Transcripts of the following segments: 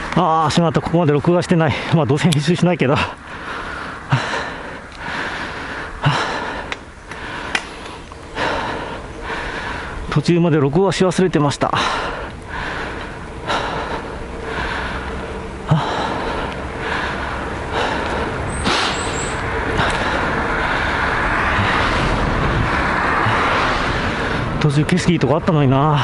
ああ、しまった、ここまで録画してない。まあ、どうせ編集しないけど。途中まで録画し忘れてました。途中景色いいとこあったのにな。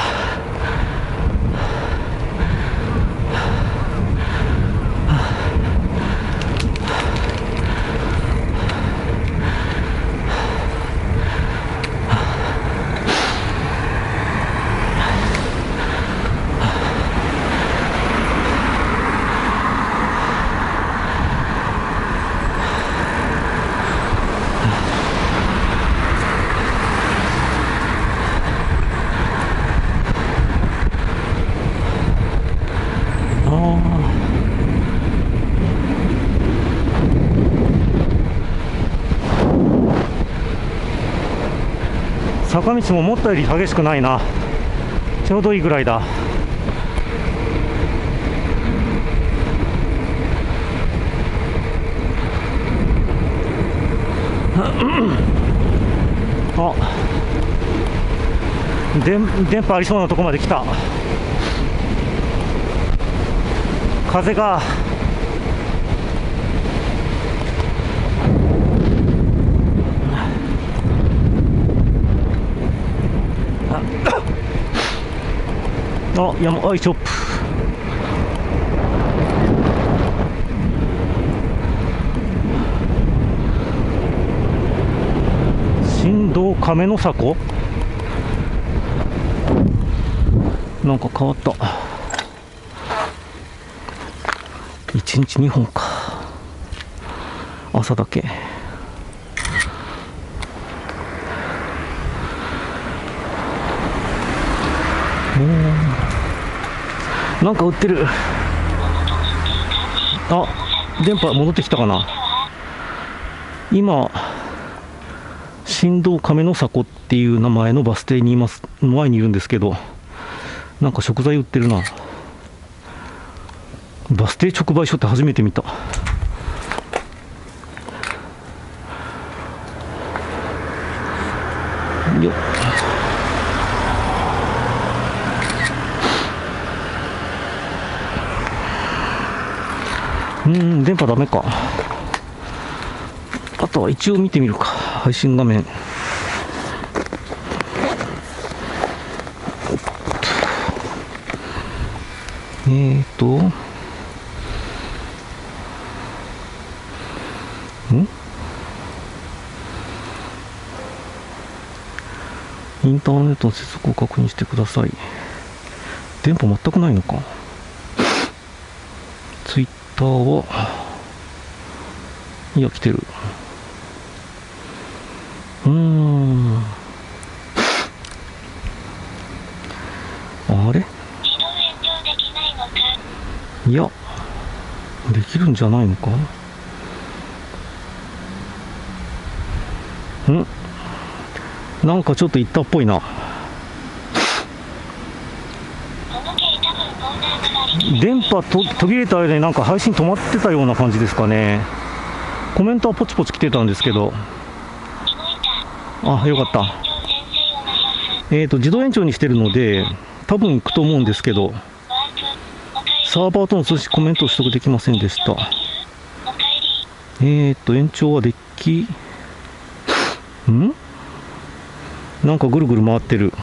坂道も思ったより激しくないな。ちょうどいいぐらいだ。あ、電波ありそうなとこまで来た。風が山アイショップ。新道亀の迫、なんか変わった。1日2本か、朝だけ。なんか売ってる。あ、電波戻ってきたかな。今新道亀の迫っていう名前のバス停にいます。前にいるんですけど、なんか食材売ってるな。バス停直売所って初めて見た。よっ、電波ダメか。あとは一応見てみるか、配信画面。インターネットの接続を確認してください。電波全くないのか。ツイッターは、いや、来てる。あれ？いや、できるんじゃないのか。なんかちょっと行ったっぽいな。電波途切れた間になんか配信止まってたような感じですかね。コメントはポチポチ来てたんですけど。あ、よかった。自動延長にしてるので多分行くと思うんですけど、サーバーとの通信コメントを取得できませんでした。延長はできなんかぐるぐる回ってる。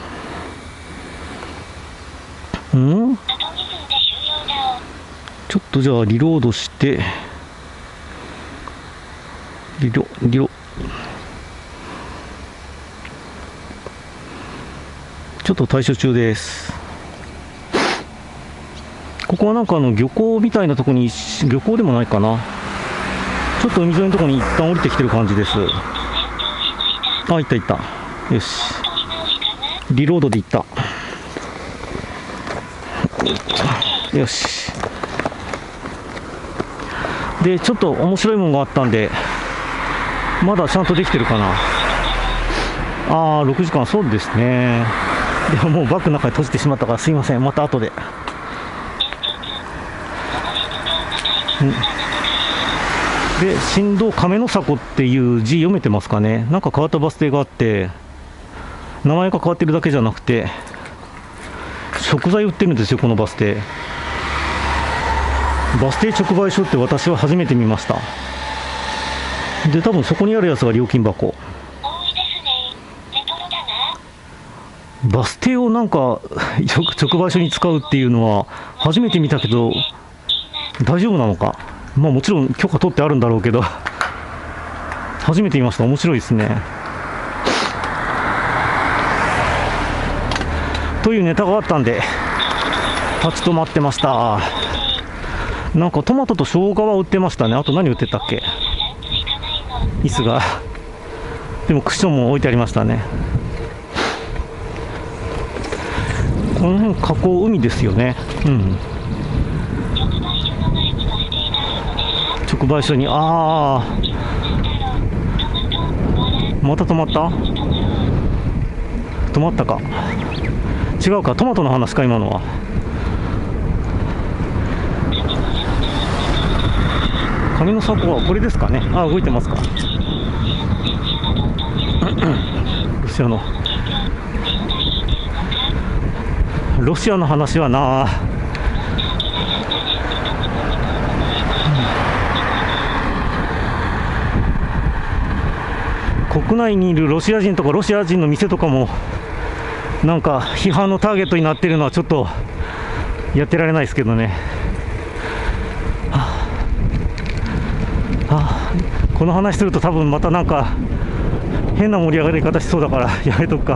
ちょっとじゃあリロードして、リロちょっと対処中です。ここはなんか漁港みたいなところに、漁港でもないかな、ちょっと海沿いのところに一旦降りてきてる感じです。あ、いったいった。よし、リロードでいった。よし。でちょっと面白いものがあったんで、まだちゃんとできてるかな。6時間、そうですね。でももうバッグの中に閉じてしまったからすいません、また後で。 で、新道亀の迫っていう字読めてますかね。なんか変わったバス停があって、名前が変わってるだけじゃなくて、食材売ってるんですよ、このバス停。バス停直売所って私は初めて見ました。で、多分そこにあるやつが料金箱。バス停をなんか直売所に使うっていうのは初めて見たけど、大丈夫なのか。まあもちろん許可取ってあるんだろうけど、初めて見ました。面白いですね。というネタがあったんで立ち止まってました。なんかトマトと生姜は売ってましたね。あと何売ってたっけ。椅子が、でもクッションも置いてありましたね。この辺河口海ですよね。うん、直売所に、また止まった。止まったか。違うか、トマトの話か今のは。紙の箱はこれですかね。動いてますか。ロシアの話はな、国内にいるロシア人とかロシア人の店とかもなんか批判のターゲットになっているのはちょっとやってられないですけどね。この話すると多分またなんか変な盛り上がり方しそうだからやめとくか。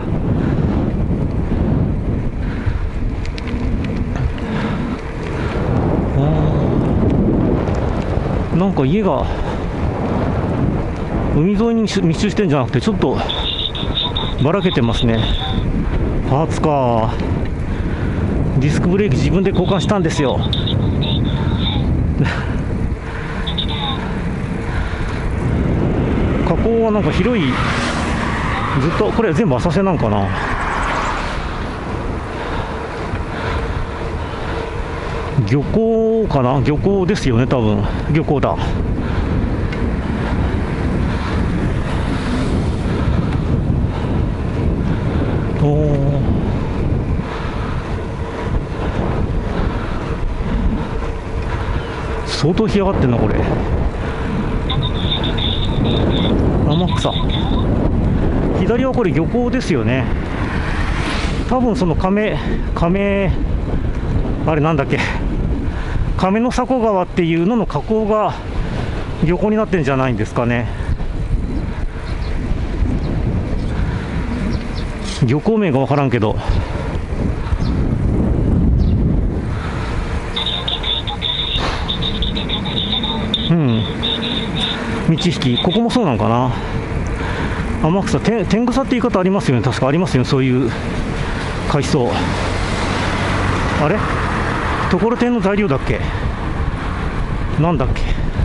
なんか家が海沿いに密集してんじゃなくてちょっとばらけてますね。パーツか。ディスクブレーキ自分で交換したんですよ。河口はなんか広い、ずっとこれ全部浅瀬なんかな。漁港かな。漁港ですよね、多分。漁港だ。相当干上がってんなこれ。天草、左はこれ漁港ですよね。多分その亀あれなんだっけ、亀の迫川っていうのの河口が漁港になってんじゃないんですかね。漁港名が分からんけど。うん、道引き、ここもそうなのかな。天草、天草って言い方ありますよね。確かありますよね、そういう海藻。あれ、ところてんの材料だっけ、なんだっけ。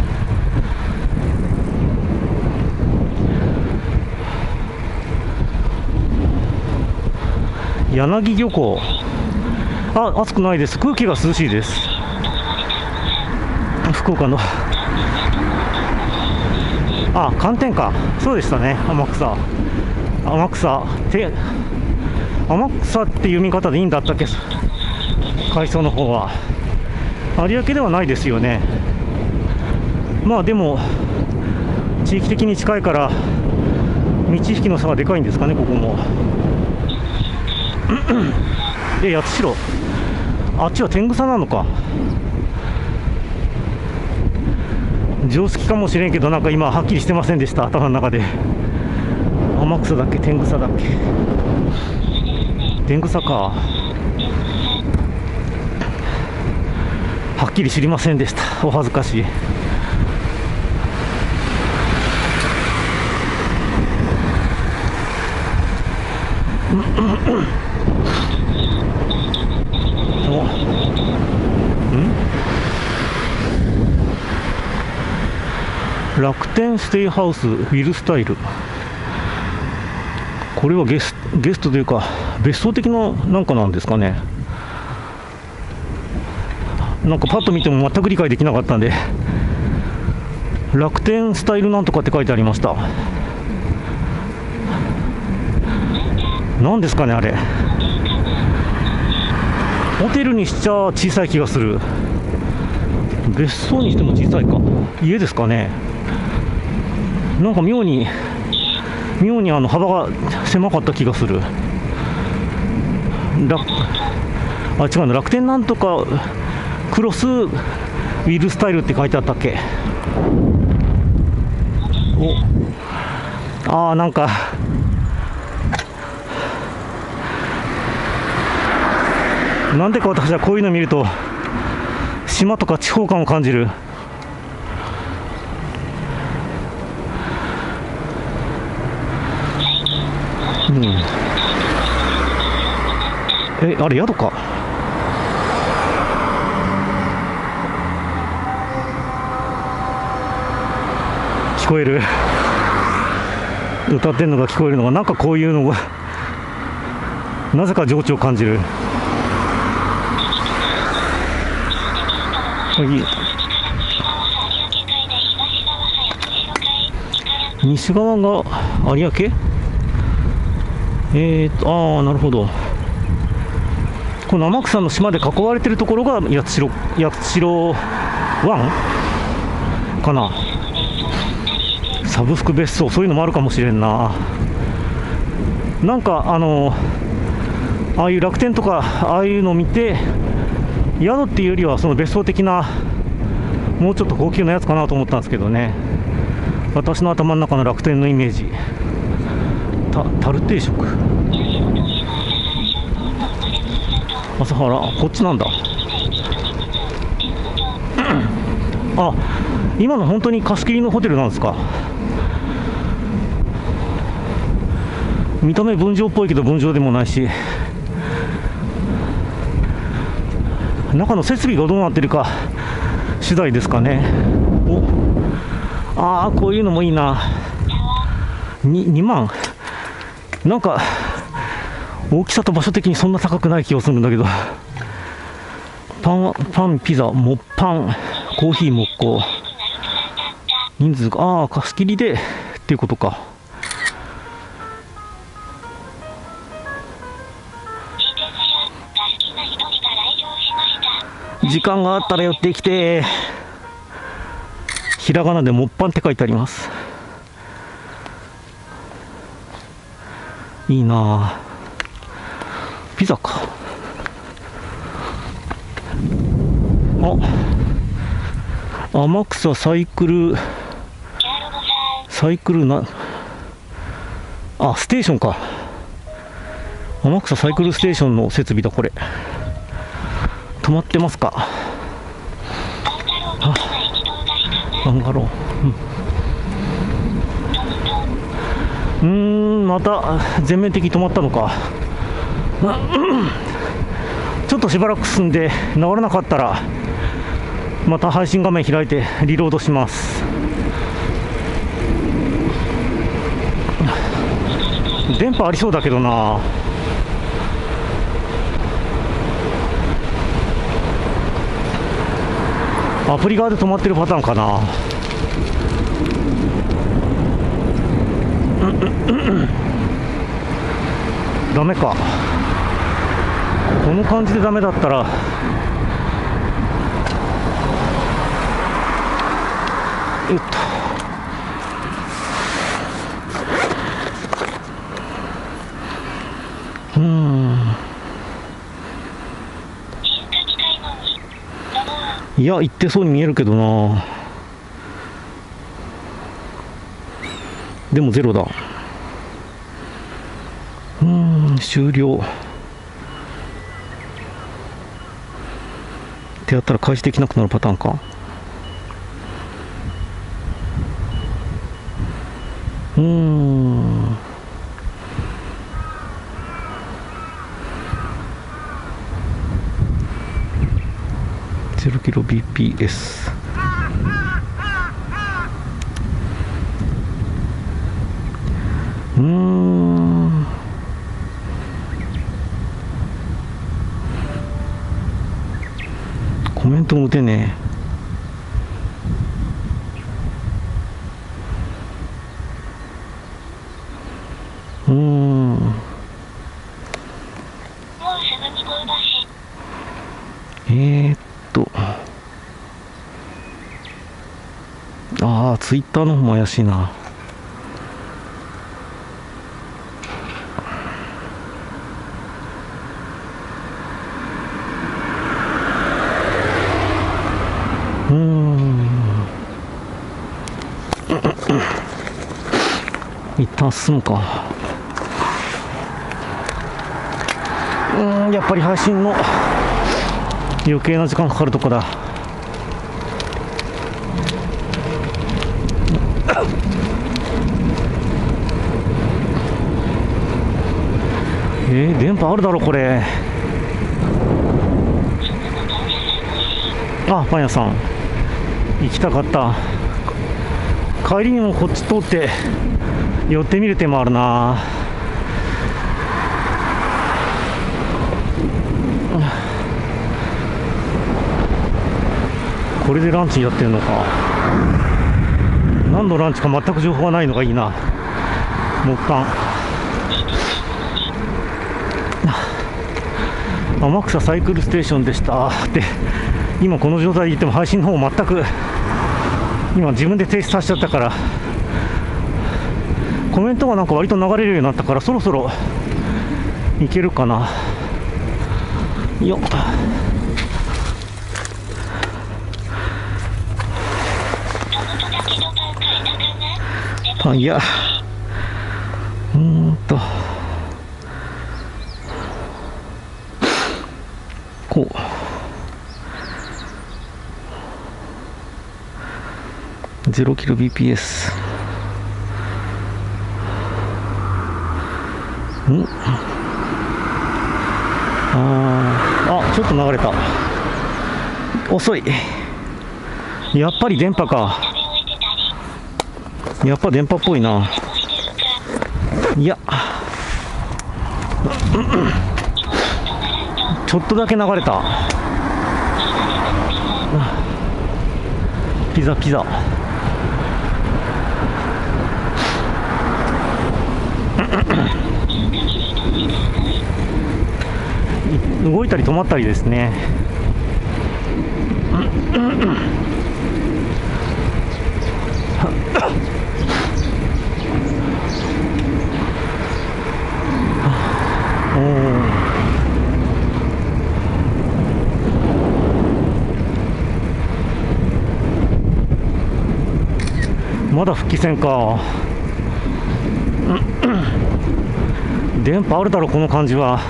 柳漁港。暑くないです。空気が涼しいです。福岡の寒天か。そうでしたね。天草っていう見方でいいんだったっけ、海藻の方は。有明ではないですよね。まあでも地域的に近いから道引きの差がでかいんですかね、ここも。八代、あっちは天草なのか。常識かもしれんけど、なんか今はっきりしてませんでした、頭の中で。天草だっけ、天草だっけ。天草か、はっきり知りませんでした。お恥ずかしい。楽天ステイハウスウィルスタイル。これはゲストというか別荘的ななんかなんですかね。 なんかパッと見ても全く理解できなかったんで、楽天スタイルなんとかって書いてありました。何ですかねあれ。ホテルにしちゃ小さい気がする。別荘にしても小さいか。家ですかね。なんか妙に幅が狭かった気がする。違うの、楽天なんとかクロスウィルスタイルって書いてあったっけ。なんかなんでか私はこういうの見ると島とか地方感を感じる。あれ宿か。聞こえる。歌ってんのが聞こえるのが、なんかこういうのがなぜか情緒を感じる。西側が有明。なるほど。この天草の島で囲われてるところが八代湾かな。サブスク別荘、そういうのもあるかもしれんな。なんかああいう楽天とかああいうのを見て、宿っていうよりはその別荘的なもうちょっと高級なやつかなと思ったんですけどね。私の頭の中の楽天のイメージ、タル定食、朝原、こっちなんだ。今の本当に貸し切りのホテルなんですか。見た目分譲っぽいけど分譲でもないし、中の設備がどうなってるか次第ですかね。こういうのもいいな。2万、なんか大きさと場所的にそんな高くない気がするんだけど、パン、ピザ、モッパン、コーヒー、木工、人数が、貸し切りでっていうことか。時間があったら寄ってきて。ひらがなでモッパンって書いてあります。いいなぁ。ピザか。天草サイクルな、ステーションか。天草サイクルステーションの設備だ、これ。止まってますか。バンガロー。また全面的に止まったのか。ちょっとしばらく進んで治らなかったらまた配信画面開いてリロードします。電波ありそうだけどな。アプリ側で止まってるパターンかな。ダメか。この感じでダメだったらいや、行ってそうに見えるけどな。でもゼロだ。終了ってやったら開始できなくなるパターンか。0キロ BPS。 コメントも打てねえ。ああ、ツイッターの方も怪しいな。一旦進むか。やっぱり配信の余計な時間かかるとこだ。電波あるだろこれ。あ、パン屋さん行きたかった。帰りにもこっち通って寄ってみる手もあるな。これでランチやってるのか。何のランチか全く情報がないのがいいな。木簡天草サイクルステーションでしたって今この状態で言っても配信の方全く今自分で停止させちゃったから、コメントがなんか割と流れるようになったからそろそろいけるかな。よっ、パン屋こう0キロ BPS。 ちょっと流れた。遅い。やっぱり電波か。やっぱ電波っぽいな。いやちょっとだけ流れた。ピザピザ。動いたり止まったりですね。まだ復帰戦か。電波あるだろこの感じは。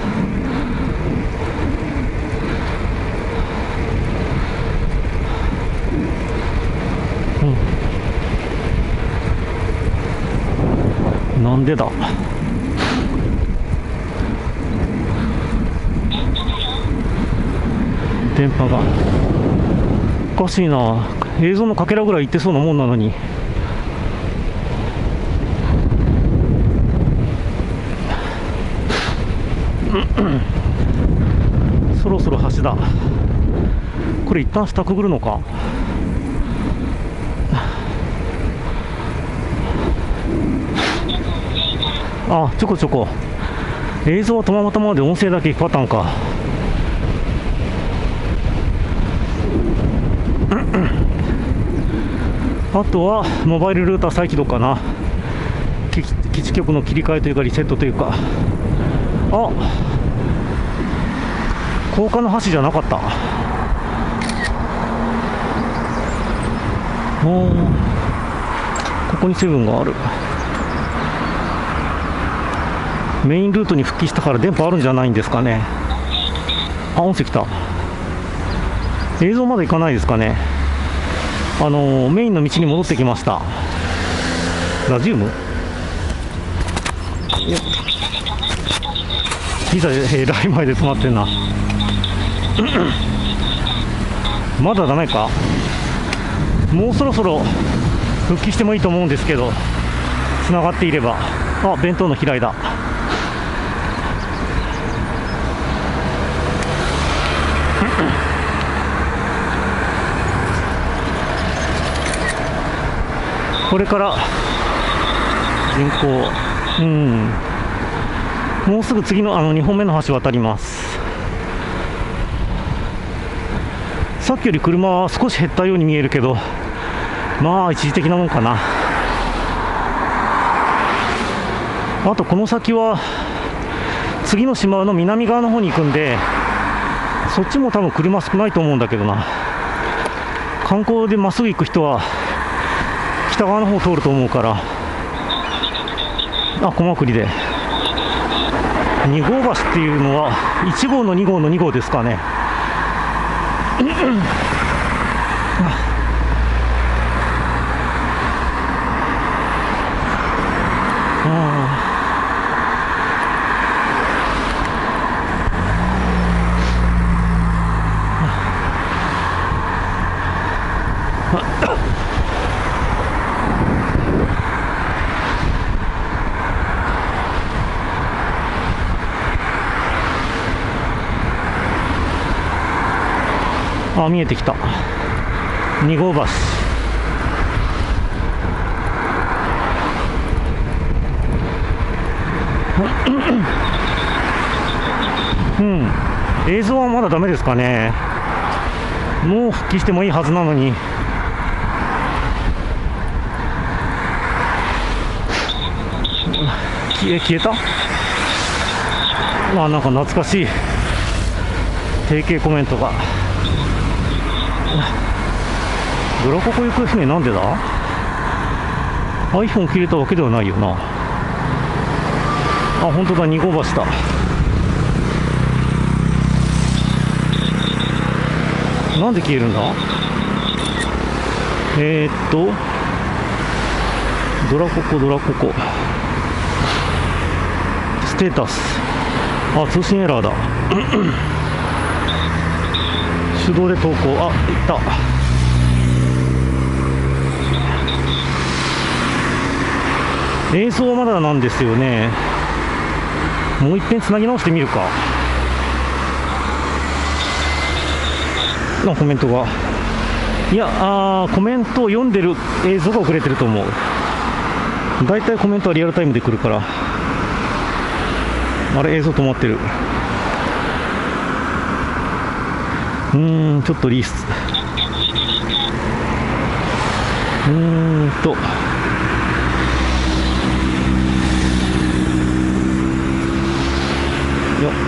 なんでだ。電波がおかしいな。映像のかけらぐらいいってそうなもんなのに。そろそろ橋だ。これ一旦下くぐるのか。ちょこちょこ映像は止まったままで音声だけ行くパターンか。あとはモバイルルーター再起動かな。基地局の切り替えというかリセットというか。高架の橋じゃなかった。ここにセブンがある。メインルートに復帰したから電波あるんじゃないんですかね。音声来た。映像まだ行かないですかね。メインの道に戻ってきました。ラジウムピザえらい前で止まってんな。まだダメか。もうそろそろ復帰してもいいと思うんですけど、つながっていれば。弁当の平井だ。 これから人工、もうすぐ次の2本目の橋渡ります。さっきより車は少し減ったように見えるけど、まあ一時的なもんかな。あとこの先は次の島の南側の方に行くんで、そっちも多分車少ないと思うんだけどな。観光でまっすぐ行く人は北側の方を通ると思うから。駒栗で2号橋っていうのは1号の2号の2号ですかね。見えてきた2号橋。映像はまだダメですかね。もう復帰してもいいはずなのに。消えた。なんか懐かしい定型コメントが。ドラココ行方不明なんでだ。 iPhone 切れたわけではないよな。本当だ、2号橋だ。なんで消えるんだ。ドラココステータス、通信エラーだ。手動で投稿。行った。映像はまだなんですよね。もう一遍つなぎ直してみるか。コメントが、いやコメントを読んでる映像が遅れてると思う。だいたいコメントはリアルタイムで来るから。あれ、映像止まってる。ちょっとリース。よっ。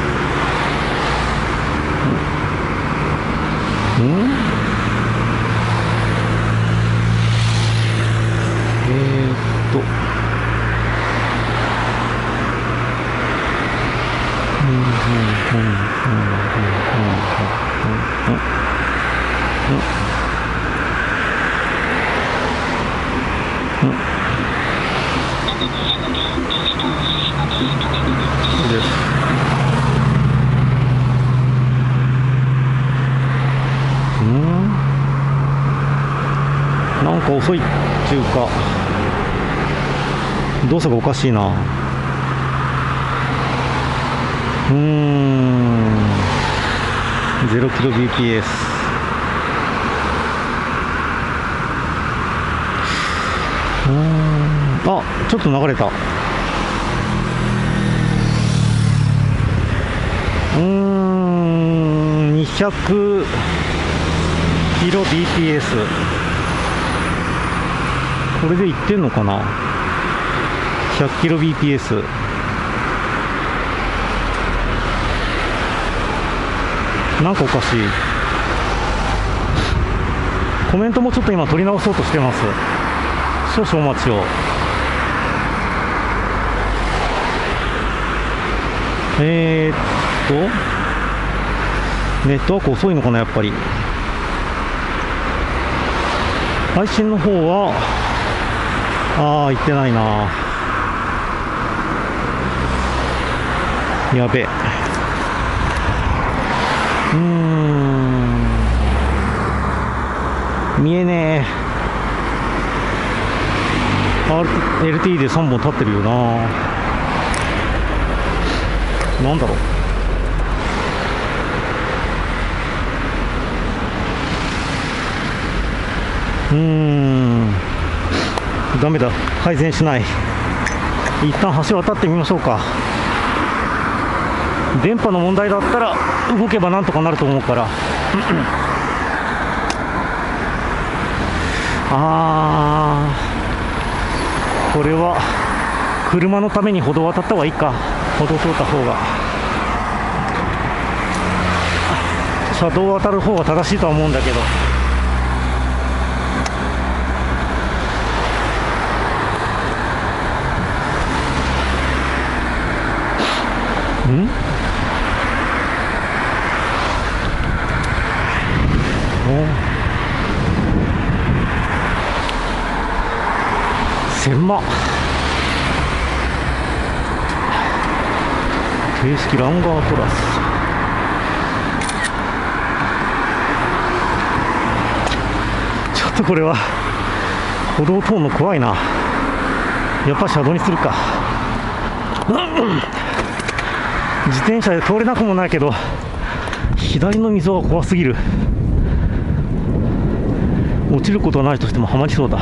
なんか遅いっていうか動作がおかしいな。0キロ bps。ちょっと流れた。200キロ bps。これでいってんのかな。100キロ bps。なんかおかしい。コメントもちょっと今取り直そうとしてます。少々お待ちを。ネットワーク遅いのかな、やっぱり。配信の方は行ってないな。やべえ。見えねえ。LTE で3本立ってるよな。なんだろう。 ダメだ、改善しない。一旦橋渡ってみましょうか。電波の問題だったら動けばなんとかなると思うからこれは車のために歩道渡った方がいいか。歩道通った方が、車道を渡る方が正しいとは思うんだけど。狭っ。形式ランガートラス。ちょっとこれは歩道通るの怖いな。やっぱ車道にするか。自転車で通れなくもないけど、左の溝は怖すぎる。落ちることはないとしてもはまりそうだ。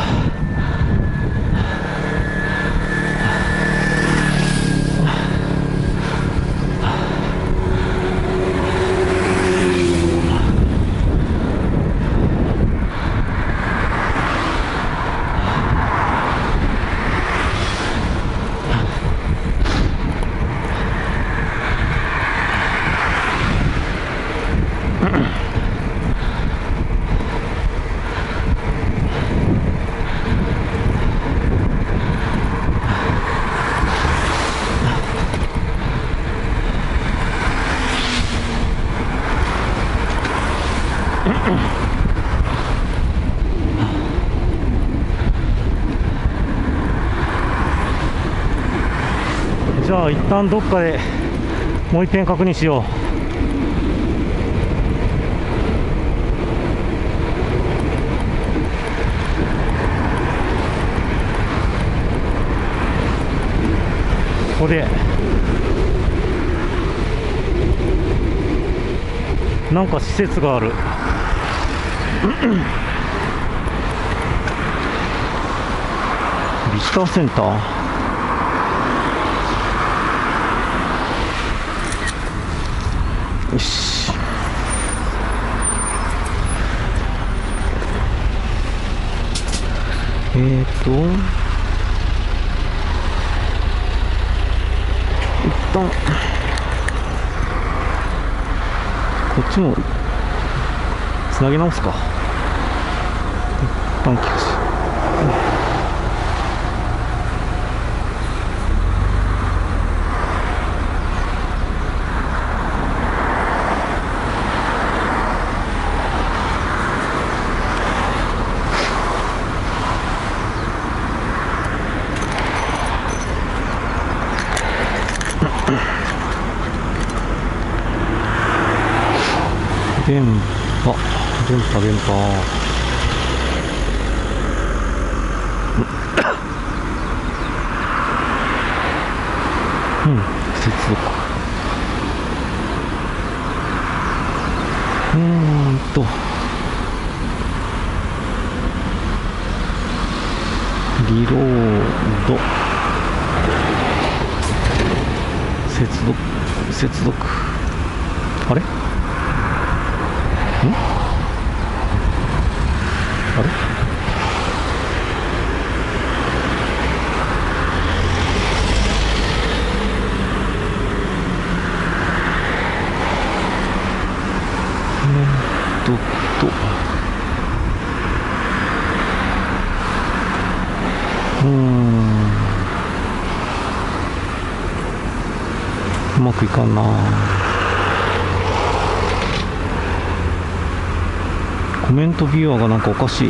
じゃあ一旦どっかでもう一遍確認しよう。ここでなんか施設がある。ビジターセンター。よし。一旦こっちもつなぎ直すか。一旦消し。電波。接続。リロード。接続。あれ？あれ？うまくいかんな。コメントビューアーがなんかおかしい。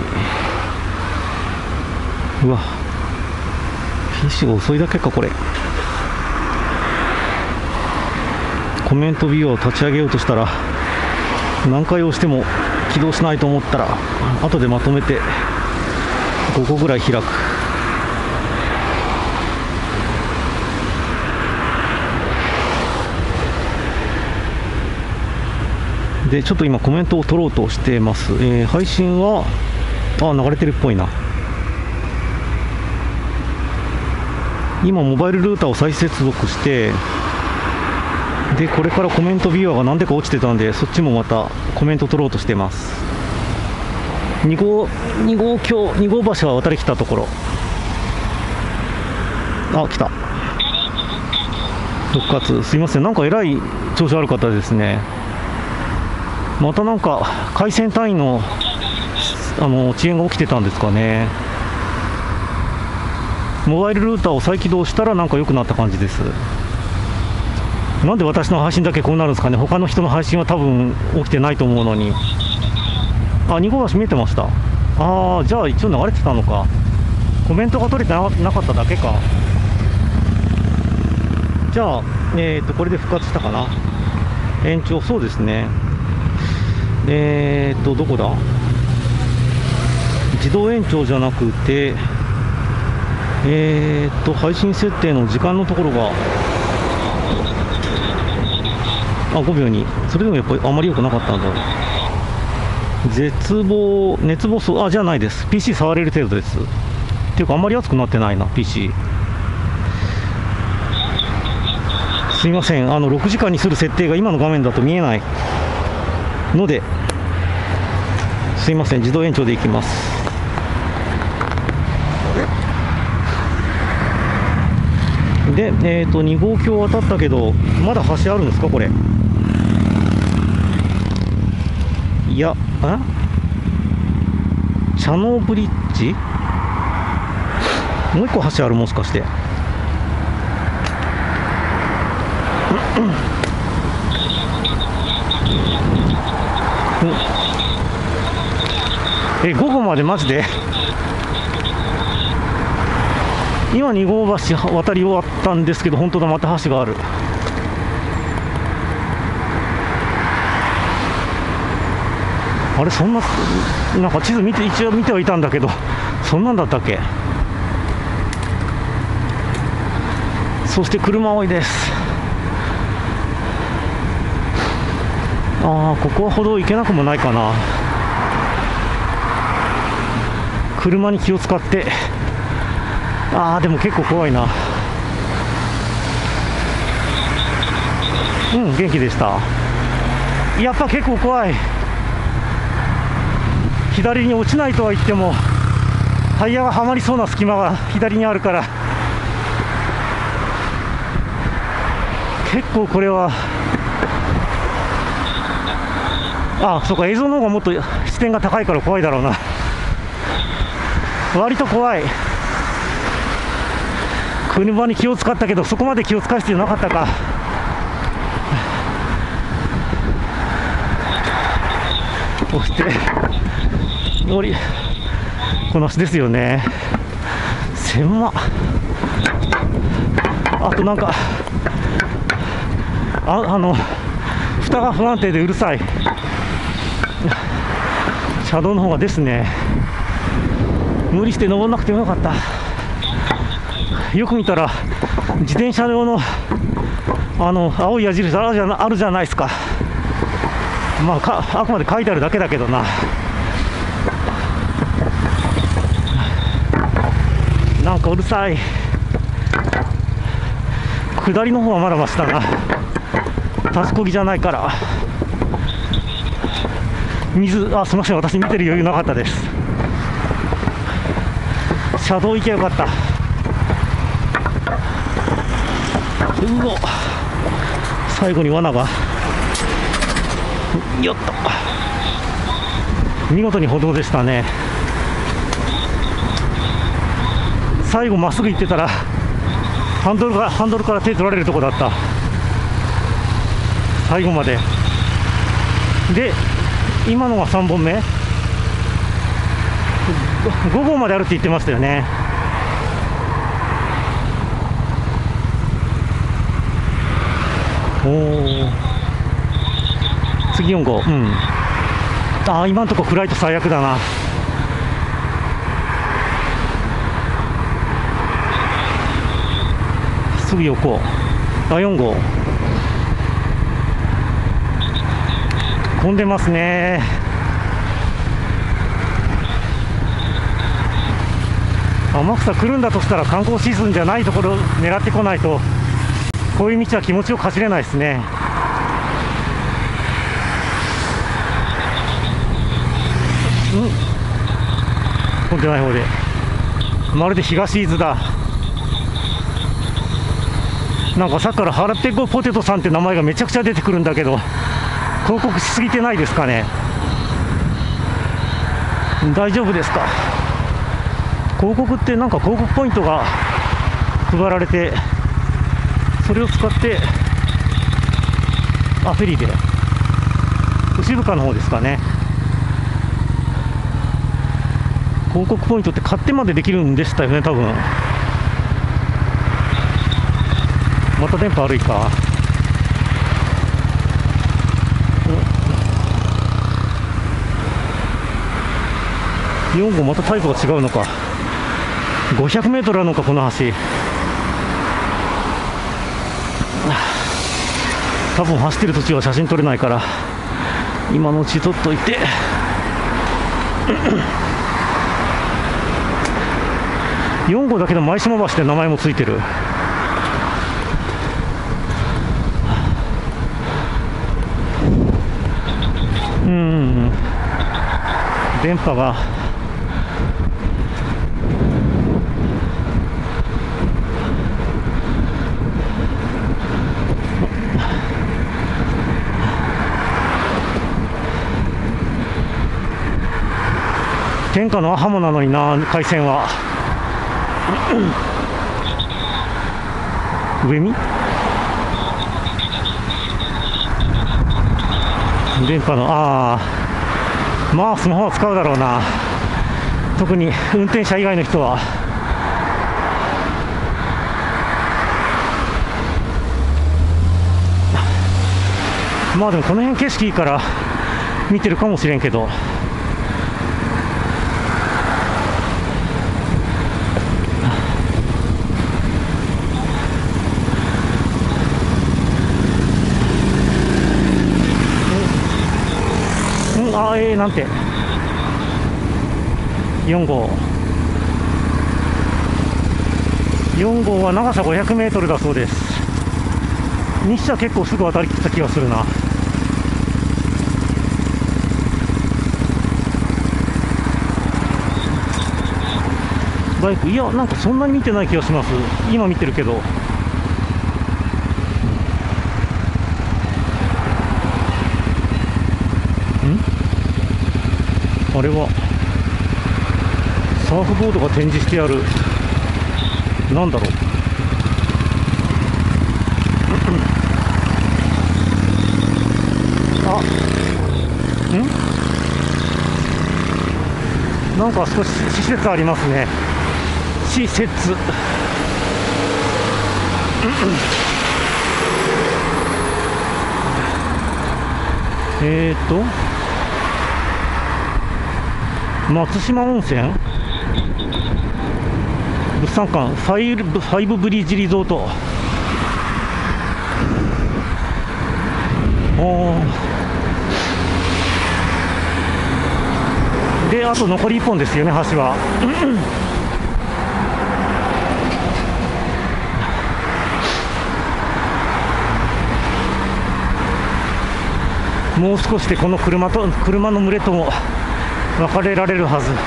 うわ、PC が遅いだけかこれ。コメントビューアーを立ち上げようとしたら何回押しても起動しないと思ったら、後でまとめて5個ぐらい開く。でちょっと今コメントを取ろうとしています。配信は流れてるっぽいな。 今モバイルルーターを再接続して、でこれからコメントビューアーが何でか落ちてたんで、そっちもまたコメント取ろうとしてます。2号橋は渡りきたところ、あ、来た、復活。すいません、なんかえらい調子悪かったですね。またなんか回線単位の遅延が起きてたんですかね。モバイルルーターを再起動したらなんか良くなった感じです。なんで私の配信だけこうなるんですかね。他の人の配信は多分起きてないと思うのに。あ、2号橋見えてました。ああ、じゃあ一応流れてたのか。コメントが取れてなかっただけか。じゃあ、これで復活したかな。延長、そうですね。どこだ、自動延長じゃなくて、配信設定の時間のところが、5秒に、それでもやっぱりあまり良くなかったんだ。熱暴走、じゃないです。PC 触れる程度です。っていうか、あんまり熱くなってないな、PC。すいません、6時間にする設定が今の画面だと見えないので、すいません、自動延長でいきます。で、2号橋渡ったけど、まだ橋あるんですか、これ。いや、茶のブリッジ、もう一個橋ある、もしかして。午後までマジで今2号橋渡り終わったんですけど、本当だ、また橋がある。あれ、そんな、なんか地図一応見てはいたんだけど、そんなんだったっけ。そして車多いです。ここは歩道行けなくもないかな。車に気を使って。でも結構怖いな。元気でした。やっぱ結構怖い。左に落ちないとは言っても、タイヤがはまりそうな隙間が左にあるから、結構これは、そうか、映像の方がもっと視点が高いから怖いだろうな。割と怖い。車に気を使ったけど、そこまで気を使う必要なかったか。そして乗りこなしですよね。狭っ。あとなんか蓋が不安定でうるさい。車道の方がですね、無理して登らなくてもよかった。よく見たら自転車用の青い矢印あるじゃないですか。あくまで書いてあるだけだけどな。なんかうるさい。下りの方はまだましだな。立ちこぎじゃないから。すみません、私見てる余裕なかったです。車道行けばよかった。最後に罠が、よっと、見事に歩道でしたね。最後まっすぐ行ってたらハンドルから手取られるとこだった。最後までで、今のが3本目、5号まであるって言ってましたよね。次4号。今のところ暗いと最悪だな。すぐ横。4号混んでますね。 天草来るんだとしたら観光シーズンじゃないところを狙ってこないと、こういう道は気持ちよく走れないですね。混んでない方で、まるで東伊豆だ。なんかさっきからハラペコポテトさんって名前がめちゃくちゃ出てくるんだけど、広告しすぎてないですかね。大丈夫ですか。広告ってなんか広告ポイントが配られて、それを使って、フェリーで牛深の方ですかね。広告ポイントって買ってまでできるんでしたよね、多分。また電波悪いか。4号またタイプが違うのか。500メートルあるのか、この橋。多分走ってる途中は写真撮れないから、今のうち撮っといて。4号だけど前島橋って名前もついてる。電波が天下のアハモなのにな、回線は。上見電波の、まあスマホは使うだろうな、特に運転者以外の人は。まあでもこの辺景色いいから見てるかもしれんけど。なんて4号は長さ500メートルだそうです。にしては結構すぐ渡りきった気がするな。バイク、いや、なんかそんなに見てない気がします。今見てるけど。あれはサーフボードが展示してある。なんだろう。なんか少し施設ありますね。施設。松島温泉物産館ファイブブリッジリゾート。で、あと残り1本ですよね、橋は。もう少しでこの車の群れとも別れられるはず。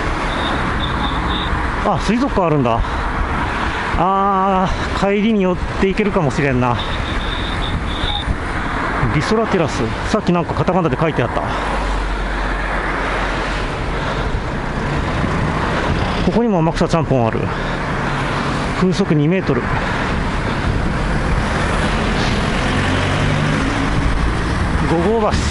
水族館あるんだ。帰りに寄っていけるかもしれんな。リソラテラス、さっきなんかカタカナで書いてあった。ここにも天草ちゃんぽんある。風速2メートル。5号橋。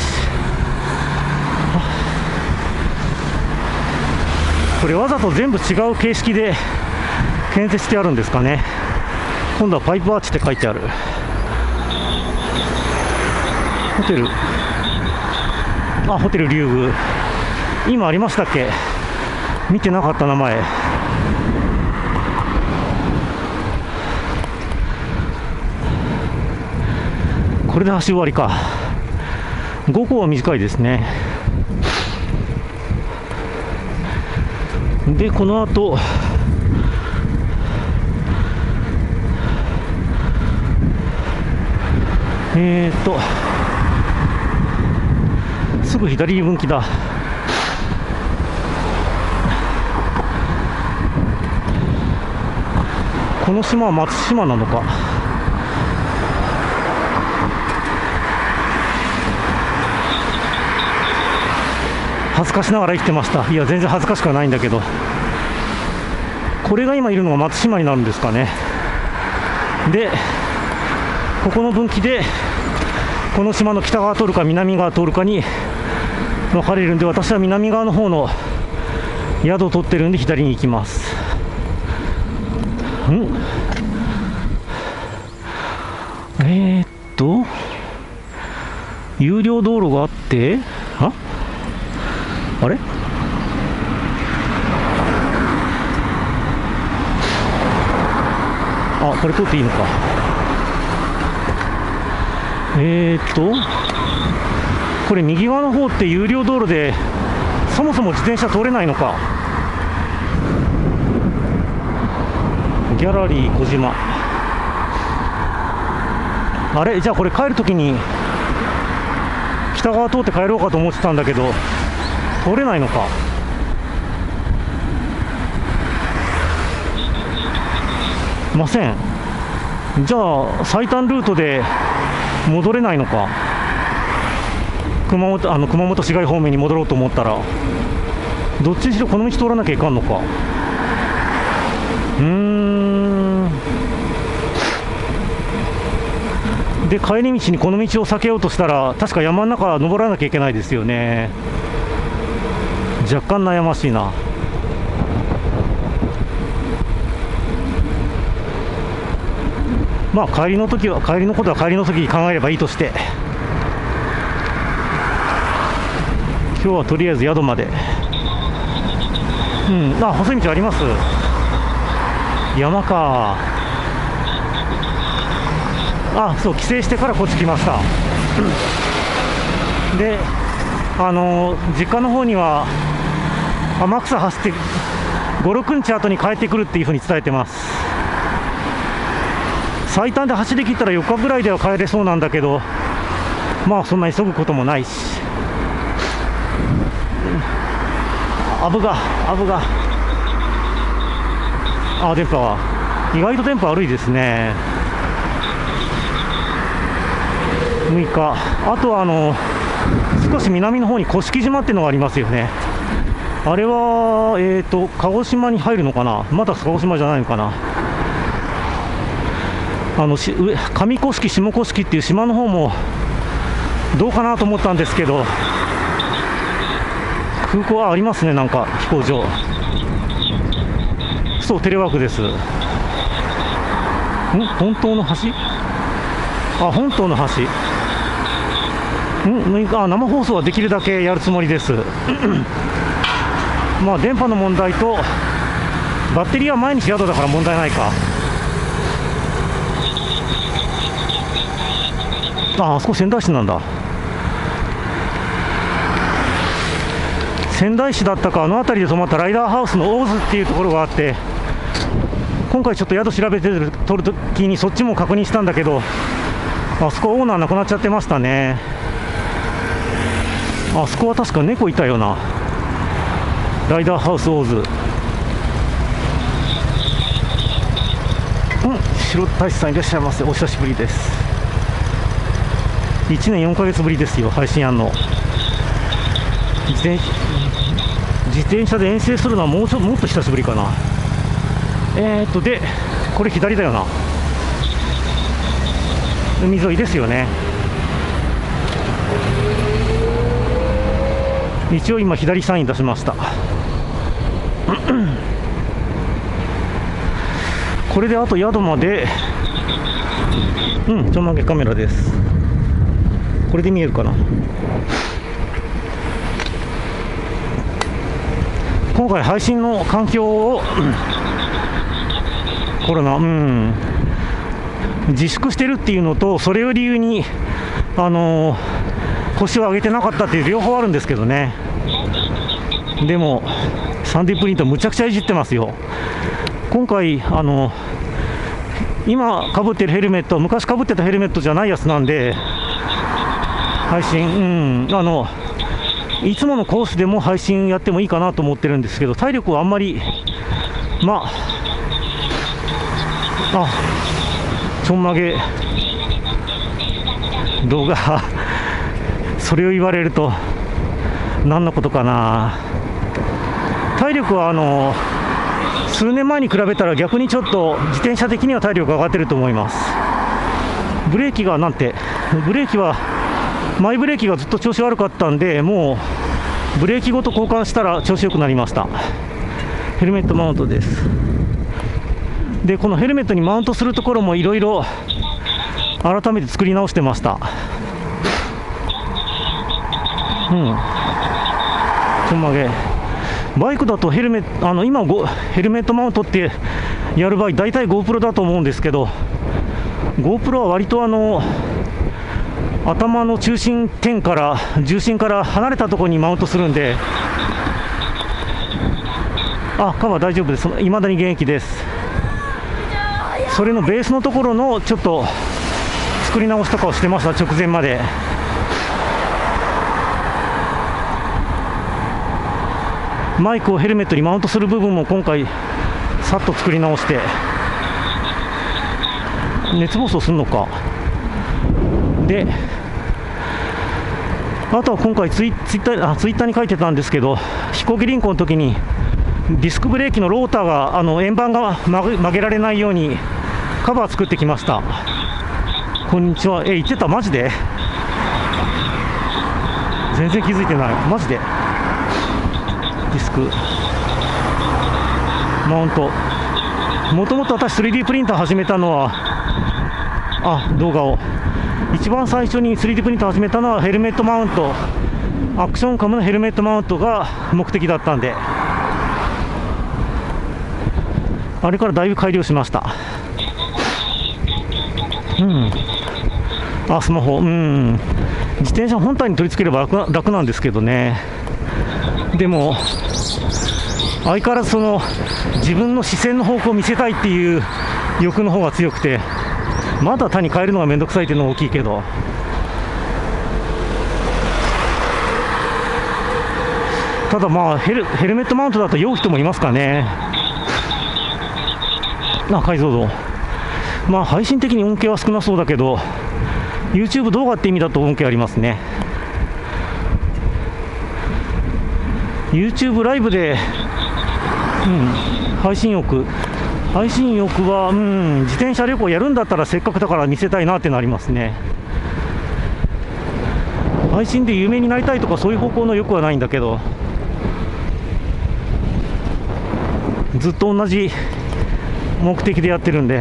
これわざと全部違う形式で建設してあるんですかね。今度はパイプアーチって書いてある。ホテル、ホテル龍宮、今ありましたっけ。見てなかった名前。これで橋終わりか。5号は短いですね。でこの後すぐ左分岐だ。この島は松島なのか。恥ずかしながら生きてました。いや全然恥ずかしくはないんだけど、これが今いるのが松島になるんですかね。でここの分岐でこの島の北側通るか南側通るかに分かれるんで、私は南側の方の宿を取ってるんで左に行きます。有料道路があって、あれこれ通っていいのか。これ右側の方って有料道路でそもそも自転車通れないのか。ギャラリー小島。あれ、じゃあこれ帰るときに北側通って帰ろうかと思ってたんだけど通れないのか。ません。じゃあ最短ルートで戻れないのか。熊本市街方面に戻ろうと思ったら、どっちにしろこの道通らなきゃいかんのか。で帰り道にこの道を避けようとしたら確か山の中登らなきゃいけないですよね。若干悩ましいな。まあ帰りのことは帰りの時に考えればいいとして、今日はとりあえず宿まで。細い道あります。山か。そう、帰省してからこっち来ました。で実家の方には天草走って5、6日後に帰ってくるっていうふうに伝えてます。最短で走り切ったら4日ぐらいでは帰れそうなんだけど、まあそんな急ぐこともないし。電波は意外と電波悪いですね。6日。あとは少し南の方に甑島っていうのがありますよね。あれは鹿児島に入るのかな。まだ鹿児島じゃないのかな。上甑下甑っていう島の方もどうかなと思ったんですけど、空港はありますね。なんか飛行場。そう、テレワークです。本当の橋。本当の橋。生放送はできるだけやるつもりです。まあ電波の問題とバッテリーは毎日宿だから問題ないか。あそこ仙台市なんだ。仙台市だったか、あの辺りで泊まったライダーハウスの大津っていうところがあって、今回ちょっと宿調べて取るときにそっちも確認したんだけど、あそこオーナー亡くなっちゃってましたね。あそこは確か猫いたよな。ライダーハウスオーズ。白大使さんいらっしゃいませ。お久しぶりです。1年4ヶ月ぶりですよ、配信やんの。自転車で遠征するのはもっと久しぶりかな。でこれ左だよな。海沿いですよね。一応今左サイン出しました。これであと宿までちょんまげカメラです。これで見えるかな。今回配信の環境をコロナ自粛してるっていうのと、それを理由に腰を上げてなかったっていう両方あるんですけどね。でもサンデープリントむちゃくちゃいじってますよ。今回今かぶってるヘルメットは昔かぶってたヘルメットじゃないやつなんで、配信、いつものコースでも配信やってもいいかなと思ってるんですけど、体力はあんまり、ちょんまげ動画それを言われると何のことかな。体力は数年前に比べたら逆にちょっと自転車的には体力が上がってると思います。ブレーキは前ブレーキがずっと調子悪かったんで、もうブレーキごと交換したら調子良くなりました。ヘルメットマウントです。でこのヘルメットにマウントするところもいろいろ改めて作り直してました。ちょんまげバイクだとヘルメットマウントってやる場合大体 GoPro だと思うんですけど、 GoPro は割と頭の重心から離れたところにマウントするんで、カバー大丈夫です。いまだに現役です。それのベースのところのちょっと作り直しとかをしてました、直前まで。マイクをヘルメットにマウントする部分も今回さっと作り直して、熱暴走するのか。であとは今回ツイッターに書いてたんですけど、飛行機輪行の時にディスクブレーキのローターが円盤が曲げられないようにカバー作ってきました。こんにちは。言ってた？マジで全然気づいてない。マジでディスクマウント、もともと私 3D プリンター始めたのは動画を一番最初に 3D プリンター始めたのはヘルメットマウント、アクションカムのヘルメットマウントが目的だったんで、あれからだいぶ改良しました。スマホ、自転車本体に取り付ければ楽なんですけどね。でも相変わらず自分の視線の方向を見せたいっていう欲の方が強くて、まだ他に変えるのがめんどくさいっていうのが大きいけど、ただヘルメットマウントだと酔う人もいますかね。解像度、配信的に恩恵は少なそうだけど YouTube 動画って意味だと恩恵ありますね。YouTube ライブで、配信欲は、自転車旅行やるんだったらせっかくだから見せたいなってなりますね。配信で有名になりたいとかそういう方向の欲はないんだけど、ずっと同じ目的でやってるんで、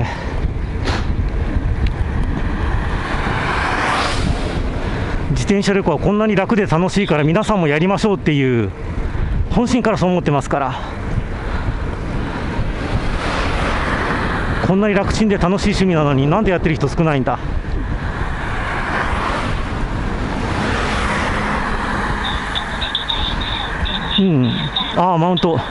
自転車旅行はこんなに楽で楽しいから皆さんもやりましょうっていう本心からそう思ってますから。こんなに楽ちんで楽しい趣味なのになんでやってる人少ないんだ。マウント、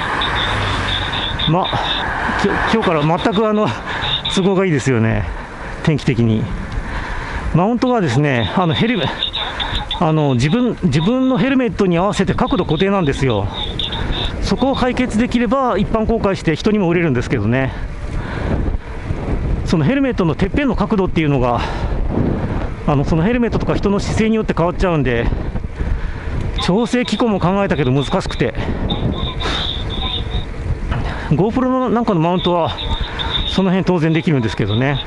今日から全く都合がいいですよね、天気的に。マウントがですね、自分のヘルメットに合わせて角度固定なんですよ。そこを解決できれば一般公開して人にも売れるんですけどね。そのヘルメットのてっぺんの角度っていうのがそのヘルメットとか人の姿勢によって変わっちゃうんで、調整機構も考えたけど難しくて、 GoPro のなんかのマウントはその辺当然できるんですけどね。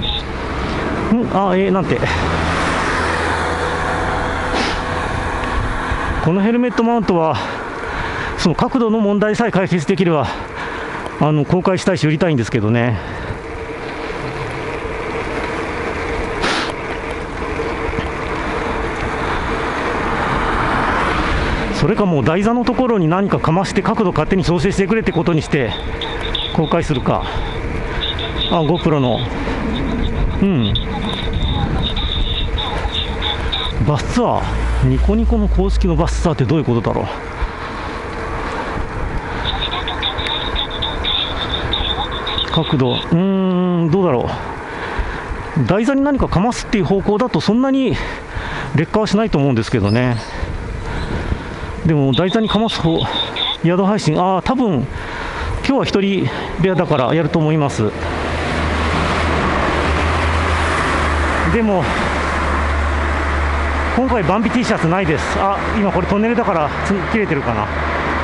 なんてこのヘルメットマウントはその角度の問題さえ解決できれば公開したいし売りたいんですけどね。それかもう台座のところに何かかまして角度勝手に調整してくれってことにして公開するか。GoPro のバスツアー、ニコニコの公式のバスツアーってどういうことだろう。角度、 どうだろう、台座に何かかますっていう方向だとそんなに劣化はしないと思うんですけどね。でも台座にかます方、宿配信、多分今日は一人部屋だからやると思います。でも今回バンビ T シャツないです。今これトンネルだから切れてるかな。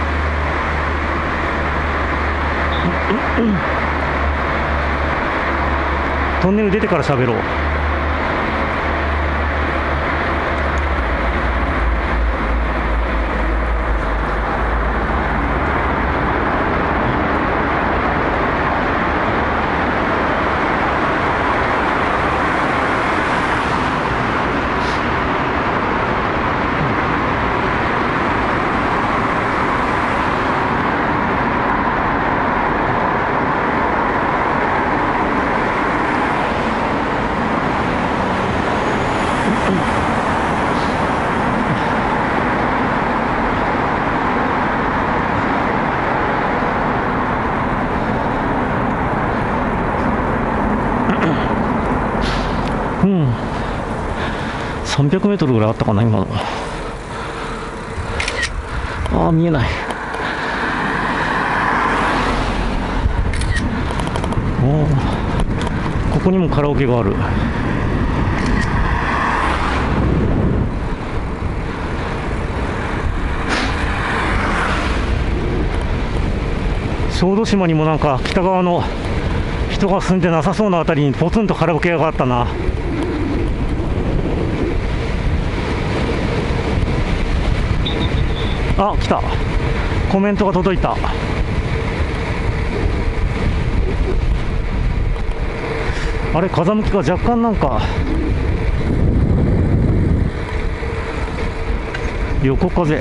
トンネル出てから喋ろう。300メートルぐらいあったかな、今の。見えない。ここにもカラオケがある。小豆島にもなんか北側の人が住んでなさそうなあたりにポツンとカラオケ屋があったな。来た。コメントが届いた。あれ、風向きが若干なんか横風。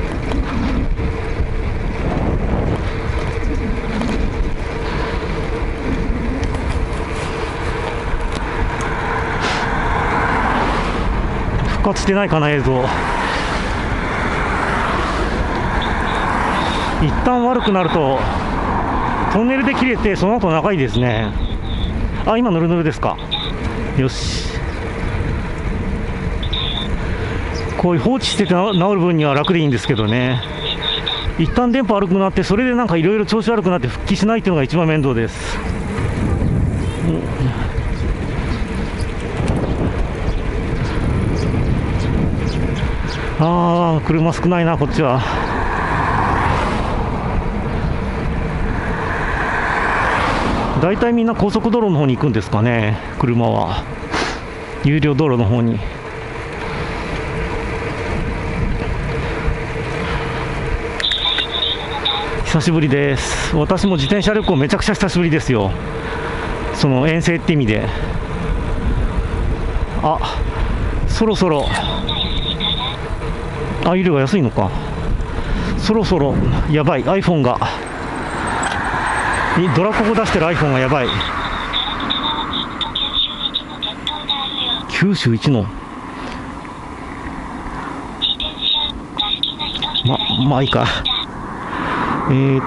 復活してないかな、映像。一旦悪くなるとトンネルで切れて、その後長いですね。今ぬるぬるですか。よし、こういう放置してて治る分には楽でいいんですけどね。一旦電波悪くなって、それでなんかいろいろ調子悪くなって復帰しないっていうのが一番面倒です。車少ないな、こっちは。大体みんな高速道路の方に行くんですかね、車は。有料道路の方に。久しぶりです。私も自転車旅行めちゃくちゃ久しぶりですよ。その遠征って意味で。そろそろ有料が安いのか。そろそろやばい。 iPhone がドラココ出してる iPhone がやばい。91のまあいいか。あれちょ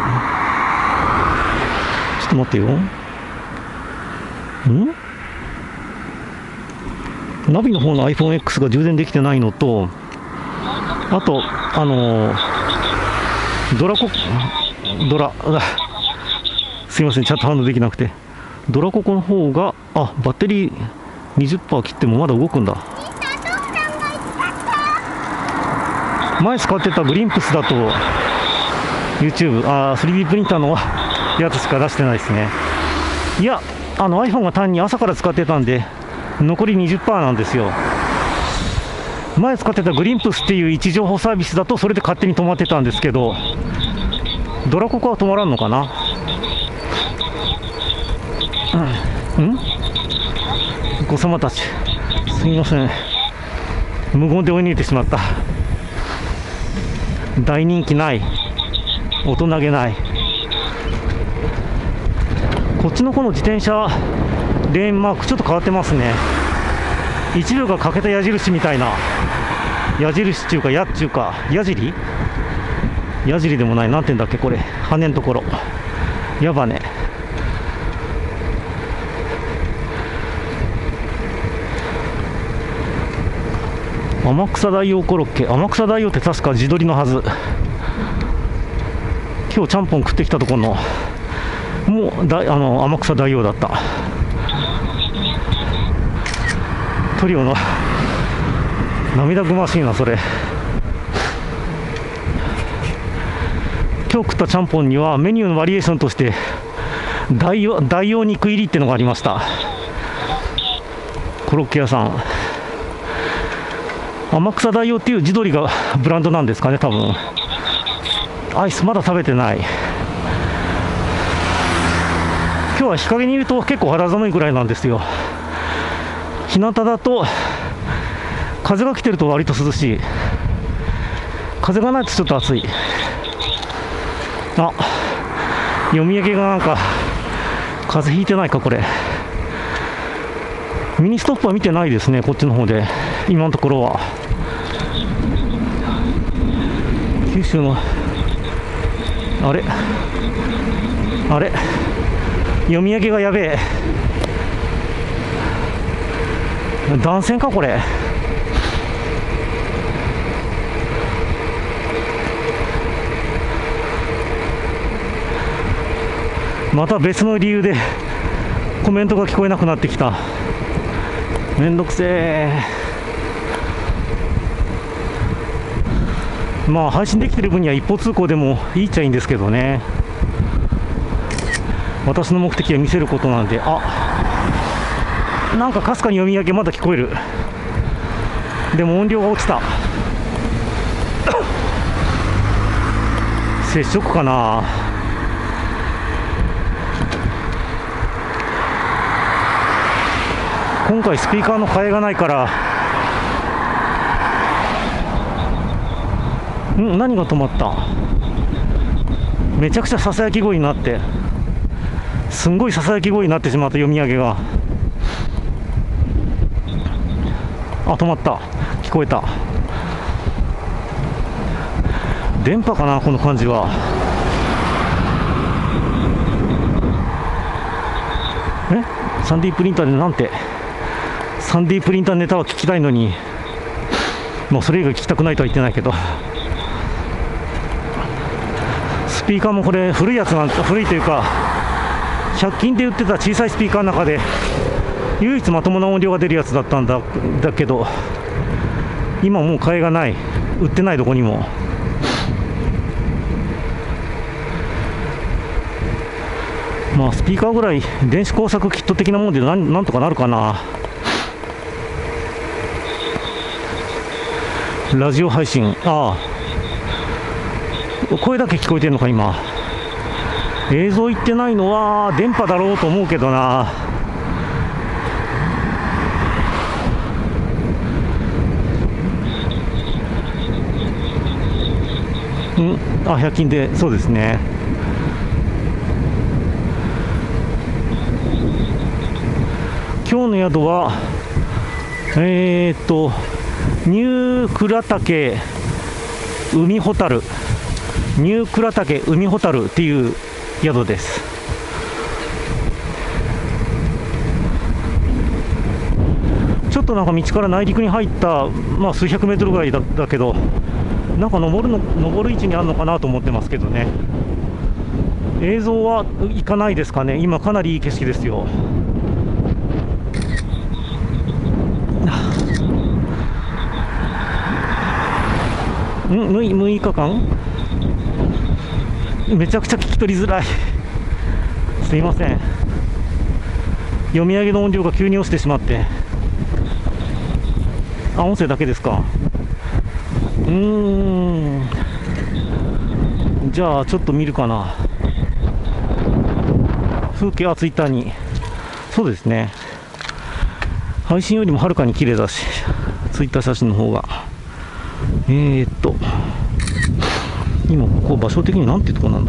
っと待ってよ。ナビの方の iPhoneX が充電できてないのと、あとすいません、ちゃんと反応できなくて。ドラココの方がバッテリー 20% 切ってもまだ動くんだ。前使ってたグリンプスだと YouTube、3D プリンターのやつしか出してないですね。いや、iPhone が単に朝から使ってたんで残り 20% なんですよ。前使ってたグリンプスっていう位置情報サービスだとそれで勝手に止まってたんですけど、ドラココは止まらんのかな。お子様たち、すみません、無言で追い抜いてしまった。大人気ない、大人げない。こっちのこの自転車レーンマークちょっと変わってますね。1秒が欠けた矢印みたいな。矢印っていうか矢っていうか矢尻でもない、なんていうんだっけこれ、羽のところ。矢羽ね。 天草大王コロッケ、天草大王って確か地鶏のはず。今日ちゃんぽん食ってきたところのもう天草大王だった。トリオの涙ぐましいな、それ。今日食ったちゃんぽんにはメニューのバリエーションとして大王肉入りってのがありました。コロッケ屋さん、天草大王っていう地鶏がブランドなんですかね、多分。アイスまだ食べてない。今日は日陰にいると結構肌寒いぐらいなんですよ。日向だと風が来てると割と涼しい。風がないとちょっと暑い。あ、読み上げがなんか風邪ひいてないか、これ。ミニストップは見てないですね、こっちの方で今のところは。九州のあれ読み上げがやべえ。断線かこれ。また別の理由でコメントが聞こえなくなってきた。めんどくせえ。まあ配信できてる分には一方通行でもいいっちゃいいんですけどね。私の目的は見せることなんで。あ、なんかかすかに読み上げまだ聞こえる。でも音量が落ちた。接触かな。今回スピーカーの替えがないから。何が止まった。めちゃくちゃささやき声になって、すんごいささやき声になってしまった、読み上げが。あ、止まった。聞こえた。電波かな、この感じは。3D プリンターでなんて。3D プリンターネタは聞きたいのに、もうそれ以外聞きたくないとは言ってないけど。スピーカーもこれ古いやつなん、古いというか100均で売ってた小さいスピーカーの中で唯一まともな音量が出るやつだったんだけど、今もう替えがない。売ってない、どこにも。まあスピーカーぐらい電子工作キット的なものでなんとかなるかな。ラジオ配信、声だけ聞こえてるのか今。映像いってないのは電波だろうと思うけどな。100均で、そうですね。今日の宿はニュー倉岳海ホタル、ニュー倉岳海ホタルっていう宿です。ちょっとなんか道から内陸に入った、まあ、数百メートルぐらいだけど、なんか登る位置にあるのかなと思ってますけどね。映像は行かないですかね。今かなりいい景色ですよ。6日間めちゃくちゃ聞き取りづらい。すいません。読み上げの音量が急に落ちてしまって。音声だけですか。じゃあちょっと見るかな。風景はツイッターに。そうですね。配信よりもはるかに綺麗だし、ツイッター写真の方が。今ここ場所的になんていうとこなんだ。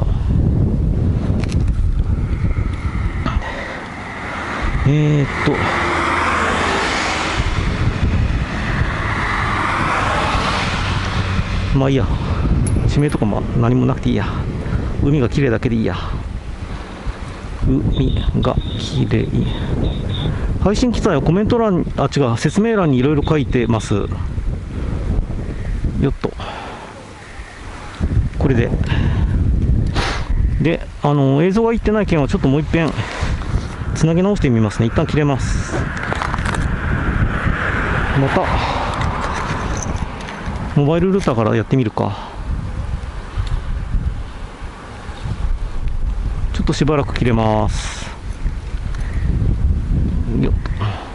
まあいいや、地名とかも何もなくていいや。海が綺麗だけでいいや。海が綺麗。配信記載はコメント欄、違う、説明欄にいろいろ書いてます。 よっと、これで映像がいってない件はちょっともう一遍つなげ直してみますね。一旦切れます。またモバイルルーターからやってみるか。ちょっとしばらく切れます。よっと、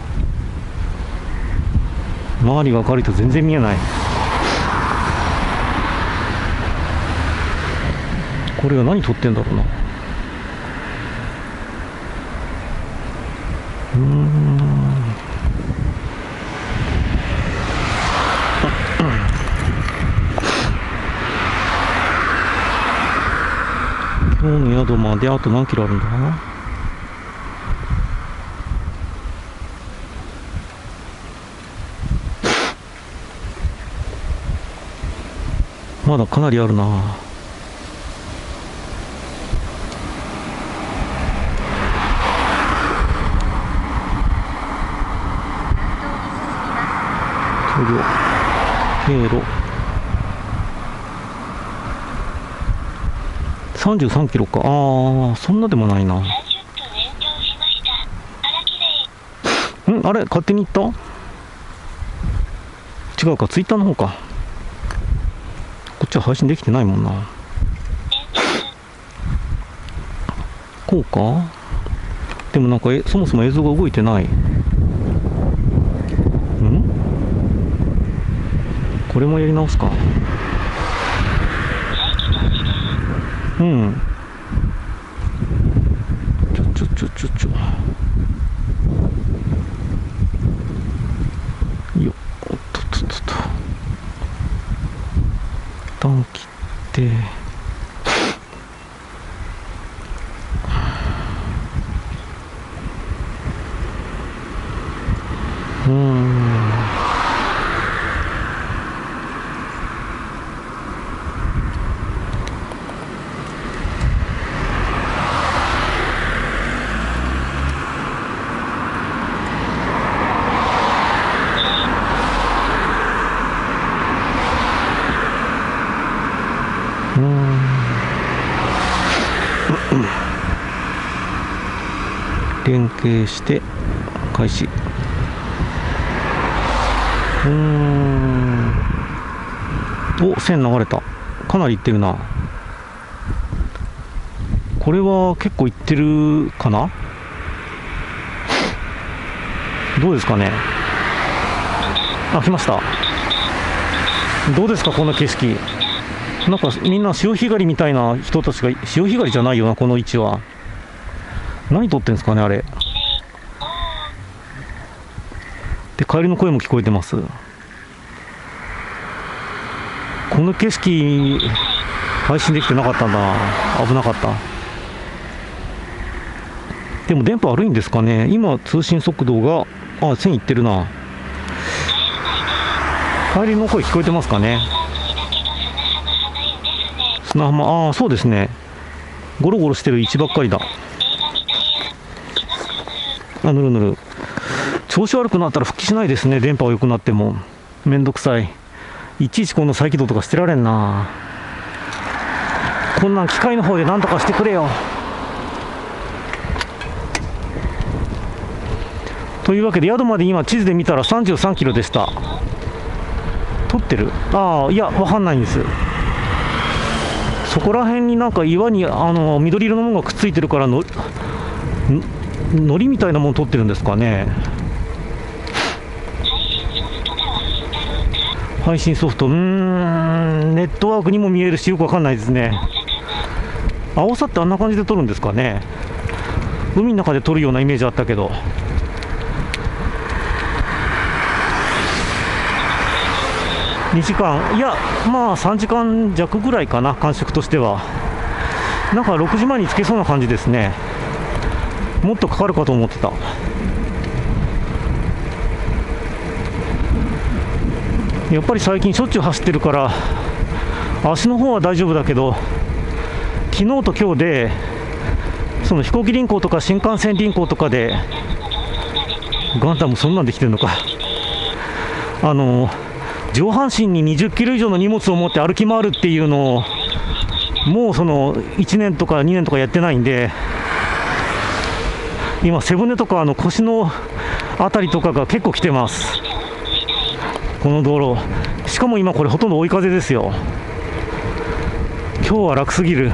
周りが明るいと全然見えない。これは何撮ってんだろうな。今日の宿まであと何キロあるんだ。まだかなりあるな。経路33キロか。ああ、そんなでもないな。あれ勝手に行った？違うか、ツイッターの方か。こっちは配信できてないもんな。こうか。でもなんかそもそも映像が動いてない。これもやり直すか。ちょよっと一旦切って連携して開始。お、線流れた。かなりいってるな。これは結構いってるかな。どうですかね。あ、来ました。どうですかこの景色。なんかみんな潮干狩りみたいな人たちが、潮干狩りじゃないよなこの位置は。何撮ってんですかねあれ。でカエルの声も聞こえてます。この景色配信できてなかったんだな。危なかった。でも電波悪いんですかね。今通信速度が1000いってるな。カエルの声聞こえてますかね。砂浜、そうですね。ゴロゴロしてる位置ばっかりだ。ぬるぬる。調子悪くなったら復帰しないですね。電波が良くなってもめんどくさい。いちいちこの再起動とかしてられんな。こんなん機械の方で何とかしてくれよ。というわけで宿まで今地図で見たら33キロでした。撮ってる？いやわかんないんです。そこら辺になんか岩に緑色のものがくっついてるからのりみたいなもの撮ってるんですかね。配信ソフト、ネットワークにも見えるしよくわかんないですね。青さってあんな感じで撮るんですかね。海の中で撮るようなイメージあったけど。2時間、いやまあ3時間弱ぐらいかな。感触としてはなんか6時前に着けそうな感じですね。もっとかかるかと思ってた。やっぱり最近しょっちゅう走ってるから足の方は大丈夫だけど、昨日と今日でその飛行機輪行とか新幹線輪行とかでガンダムそんなんできてるのか上半身に20キロ以上の荷物を持って歩き回るっていうのを、もうその1年とか2年とかやってないんで、今、背骨とか腰のあたりとかが結構来てます、この道路。しかも今、これほとんど追い風ですよ。今日は楽すぎる。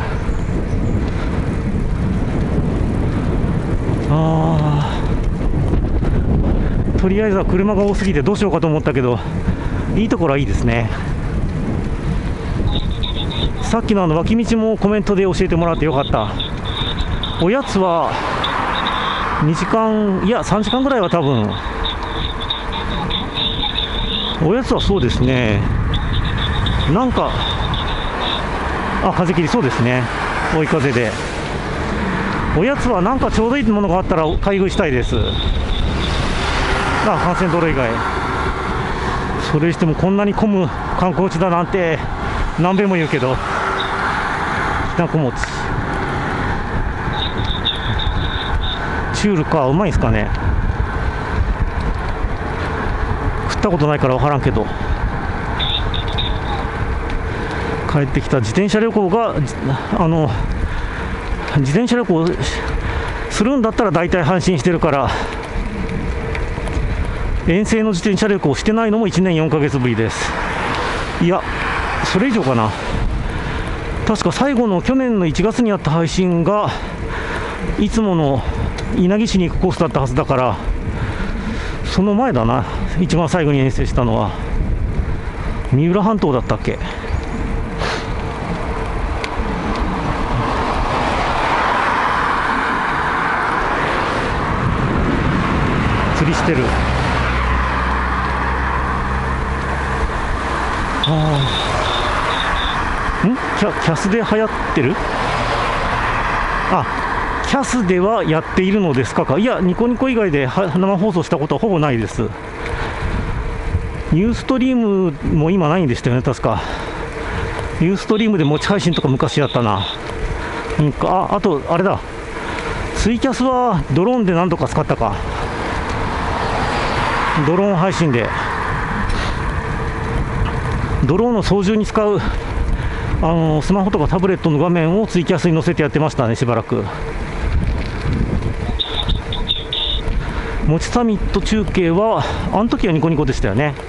とりあえずは車が多すぎてどうしようかと思ったけど、いいところはいいですね。さっきの脇道もコメントで教えてもらってよかった。おやつは2時間、いや3時間ぐらいは多分。おやつはそうですね、なんか風切り、そうですね、追い風で。おやつはなんかちょうどいいものがあったら買い食いしたいです。幹線道路以外。それにしてもこんなに混む観光地だなんて何べんも言うけど、きなこ餅チュールか、うまいんすかね。食ったことないから分からんけど。帰ってきた自転車旅行が自転車旅行するんだったら大体阪神してるから、遠征の自転車旅行してないのも1年4ヶ月ぶりです。いや、それ以上かな。確か最後の去年の1月にあった配信がいつもの稲城市に行くコースだったはずだから、その前だな、一番最後に遠征したのは。三浦半島だったっけ。釣りしてる。キャスで流行ってる？キャスではやっているのですかか。いや、ニコニコ以外で生放送したことはほぼないです。ユーストリームも今ないんでしたよね、確か。ユーストリームで持ち配信とか昔やったな。あと、あれだ。ツイキャスはドローンで何度か使ったか。ドローン配信で。ドローンの操縦に使うスマホとかタブレットの画面をツイキャスに載せてやってましたね、しばらく。もちサミット中継はあの時はニコニコでしたよね。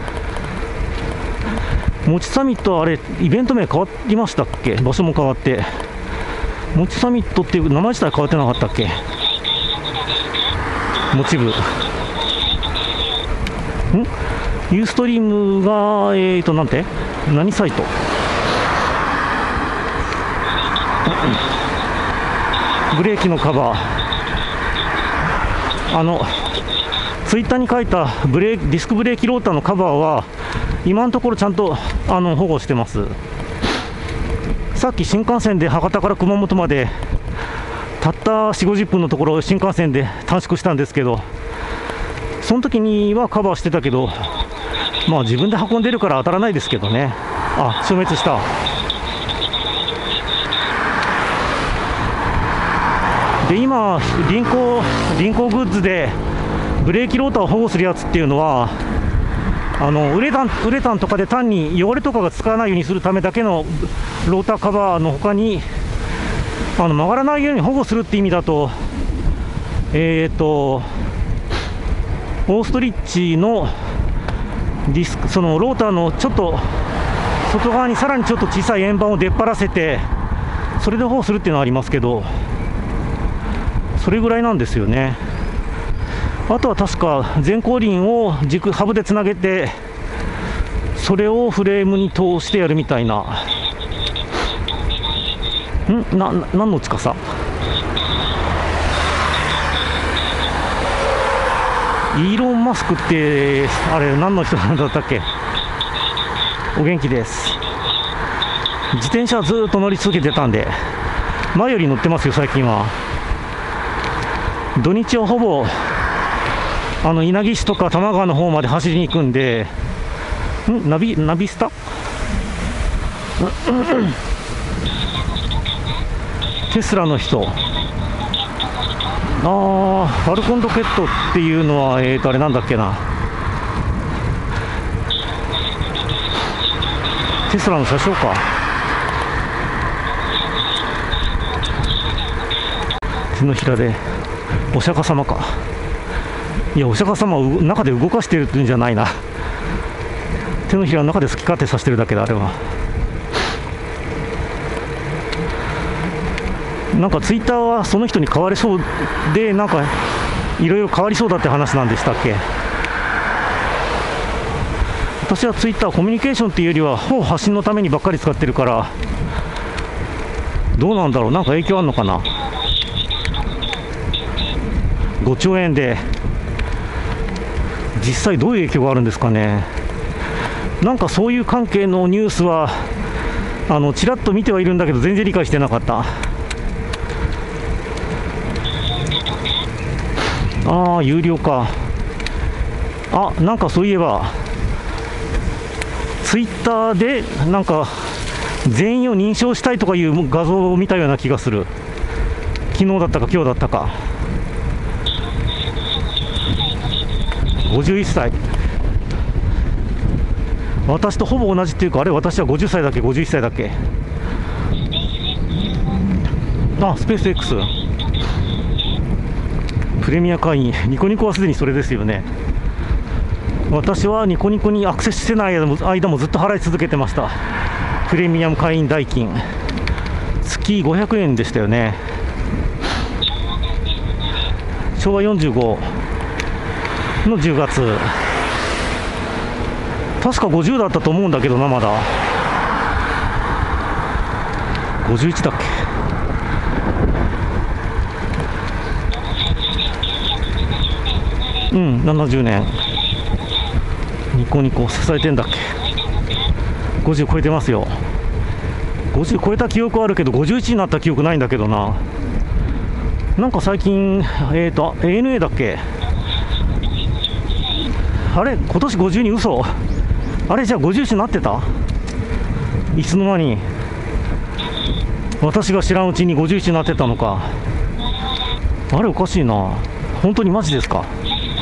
もちサミットはあれイベント名変わりましたっけ。場所も変わって、もちサミットっていう名前自体変わってなかったっけ。もち部ユーストリームがなんて何サイト。ブレーキのカバー、ツイッターに書いたディスクブレーキローターのカバーは今のところちゃんと保護してます。さっき新幹線で博多から熊本までたった4、50分のところを新幹線で短縮したんですけど、その時にはカバーしてたけど、まあ自分で運んでるから当たらないですけどね。消滅した。で今輪行グッズでブレーキローターを保護するやつっていうのはウレタンとかで単に汚れとかがつかないようにするためだけのローターカバーの他に曲がらないように保護するって意味だとオーストリッチのそのローターのちょっと外側にさらにちょっと小さい円盤を出っ張らせてそれで保護するっていうのはありますけど、それぐらいなんですよね。あとは確か前後輪をハブでつなげてそれをフレームに通してやるみたいな。何の近さ。イーロン・マスクってあれ何の人なんだったっけ。お元気です。自転車はずっと乗り続けてたんで前より乗ってますよ最近は。土日はほぼ稲城市とか多摩川の方まで走りに行くんで、ナビスタテスラの人、ファルコンロケットっていうのはあれなんだっけな、 テスラの車掌か。手のひらでお釈迦様か。いや、お釈迦様を中で動かしてるっていうんじゃないな。手のひらの中で好き勝手させてるだけだ、あれは。なんかツイッターはその人に変われそうで、なんかいろいろ変わりそうだって話なんでしたっけ。私はツイッターコミュニケーションっていうよりは発信のためにばっかり使ってるから、どうなんだろう、なんか影響あるのかな。5兆円で実際どういう影響があるんですかね。なんかそういう関係のニュースはちらっと見てはいるんだけど、全然理解してなかった。ああ、有料か。あ、なんかそういえばツイッターでなんか全員を認証したいとかいう画像を見たような気がする。昨日だったか今日だったか。51歳、私とほぼ同じっていうか、あれ、私は50歳だっけ、51歳だっけ。あ、スペース X プレミア会員、ニコニコはすでにそれですよね。私はニコニコにアクセスしてない間もずっと払い続けてました。プレミアム会員代金月500円でしたよね。昭和45の10月、確か50だったと思うんだけどな。まだ51だっけ。うん、70年ニコニコ支えてんだっけ。50超えてますよ。50超えた記憶はあるけど51になった記憶ないんだけどな。なんか最近ANA だっけ。あれ、今年50に嘘。あれ、じゃあ51になってた。いつの間に私が知らんうちに51になってたのか。あれ、おかしいな。本当にマジですか。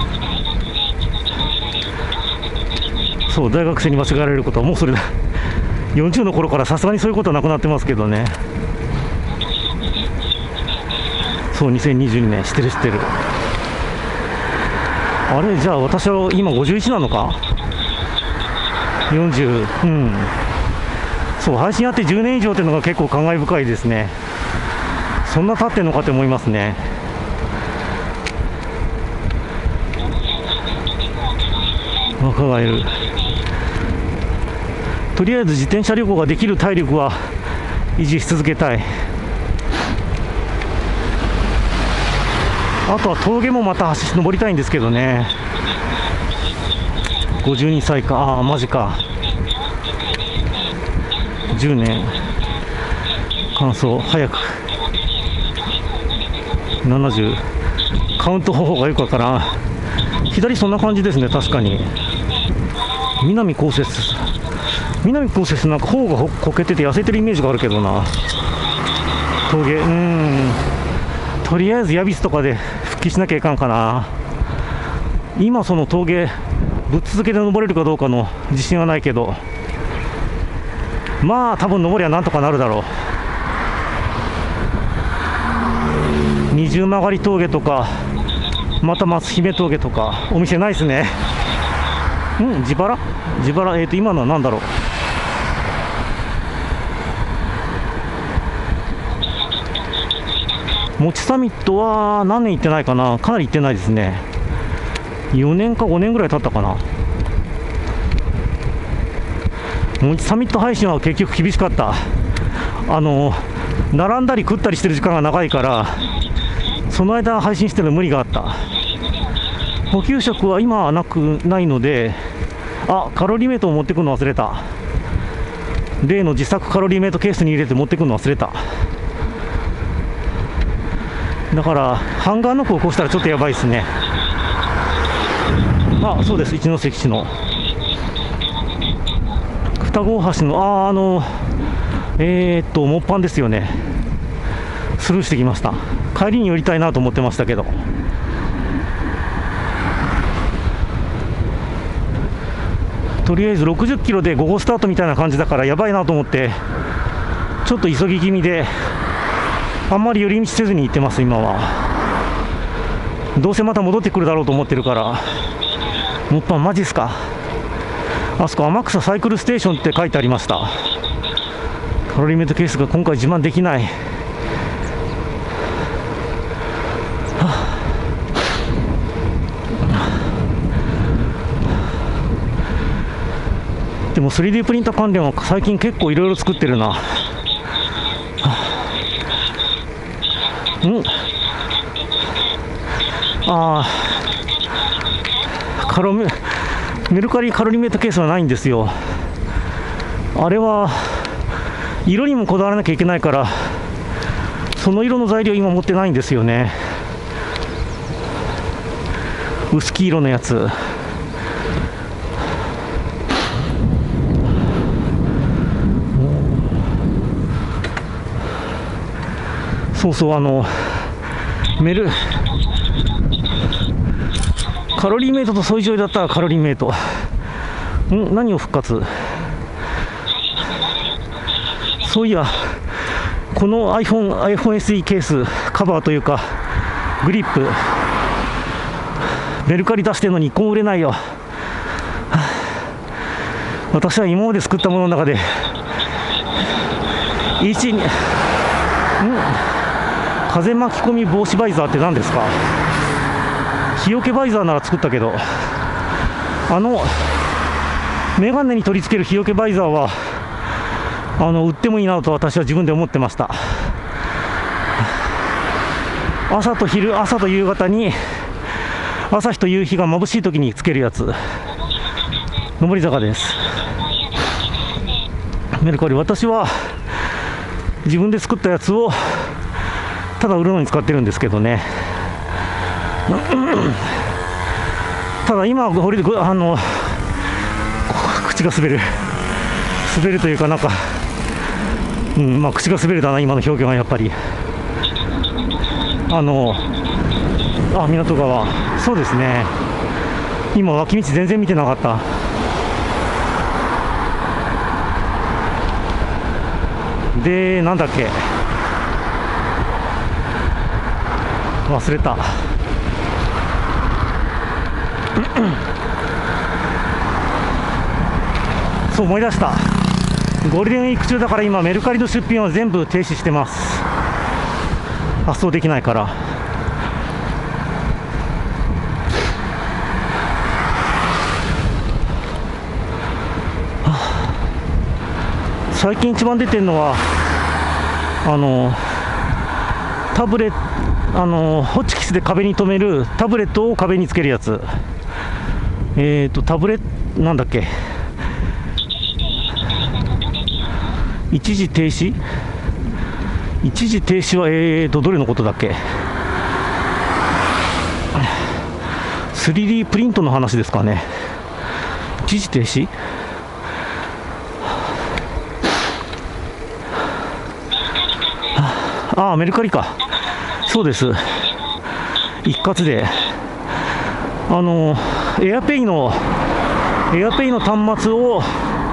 そう、大学生に間違えられることはもうそれだ。40の頃からさすがにそういうことはなくなってますけどね。そう、2022年、知ってる知ってる。あれ、じゃあ私は今51なのか。40、うん。そう、配信やって10年以上っていうのが結構感慨深いですね。そんな経ってんのかって思いますね。若返る。とりあえず自転車旅行ができる体力は維持し続けたい。あとは峠もまた登りたいんですけどね。52歳か。ああ、マジか。10年乾燥早く70。カウント方法がよくわからん。左そんな感じですね。確かに南こうせつなんか頬がこけてて痩せてるイメージがあるけどな。峠、とりあえずヤビスとかで復帰しなきゃいかんかな。今その峠ぶっ続けて登れるかどうかの自信はないけど、まあ多分登りはなんとかなるだろう。二重曲がり峠とか、また松姫峠とか。お店ないですね。自腹今のは何だろう。もちサミットは何年行ってないかな。かなり行ってないですね。4年か5年ぐらい経ったかな。もちサミット配信は結局厳しかった。並んだり食ったりしてる時間が長いから、その間配信してるの無理があった。補給食は今はないので、カロリーメイトを持ってくるの忘れた。例の自作カロリーメイトケースに入れて持ってくるの忘れた。だからハンガーノックを起こしたらちょっとやばいですね。そうです、一関市の双子大橋のモッパンですよね。スルーしてきました。帰りに寄りたいなと思ってましたけど。 とりあえず60キロで午後スタートみたいな感じだからやばいなと思って、ちょっと急ぎ気味であんまり寄り道せずに行ってます。今はどうせまた戻ってくるだろうと思ってるから。もっぱんマジっすか。あそこ天草サイクルステーションって書いてありました。カロリーメイトケースが今回自慢できない。でも 3D プリンター関連は最近結構いろいろ作ってるな。メルカリカロリーメイトケースはないんですよ。あれは色にもこだわらなきゃいけないから、その色の材料今持ってないんですよね。薄黄色のやつ。そうそう、カロリーメイトとソイジョイだったらカロリーメイト。何を復活。そういや、この iPhone SE ケース、カバーというかグリップ、メルカリ出してるのに1個も売れないよ。私は今まで作ったものの中で風巻き込み防止バイザーって何ですか。日よけバイザーなら作ったけど、メガネに取り付ける日よけバイザーは売ってもいいなと私は自分で思ってました。朝と夕方に、朝日と夕日が眩しい時につけるやつ。上り坂です。メルカリ、私は自分で作ったやつをただ売るのに使ってるんですけどね。ただ今口が滑るというか、なんか口が滑るだな、今の表現はやっぱり。港川、そうですね。今脇道全然見てなかった。で、なんだっけ、忘れた。そう、思い出した。ゴールデンウィーク中だから今メルカリの出品は全部停止してます。発送できないから。最近一番出てるのはタブレット、ホチキスで壁に留めるタブレットを壁につけるやつ。タブレットなんだっけ、一時停止はどれのことだっけ。 3D プリントの話ですかね。一時停止、メルカリか。そうです、一括でエアペイの端末を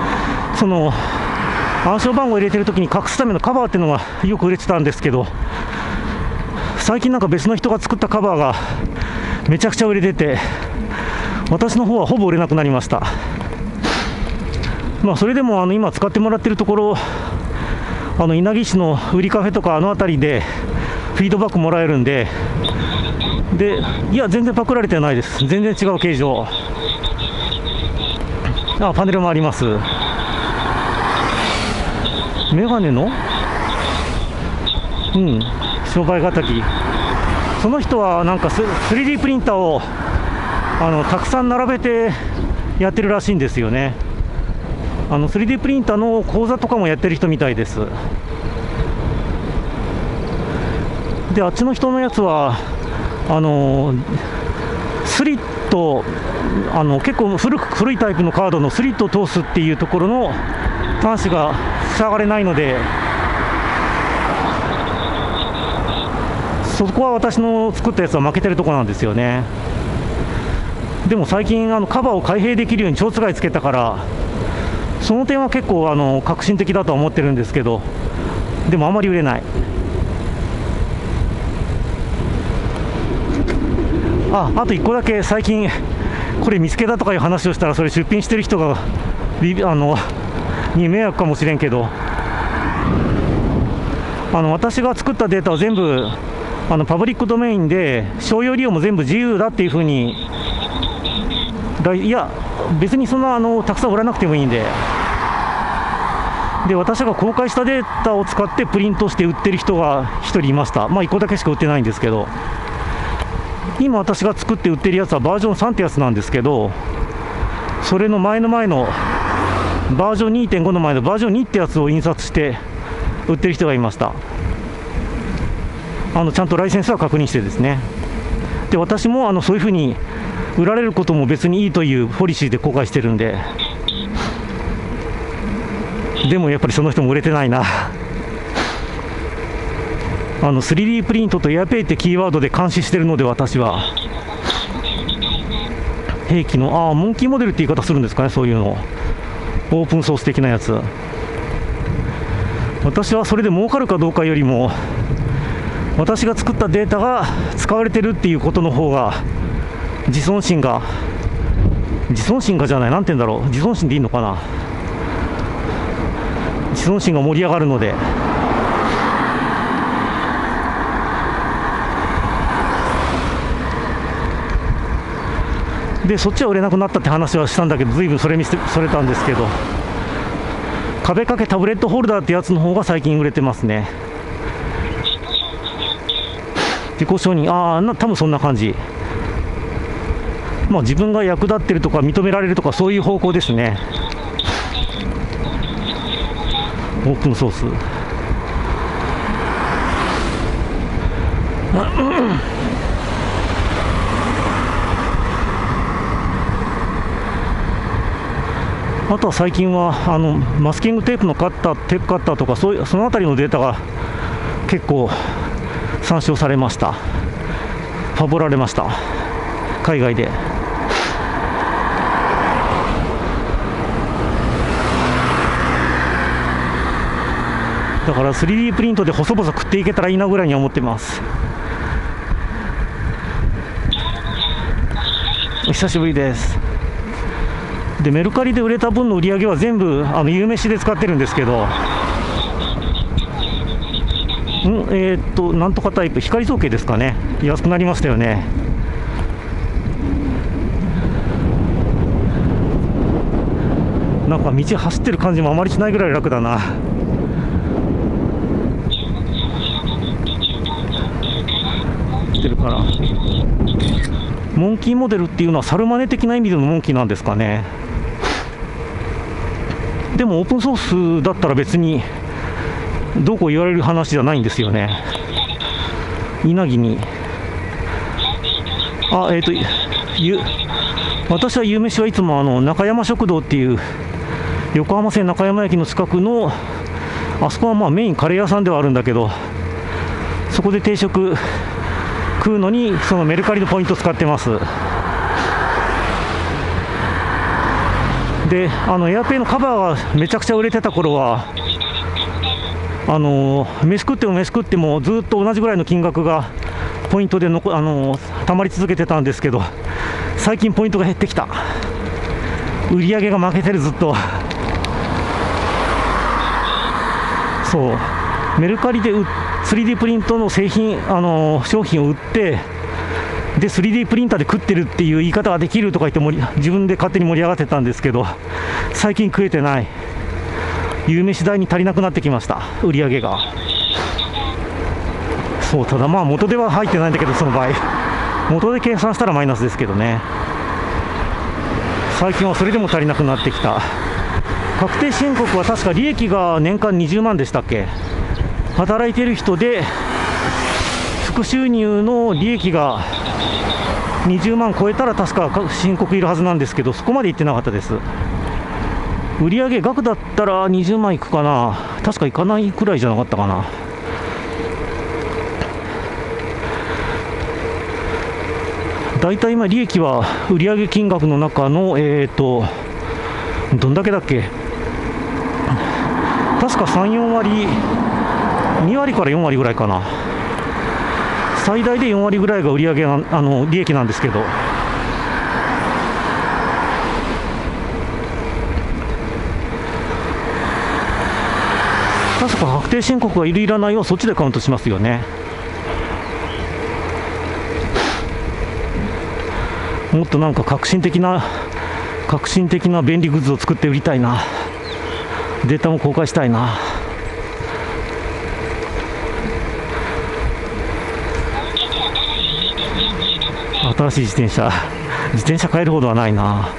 暗証番号を入れてるときに隠すためのカバーっていうのがよく売れてたんですけど、最近なんか別の人が作ったカバーがめちゃくちゃ売れてて、私の方はほぼ売れなくなりました。それでも今使ってもらってるところ、稲城市の売りカフェとか辺りでフィードバックもらえるんで、いや全然パクられてないです。全然違う形状。パネルもあります。メガネの商売敵。その人はなんか 3D プリンターをたくさん並べてやってるらしいんですよね。3D プリンターの講座とかもやってる人みたいです。で、あっちの人のやつはスリット、結構古いタイプのカードのスリットを通すっていうところの端子が塞がれないので、そこは私の作ったやつは負けてるところなんですよね。 でも最近カバーを開閉できるように蝶番つけたから、その点は結構革新的だとは思ってるんですけど、でもあまり売れない。あと1個だけ、最近これ見つけたとかいう話をしたら、それ出品してる人がに迷惑かもしれんけど、私が作ったデータは全部パブリックドメインで、商用利用も全部自由だっていうふうに、いや別にそんなたくさん売らなくてもいいんで、私が公開したデータを使ってプリントして売ってる人が1人いました。1個だけしか売ってないんですけど、今私が作って売ってるやつはバージョン3ってやつなんですけど、それの前のバージョン 2.5 の前のバージョン2ってやつを印刷して売ってる人がいました。ちゃんとライセンスは確認してですね。で、私もそういうふうに売られることも別にいいというポリシーで公開してるんで、でもやっぱりその人も売れてないな。3D プリントとエアペイってキーワードで監視してるので、私は兵器のモンキーモデルって言い方するんですかね、そういうのオープンソース的なやつ。私はそれで儲かるかどうかよりも、私が作ったデータが使われてるっていうことの方が自尊心がじゃない、なんて言うんだろう、自尊心でいいのかな、自尊心が盛り上がるので。で、そっちは売れなくなったって話はしたんだけど、ずいぶんそれたんですけど、壁掛けタブレットホルダーってやつの方が最近売れてますね。自己承認、多分そんな感じ。自分が役立ってるとか認められるとか、そういう方向ですね。オープンソース。あとは最近はマスキングテープカッターとか、そのあたりのデータが結構参照されました。ファボられました、海外で。だから 3D プリントで細々食っていけたらいいなぐらいに思ってます。お久しぶりです。で、メルカリで売れた分の売り上げは全部夕飯で使ってるんですけど、なんとかタイプ光造形ですかね、安くなりましたよね。なんか道走ってる感じもあまりしないぐらい楽だな。来てるから、モンキーモデルっていうのはサルマネ的な意味でのモンキーなんですかね。でもオープンソースだったら別にどうこう言われる話じゃないんですよね。稲城に私は夕飯はいつも中山食堂っていう横浜線中山駅の近くの、あそこはメインカレー屋さんではあるんだけど、そこで定食食うのにそのメルカリのポイント使ってます。で、エアペイのカバーがめちゃくちゃ売れてた頃は、飯食ってもずっと同じぐらいの金額がポイントでたまり続けてたんですけど、最近ポイントが減ってきた。売り上げが負けてる、ずっと。そう、メルカリで3D プリントの商品を売って、で 3D プリンターで食ってるっていう言い方ができるとか言って自分で勝手に盛り上がってたんですけど、最近食えてない。夕飯代に足りなくなってきました、売り上げが。そう、ただ元では入ってないんだけど、その場合元で計算したらマイナスですけどね。最近はそれでも足りなくなってきた。確定申告は確か利益が年間20万でしたっけ。働いている人で副収入の利益が20万超えたら確か申告いるはずなんですけど、そこまでいってなかったです。売上額だったら20万いくかな、確かいかないくらいじゃなかったかな。 だいたい今利益は売上金額の中のどんだけだっけ、確か3、4割、2割から4割ぐらいかな、最大で4割ぐらいが売上な利益なんですけど、確か確定申告がいるいらないはそっちでカウントしますよね。もっとなんか革新的な便利グッズを作って売りたいな。データも公開したいな。新しい自転車買えるほどはないな。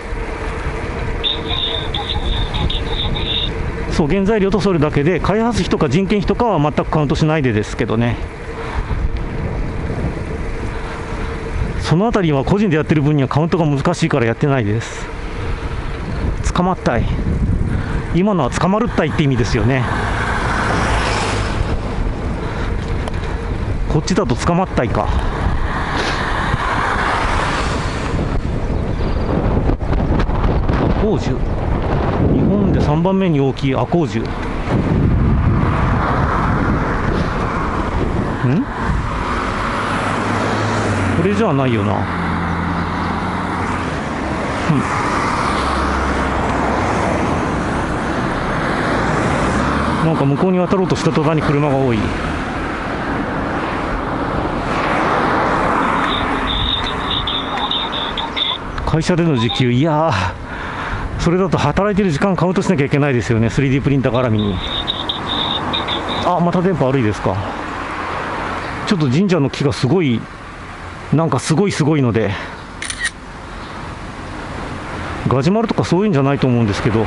そう、原材料とそれだけで、開発費とか人件費とかは全くカウントしないでですけどね。そのあたりは個人でやってる分にはカウントが難しいからやってないです。捕まったい、今のは捕まるったいって意味ですよね。こっちだと捕まったいか。アコージュ、日本で3番目に大きいアコージュ。これじゃないよな。なんか向こうに渡ろうとした途端に車が多い。会社での時給、いやー、それだと働いてる時間カウントしなきゃいけないですよね、3D プリンター絡みに。あ、また電波悪いですか。ちょっと神社の木がすごい、なんかすごいので、ガジュマルとかそういうんじゃないと思うんですけど、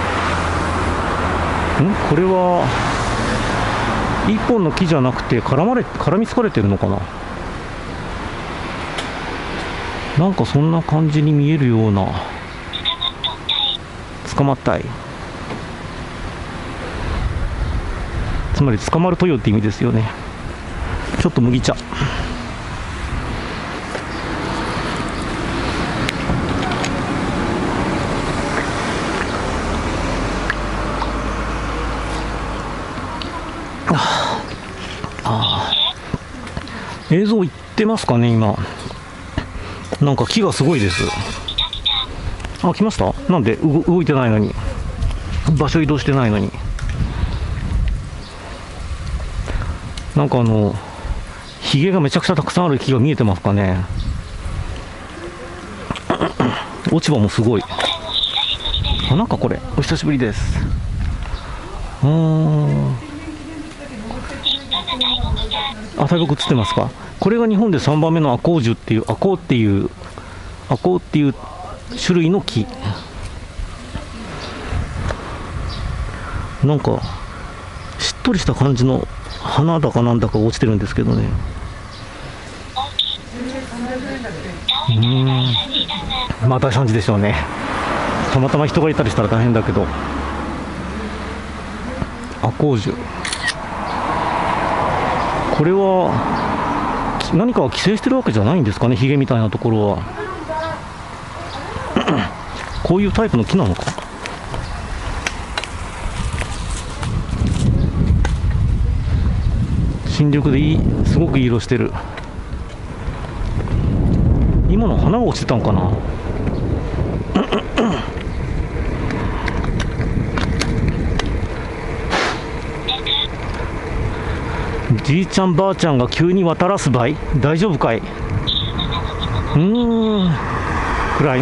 これは一本の木じゃなくて絡みつかれてるのかな。なんかそんな感じに見えるような。捕まったい、つまり捕まるとよって意味ですよね。ちょっと麦茶。映像いってますかね、今。なんか木がすごいです。あ、来ました。なんで動いてないのに、場所移動してないのに。なんかひげがめちゃくちゃたくさんある木が見えてますかね。落ち葉もすごい。あ、なんかこれお久しぶりです。あ、大木映ってますか。これが日本で3番目のアコージュっていうアコーっていう種類の木。なんかしっとりした感じの花だかなんだか落ちてるんですけどね。まあ大惨事でしょうね。たまたま人がいたりしたら大変だけど。アコージュ、これは何かは寄生してるわけじゃないんですかね、ヒゲみたいなところは。こういうタイプの木なのか。新緑でいい、すごくいい色してる。今の花が落ちてたんかな。じいちゃんばあちゃんが急に渡らす場合大丈夫かい。くらい。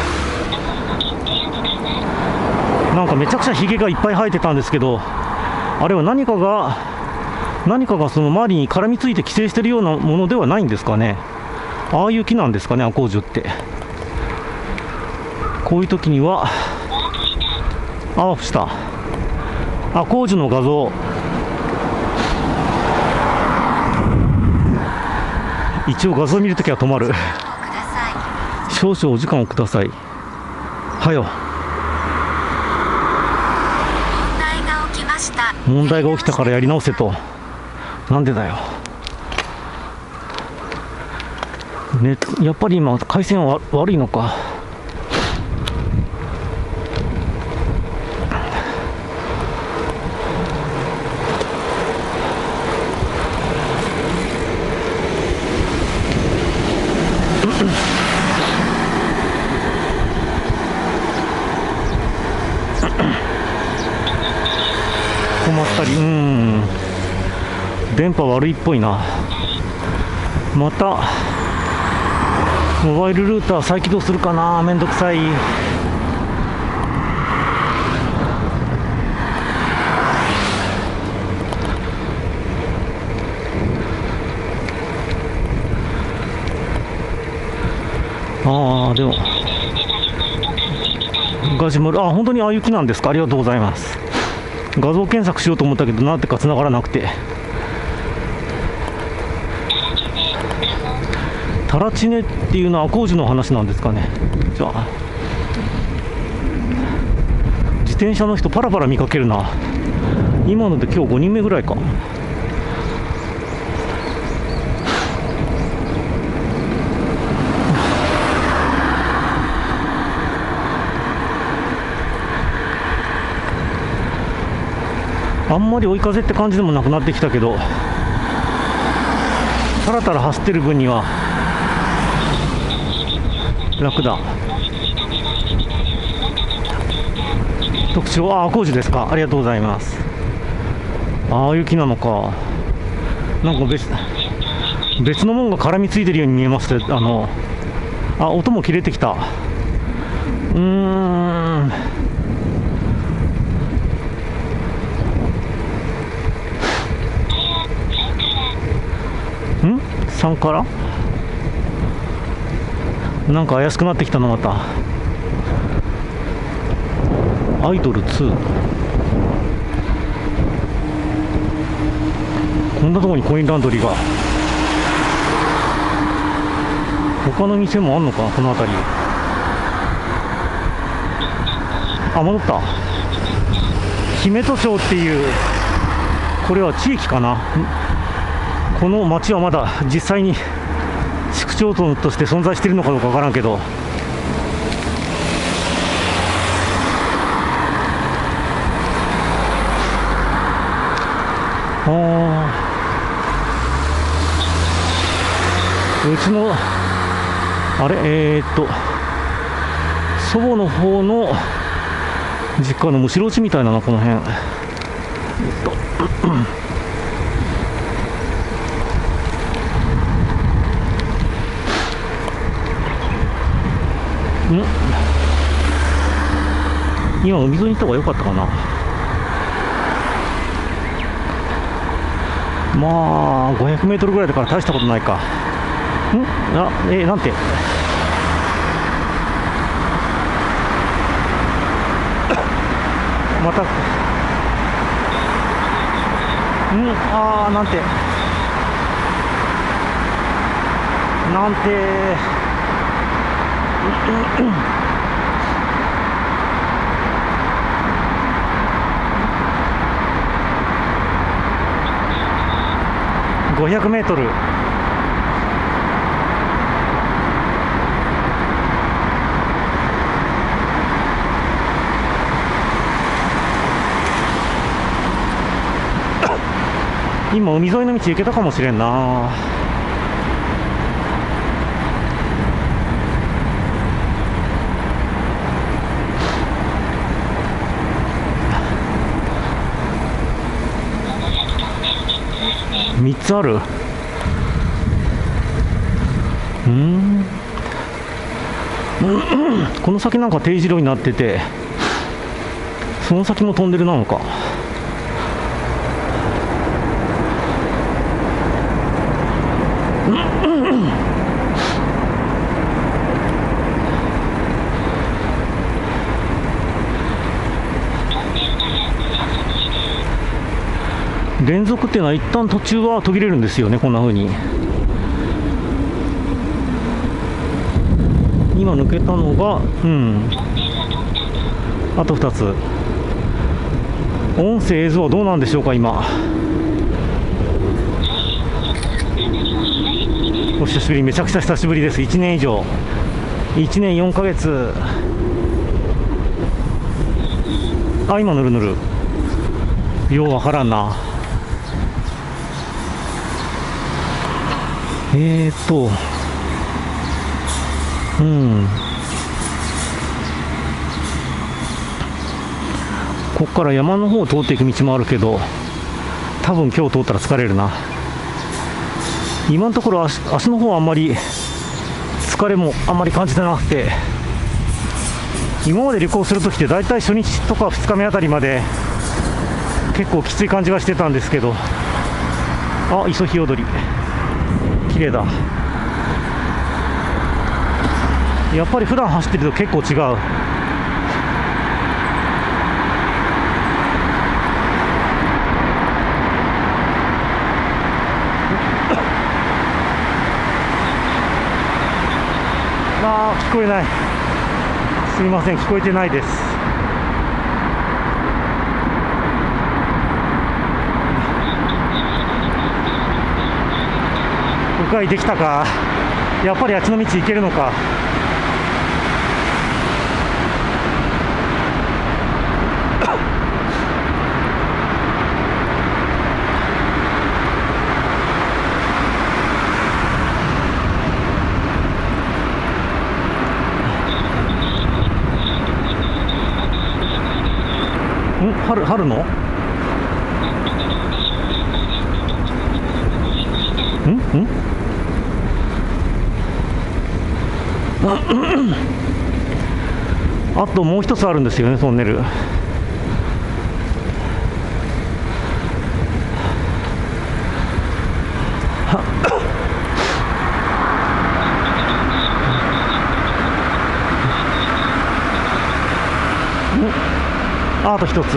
なんかめちゃくちゃひげがいっぱい生えてたんですけど、あれは何かがその周りに絡みついて寄生してるようなものではないんですかね。ああいう木なんですかね、アコージュって。こういう時にはオフしたアコージュの画像。一応画像見るときは止まる。少々お時間をください。はよ。問題が起きたからやり直せと。なんでだよ。 ね、やっぱり今回線は悪いのか。止まったり、電波悪いっぽいな。またモバイルルーター再起動するかな。めんどくさい。でもガジュマル、本当に雪なんですか。ありがとうございます。画像検索しようと思ったけど、なんてか繋がらなくて。タラチネっていうのは工事の話なんですかね。じゃあ自転車の人パラパラ見かけるな。今ので今日5人目ぐらいか。あんまり追い風って感じでもなくなってきたけど、たらたら走ってる分には楽だ。特徴、工事ですか。ありがとうございます。雪なのか。なんか別のものが絡みついてるように見えます。音も切れてきた。3からなんか怪しくなってきたの。またアイドル2、こんなところにコインランドリーが。他の店もあんのか、この辺り。戻った。姫戸町っていう、これは地域かな。この町はまだ実際に市区町村として存在しているのかどうかわからんけど、うちの祖母の方の実家のむしろうちみたいな、この辺。今海沿いに行った方が良かったかな。500メートルぐらいだから大したことないか。なんてまたなんて500メートル。今海沿いの道行けたかもしれんな。3つある。この先なんか丁字路になってて、その先もトンネルなのか。連続っていうのは一旦途中は途切れるんですよね、こんな風に。今抜けたのがあと2つ。音声映像はどうなんでしょうか。今よし、 久しぶり、めちゃくちゃ久しぶりです。1年以上、1年4ヶ月。あ、今ぬるぬる、ようわからんな。うん、ここから山の方を通っていく道もあるけど、多分今日通ったら疲れるな。今のところ足の方はあんまり疲れもあんまり感じてなくて、今まで旅行するときって大体初日とか2日目あたりまで結構きつい感じがしてたんですけど、あ、磯日踊り綺麗だ。やっぱり普段走ってると結構違う。あー、聞こえない、すみません、聞こえてないです。迂回できたか。やっぱりあっちの道行けるのか。春のあともう一つあるんですよね、トンネル。あと一つ、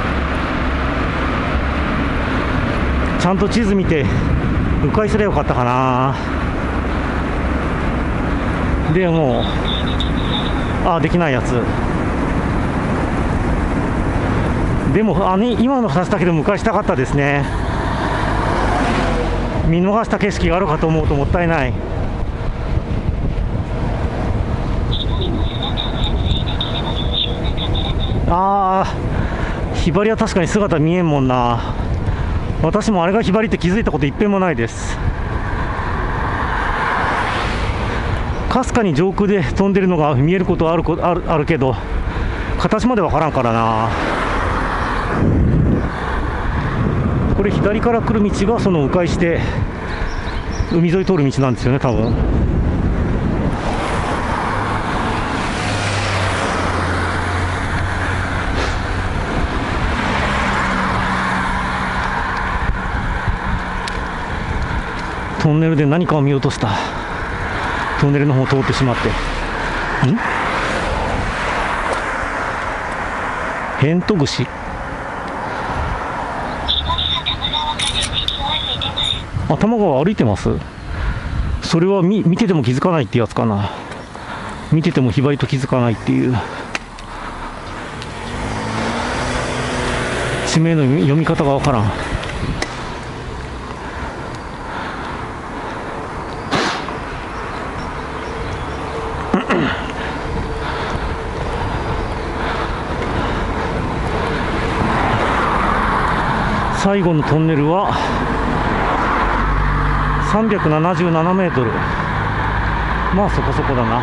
ちゃんと地図見て迂回すればよかったかな。でもできないやつ。でも今の2つだけでも迂回したかったですね。見逃した景色があるかと思うともったいない。ひばりは確かに姿見えんもんな。私もあれがひばりって気づいたこと一遍もないです。かすかに上空で飛んでるのが見えることはあるけど、形までわからんからな。これ左から来る道がその迂回して海沿い通る道なんですよね、多分。トンネルで何かを見落とした。トンネルの方を通ってしまって。ヘントグシ。多摩川歩いてます。それは見てても気づかないってやつかな。見ててもひばりと気づかないっていう地名の読み方がわからん。最後のトンネルは377メートル。まあそこそこだな。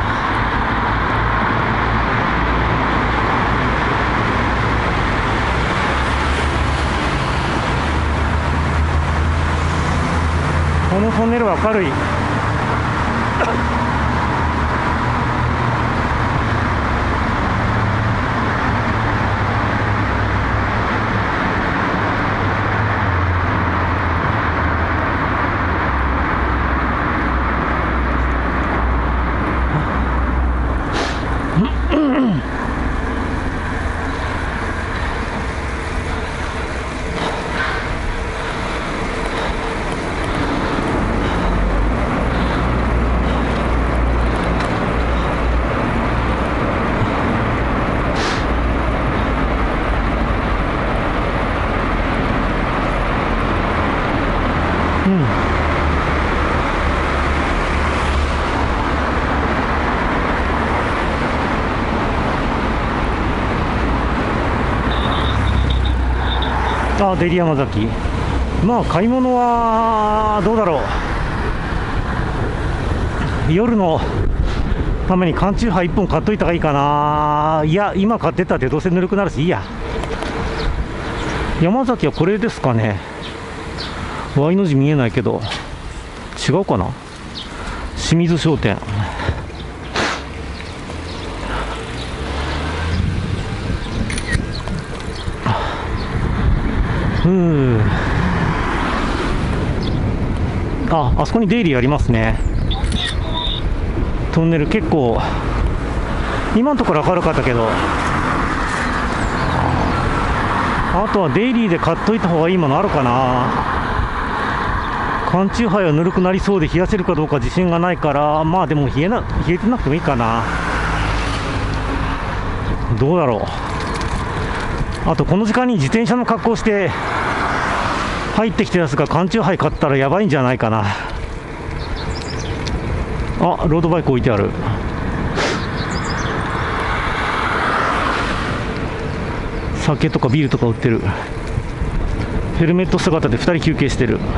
このトンネルは明るい。 あ、デリ山崎。まあ買い物はどうだろう。夜のために缶チューハイ1本買っといた方がいいかな。いや、今買ってったってどうせぬるくなるし、いいや。山崎はこれですかね。Y の字見えないけど、違うかな。清水商店。あそこに出入りありますね。トンネル結構今のところ明るかったけど、あとはデイリーで買っといた方がいいものあるかな。缶チューハイはぬるくなりそうで冷やせるかどうか自信がないから、まあでも冷えてなくてもいいかな。どうだろう。あとこの時間に自転車の格好して入ってきたやつが缶チューハイ買ったらやばいんじゃないかな。あ、ロードバイク置いてある。酒とかビールとか売ってる。ヘルメット姿で2人休憩してる。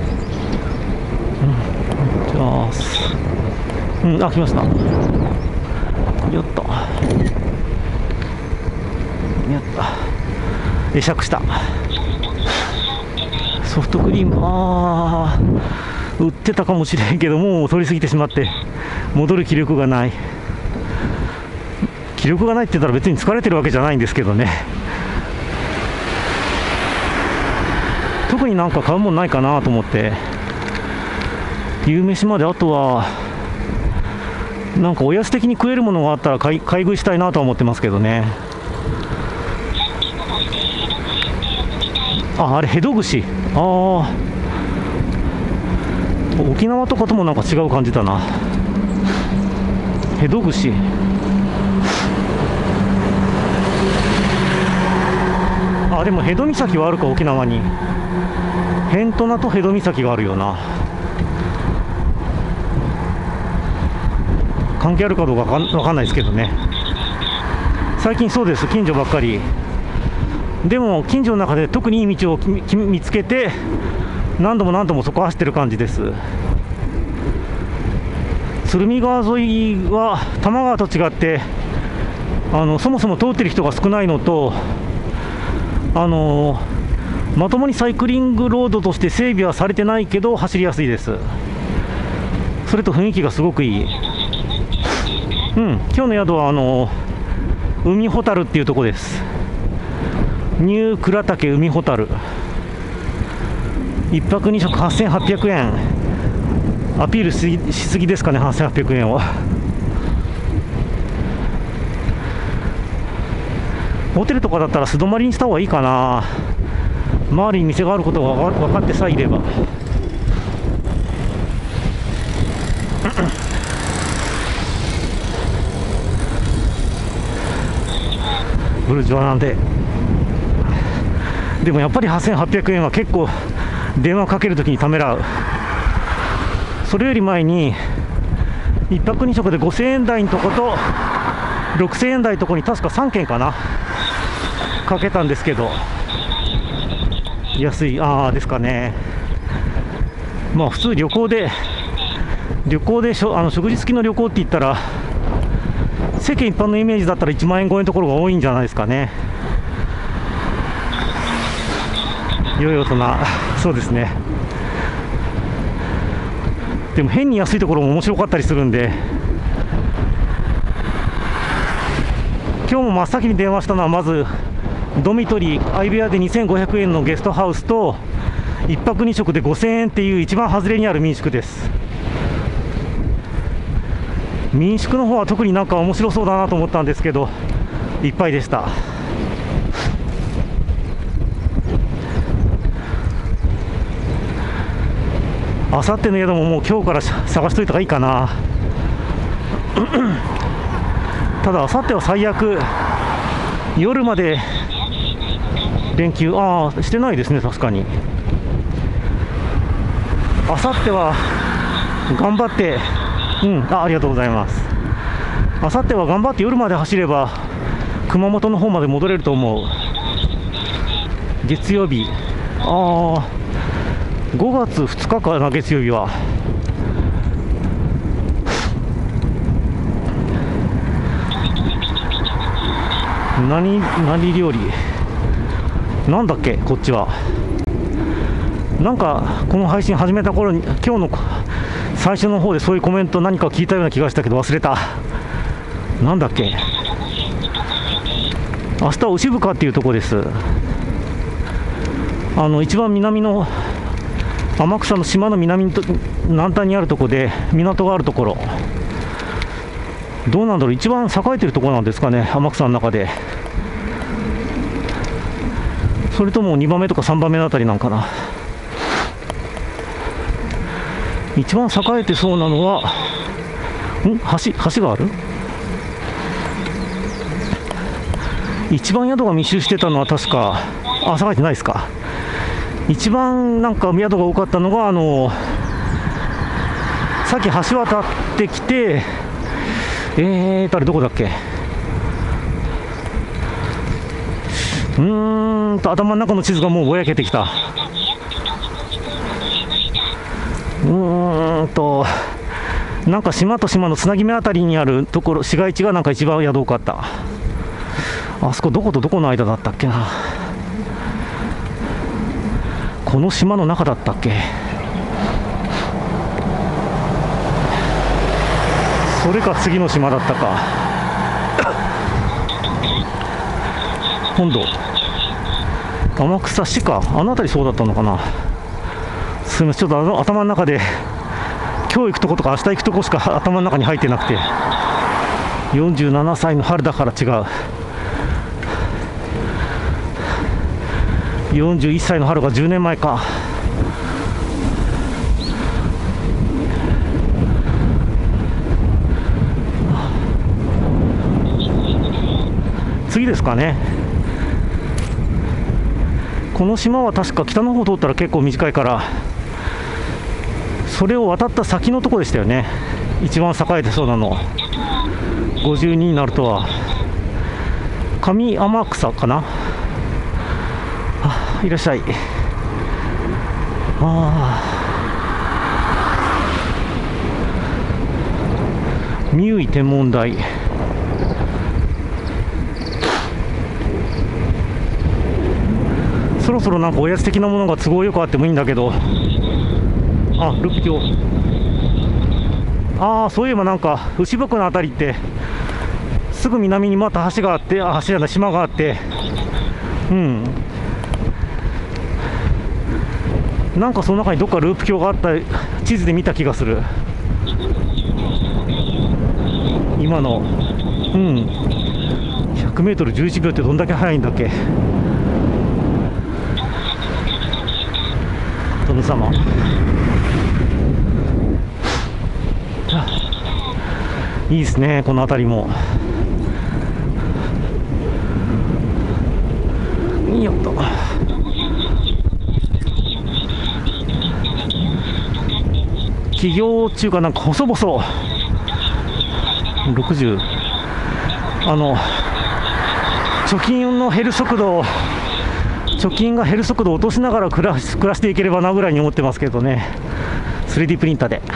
じゃあ、あ、来ました。やった。やった。会釈した。ソフトクリーム、売ってたかもしれんけど、もう通り過ぎてしまって戻る気力がない。気力がないって言ったら別に疲れてるわけじゃないんですけどね。特になんか買うもんないかなと思って。夕飯まであとはなんかおやつ的に食えるものがあったら買い食いしたいなとは思ってますけどね。あれヘド串。沖縄とかともなんか違う感じだな。ヘド串。でもヘド岬はあるか、沖縄に。ヘントナとヘド岬があるよな。関係あるかどうかわかんないですけどね。最近そうです、近所ばっかり。でも近所の中で特にいい道を見つけて何度もそこ走ってる感じです。鶴見川沿いは多摩川と違ってそもそも通ってる人が少ないのと、まともにサイクリングロードとして整備はされてないけど走りやすいです。それと雰囲気がすごくいい。今日の宿は海ほたるっていうとこです。ニュー倉岳海ほたる。1泊2食8800円。アピールしすぎですかね、8800円を。ホテルとかだったら素泊まりにした方がいいかな。周りに店があることが分かってさえいれば。ブルジョワなんで。でもやっぱり8800円は結構電話かけるときにためらう。それより前に1泊2食で5000円台のとこと6000円台のとこに確か3件かなかけたんですけど、安いですかね。まあ普通旅行で食事付きの旅行って言ったら世間一般のイメージだったら1万円超えのところが多いんじゃないですかね。良い大人、そうですね。でも変に安いところも面白かったりするんで、今日も真っ先に電話したのはまずドミトリー相部屋で2500円のゲストハウスと1泊2食で5000円っていう一番外れにある民宿です。民宿の方は特になんか面白そうだなと思ったんですけどいっぱいでした。あさっての宿ももう今日から探しといた方がいいかな。ただあさっては最悪夜まで連休してないですね。確かにあさっては頑張ってありがとうございます。あさっては頑張って夜まで走れば熊本の方まで戻れると思う。 月曜日、5月2日かな、月曜日は。何料理なんだっけ、こっちは。なんかこの配信始めた頃に、今日の最初の方でそういうコメント何か聞いたような気がしたけど忘れた。なんだっけ。明日は牛深っていうところです。一番南の天草の島の南端にあるところで、港があるところ。どうなんだろう、一番栄えてるところなんですかね、天草の中で。それとも2番目とか3番目のあたりなんかな。一番栄えてそうなのは、橋がある。一番宿が密集してたのは確か、栄えてないですか。一番なんか宿が多かったのが、さっき橋渡ってきて、あれどこだっけ。頭の中の地図がもうぼやけてきた。なんか島と島のつなぎ目あたりにあるところ、市街地がなんか一番宿多かった。あそこどことどこの間だったっけな。この島の中だったっけ。それか次の島だったか。今度天草市か、あの辺りそうだったのかな。すみません、ちょっと頭の中で今日行くとことか明日行くとこしか頭の中に入ってなくて、47歳の春だから違う。41歳の春が10年前か。次ですかね。この島は確か北の方通ったら結構短いから、それを渡った先のとこでしたよね、一番栄えてそうなの。52になるとは上天草かな。いらっしゃい。三井天文台。そろそろなんかおやつ的なものが都合よくあってもいいんだけど。ルプ橋。そういえばなんか牛深のあたりってすぐ南にまた橋があって、橋じゃない、島があって、なんかその中にどっかループ橋があった地図で見た気がする。今の100メートル11秒ってどんだけ速いんだっけ。殿様。いいですね、この辺りも。よっと。企業中かなんか細々60、貯金の減る速度、貯金が減る速度を落としながら暮らしていければなぐらいに思ってますけどね、3D プリンターで。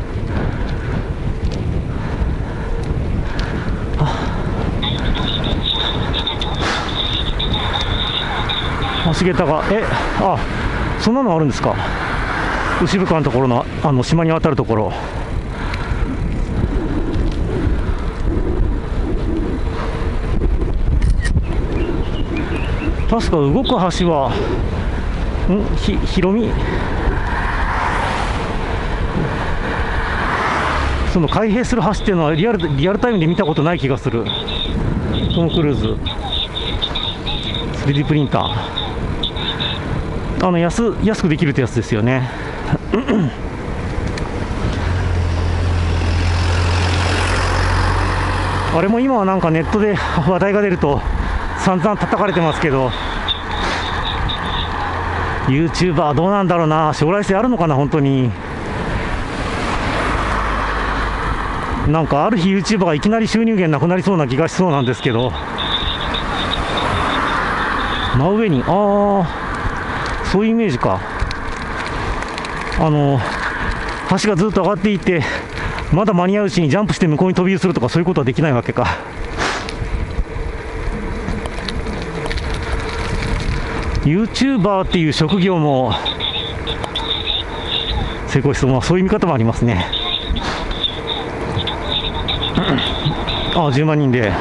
橋桁が、そんなのあるんですか。牛深のところの島に渡るところ。確か動く橋はひろみ、その開閉する橋っていうのはリアルタイムで見たことない気がする。トム・クルーズ 3D プリンター、安くできるってやつですよね。あれも今はなんかネットで話題が出ると散々叩かれてますけど、 YouTuber どうなんだろうな、将来性あるのかな本当に。なんかある日 YouTuber がいきなり収入源なくなりそうな気がしそうなんですけど。真上にそういうイメージか。橋がずっと上がっていて、まだ間に合ううちにジャンプして向こうに飛び移るとか、そういうことはできないわけか。YouTuber っていう職業も成功しそう、そういう見方もありますね。ああ、10万人で。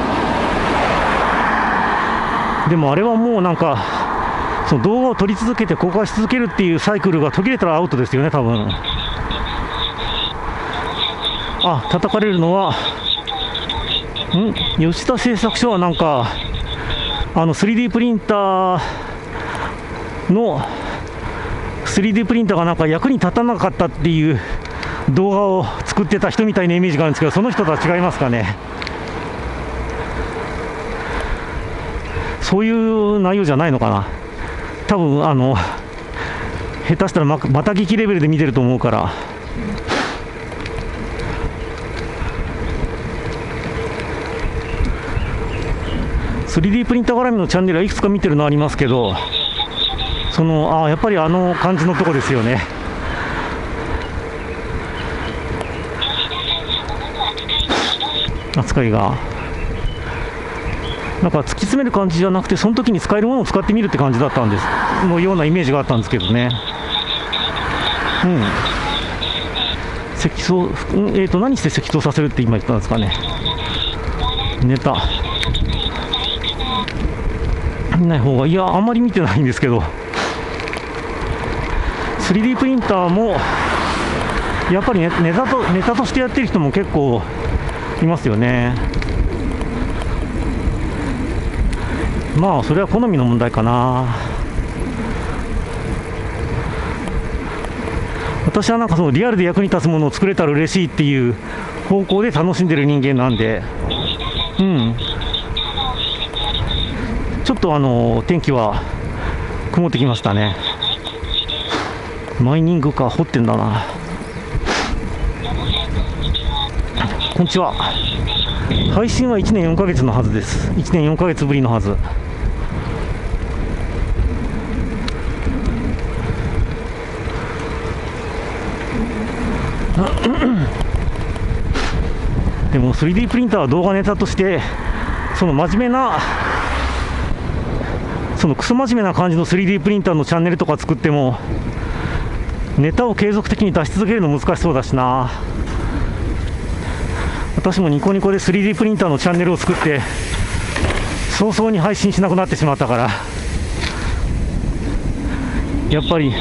でもあれはもうなんか、その動画を撮り続けて公開し続けるっていうサイクルが途切れたらアウトですよね、多分。あ、叩かれるのは、吉田製作所はなんか、3D プリンターの、3D プリンターがなんか役に立たなかったっていう動画を作ってた人みたいなイメージがあるんですけど、その人とは違いますかね。そういう内容じゃないのかな。多分下手したらまた聞きレベルで見てると思うから。3D プリンター絡みのチャンネルはいくつか見てるのありますけど、やっぱり感じのとこですよね。扱いがなんか突き詰める感じじゃなくて、その時に使えるものを使ってみるって感じだったんですのようなイメージがあったんですけどね。積層、何して積層させるって今言ったんですかね。ネタ見ない方が、いや、あんまり見てないんですけど、3D プリンターもやっぱりネタとしてやってる人も結構いますよね。まあそれは好みの問題かな。私はなんかそのリアルで役に立つものを作れたら嬉しいっていう方向で楽しんでる人間なんで、ちょっと天気は曇ってきましたね。マイニングか、掘ってんだな。こんにちは。配信は1年4ヶ月のはずです。1年4ヶ月ぶりのはず。でも 3D プリンターは動画ネタとして、その真面目な、そのクソ真面目な感じの 3D プリンターのチャンネルとか作っても、ネタを継続的に出し続けるの難しそうだしな。私もニコニコで 3D プリンターのチャンネルを作って早々に配信しなくなってしまったから、やっぱり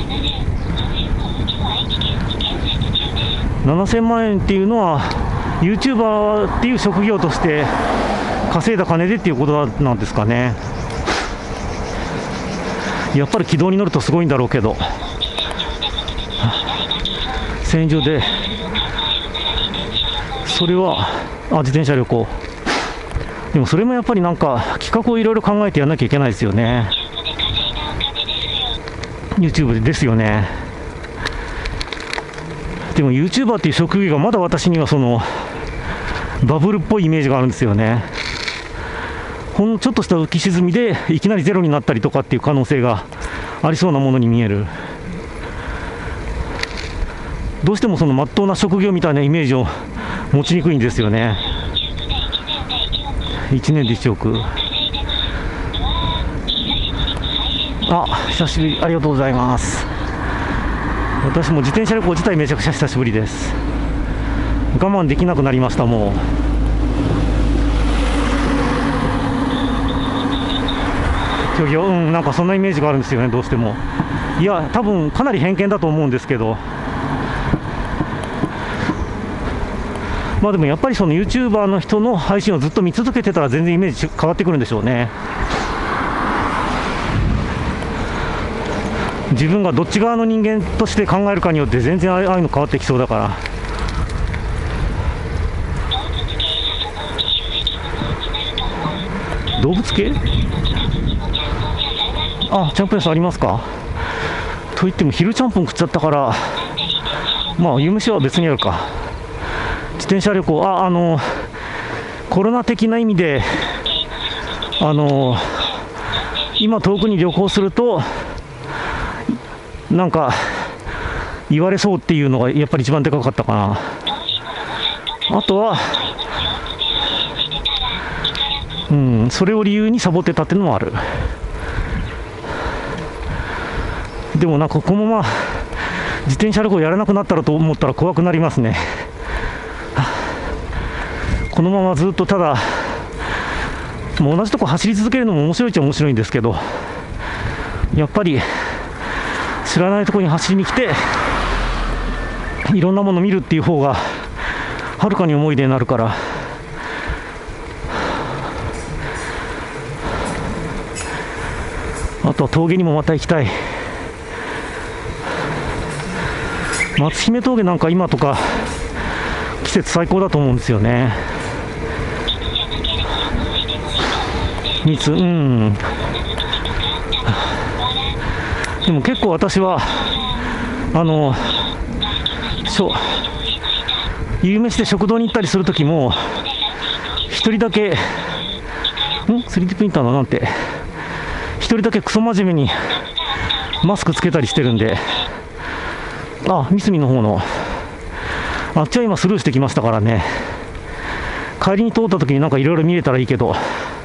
7000万円っていうのは YouTuber っていう職業として稼いだ金でっていうことなんですかね。やっぱり軌道に乗るとすごいんだろうけど、戦場でそれは自転車旅行。でもそれもやっぱりなんか企画をいろいろ考えてやらなきゃいけないですよね。YouTube ですよね。でも YouTuber っていう職業がまだ私にはそのバブルっぽいイメージがあるんですよね。ほんのちょっとした浮き沈みでいきなりゼロになったりとかっていう可能性がありそうなものに見える。どうしてもその真っ当な職業みたいなイメージを持ちにくいんですよね。1年で1億。久しぶり、ありがとうございます。私も自転車旅行自体めちゃくちゃ久しぶりです。我慢できなくなりました。もう競技を、なんかそんなイメージがあるんですよね、どうしても。いや、多分かなり偏見だと思うんですけど、まあでもやっぱりその YouTuber の人の配信をずっと見続けてたら全然イメージ変わってくるんでしょうね。自分がどっち側の人間として考えるかによって全然ああいうの変わってきそうだから。動物系？ちゃんぽん屋さんありますか？といっても昼ちゃんぽん食っちゃったから、まあ夕飯は別にあるか。自転車旅行、コロナ的な意味で今遠くに旅行するとなんか言われそうっていうのがやっぱり一番でかかったかな。あとは、それを理由にサボってたっていうのもある。でもなんかこのまま自転車旅行やらなくなったらと思ったら怖くなりますね。このままずっとただもう同じとこ走り続けるのも面白いっちゃ面白いんですけど、やっぱり知らないところに走りに来ていろんなもの見るっていう方がはるかに思い出になるから。あとは峠にもまた行きたい。松姫峠なんか今とか季節最高だと思うんですよね。でも結構私は夕飯で食堂に行ったりするときも一人だけ3D プリンターのなんて一人だけクソ真面目にマスクつけたりしてるんで、三隅の方のあっちは今スルーしてきましたからね。帰りに通ったときになんかいろいろ見れたらいいけど、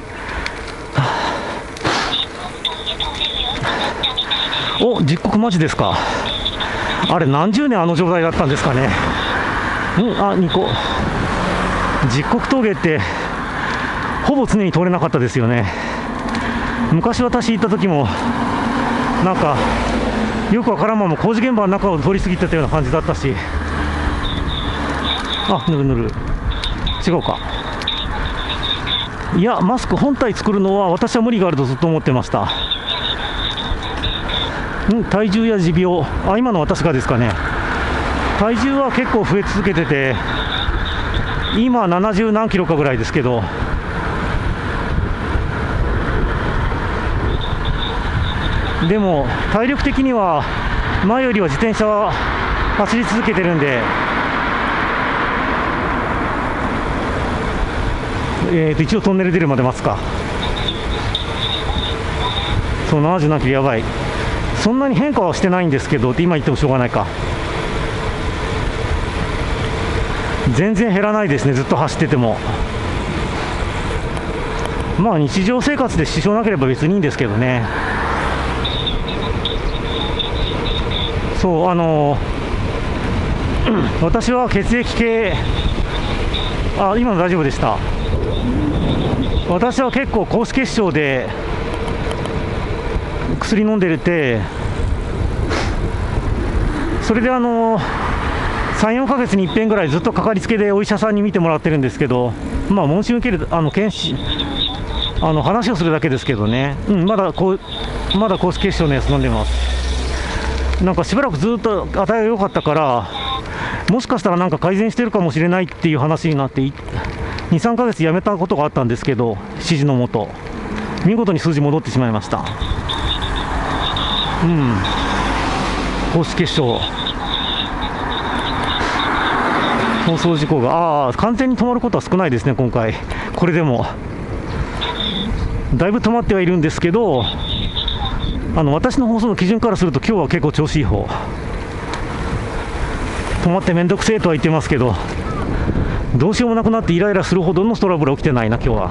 実刻マジですか。あれ何十年あの状態だったんですかね。2個実刻峠ってほぼ常に通れなかったですよね。昔私行った時もなんかよくわからんまま工事現場の中を通り過ぎてたような感じだったし、ぬるぬる違うか。いや、マスク本体作るのは私は無理があるとずっと思ってました。体重や持病、今の私がですかね。体重は結構増え続けてて、今70何キロかぐらいですけど、でも体力的には前よりは自転車は走り続けてるんで、一応トンネル出るまで待つか。そう、70何キロやばい。そんなに変化はしてないんですけどって今言ってもしょうがないか。全然減らないですね、ずっと走ってても。まあ日常生活で支障なければ別にいいんですけどね。そう、私は血液系、今の大丈夫でした。私は結構高脂血症で薬飲んでて、それで3、4ヶ月に一遍ぐらいずっとかかりつけでお医者さんに見てもらってるんですけど、問診受ける検視話をするだけですけどね、まだ高脂血症のやつ飲んでます。なんかしばらくずっと値が良かったから、もしかしたらなんか改善してるかもしれないっていう話になって2、3ヶ月やめたことがあったんですけど、指示のもと見事に数字戻ってしまいました。高脂血症、放送事故が完全に止まることは少ないですね今回。これでもだいぶ止まってはいるんですけど、私の放送の基準からすると今日は結構調子いい方。止まってめんどくせえとは言ってますけど、どうしようもなくなってイライラするほどのトラブルは起きてないな今日は。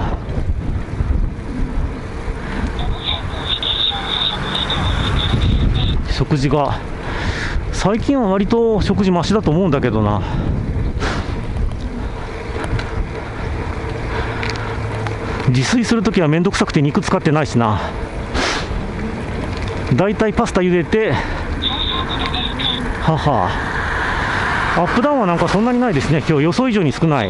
食事が最近は割と食事マシだと思うんだけどな。自炊するときはめんどくさくて肉使ってないしな。だいたいパスタ茹でて、アップダウンはなんかそんなにないですね今日。予想以上に少ない。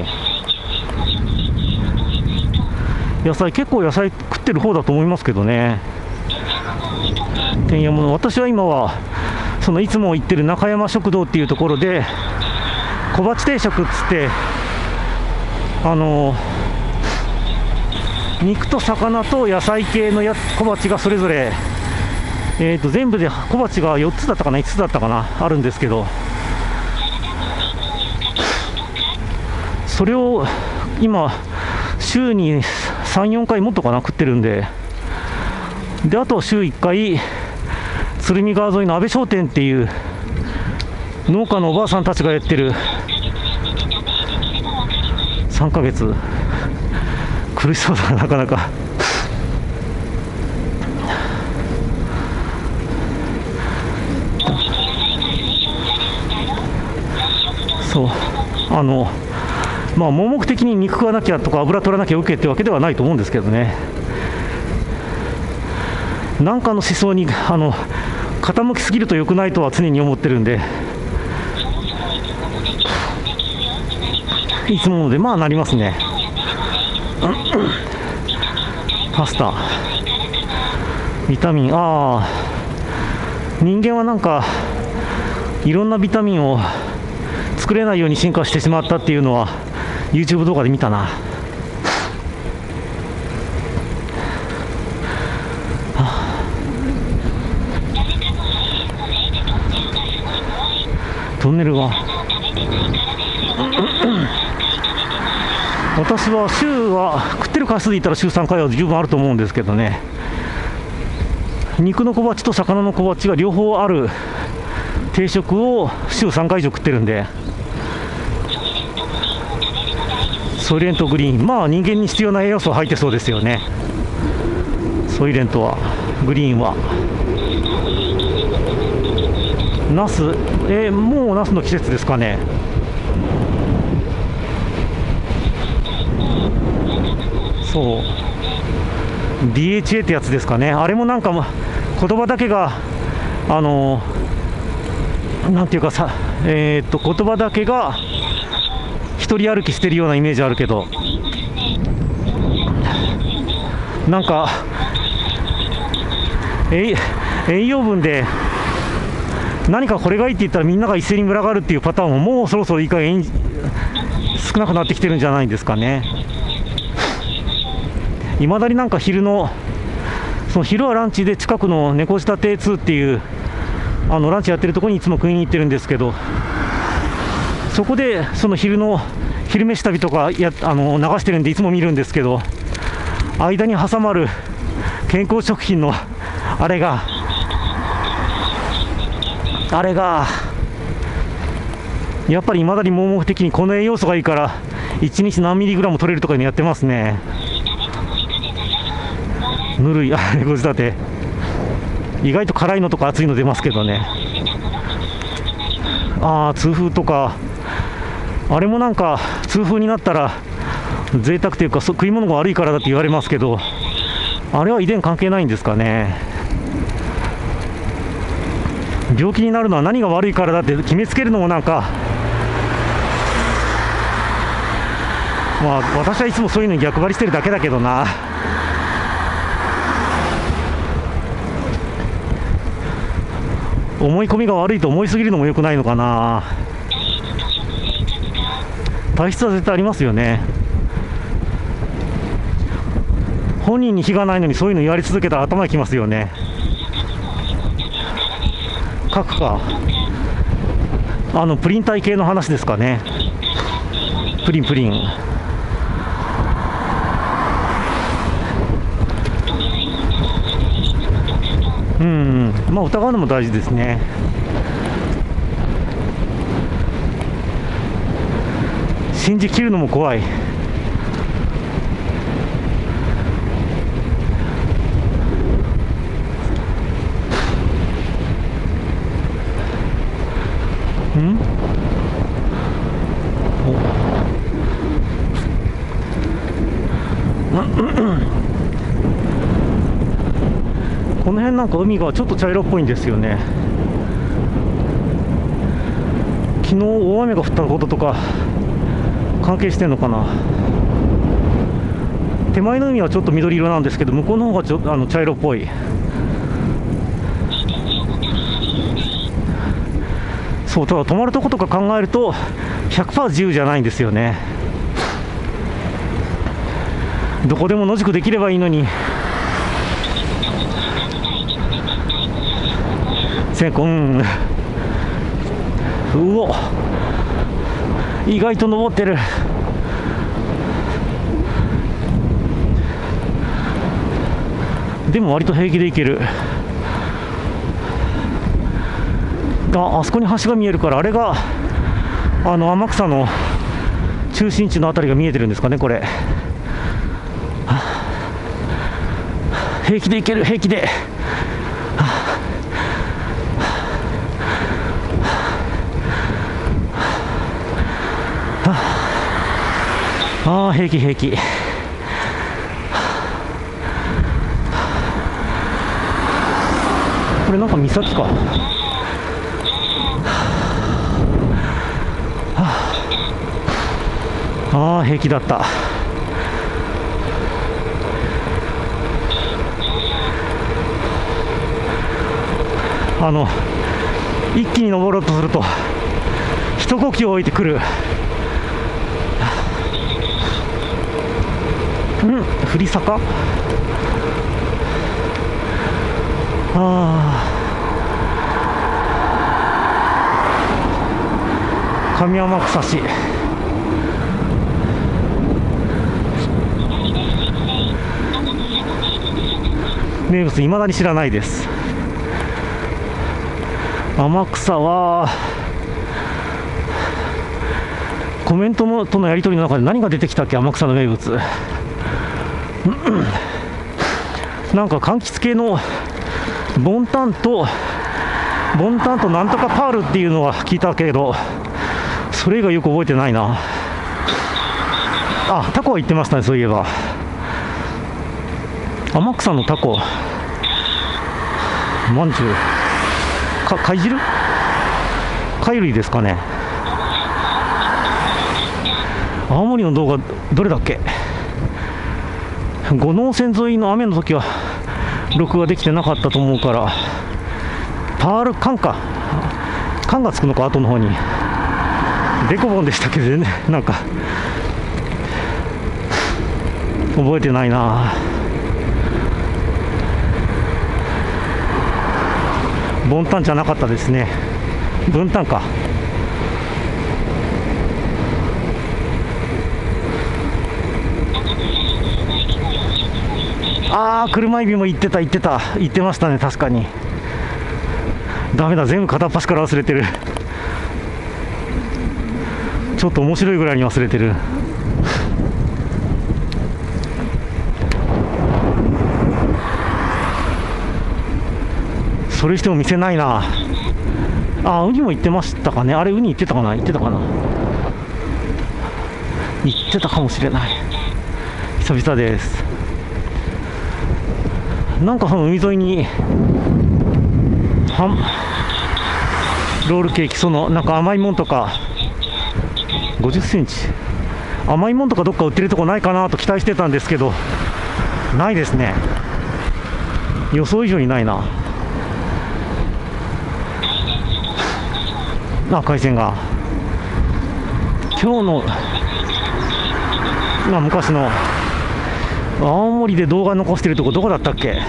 結構野菜食ってる方だと思いますけどね。天野物、私は今はいつも行ってる中山食堂っていうところで小鉢定食っつって、肉と魚と野菜系の小鉢がそれぞれ、全部で小鉢が4つだったかな5つだったかなあるんですけど、それを今週に3、4回もっとかな食ってるんで、あと週1回鶴見川沿いの安倍商店っていう農家のおばあさんたちがやってる3ヶ月苦しそうだな、なかなか。そうまあ盲目的に肉食わなきゃとか油取らなきゃ OK ってわけではないと思うんですけどね。なんかの思想に傾きすぎると良くないとは常に思ってるんで、いつものでまあなりますね。パスタ、ビタミン、人間はなんかいろんなビタミンを作れないように進化してしまったっていうのは YouTube 動画で見たな。トンネルは私は食ってる回数で言ったら週3回は十分あると思うんですけどね。肉の小鉢と魚の小鉢が両方ある定食を週3回以上食ってるんで、ソイレントグリーン、まあ人間に必要な栄養素を入ってそうですよね。ソイレントは、グリーンはナス、もうナスの季節ですかね。そう DHA ってやつですかね。あれもなんか言葉だけがなんていうかさ、言葉だけが一人歩きしてるようなイメージあるけど、なんか栄養分で何かこれがいいって言ったらみんなが一斉に群がるっていうパターンももうそろそろいい加減少なくなってきてるんじゃないんですかね。いまだになんか昼はランチで近くの猫舌亭2っていうランチやってるところにいつも食いに行ってるんですけど、そこでその昼飯旅とか流してるんでいつも見るんですけど、間に挟まる健康食品のあれがやっぱりいまだに盲目的にこの栄養素がいいから1日何ミリグラム取れるとかいうのやってますね。ぬるい猫舌て意外と辛いのとか熱いの出ますけどね。痛風とかあれもなんか痛風になったら贅沢というか食い物が悪いからだって言われますけど、あれは遺伝関係ないんですかね。病気になるのは何が悪いからだって決めつけるのもなんか、まあ私はいつもそういうのに逆張りしてるだけだけどな。思い込みが悪いと思いすぎるのも良くないのかな。体質は絶対ありますよね。本人に非がないのにそういうの言われ続けたら頭にきますよね。書くか、プリン体系の話ですかね。プリンまあ疑うのも大事ですね。信じきるのも怖い。この辺なんか海がちょっと茶色っぽいんですよね。昨日大雨が降ったこととか関係してんのかな。手前の海はちょっと緑色なんですけど、向こうの方がちょっと茶色っぽい。そう、ただ止まるとことか考えると 100% 自由じゃないんですよね。どこでも野宿できればいいのに。うお、意外と登ってる。でも割と平気でいける。 あそこに橋が見えるから、あれが天草の中心地のあたりが見えてるんですかね、これ。平気で行ける、平気で。ああ、平気平気。これなんか岬か。ああ、平気だった。一気に登ろうとすると一呼吸置いてくる。振り坂。上天草市。名物いまだに知らないです。天草はコメントとのやり取りの中で何が出てきたっけ、天草の名物。なんか柑橘系のボンタンとなんとかパールっていうのは聞いたけど、それ以外よく覚えてないな。タコは言ってましたね、そういえば。天草のタコまんじゅう貝汁、貝類ですかね。青森の動画どれだっけ。五能線沿いの雨の時は録画できてなかったと思うから、パール缶か、缶がつくのか、後の方にデコボンでしたけどね、なんか覚えてないな。ボンタンじゃなかったですね、ブンタンか。車エビも言ってましたね、確かに。ダメだ、全部片っ端から忘れてる。ちょっと面白いぐらいに忘れてる。それしても店ないな。ウニも言ってましたかね。あれ、ウニ言ってたかな。言ってたかもしれない。久々です。なんかその海沿いにロールケーキ、なんか甘いもんとか50センチ甘いもんとかどっか売ってるとこないかなと期待してたんですけど、ないですね。予想以上にないな。海鮮が今日の昔の青森で動画残してるとこどこだったっけ。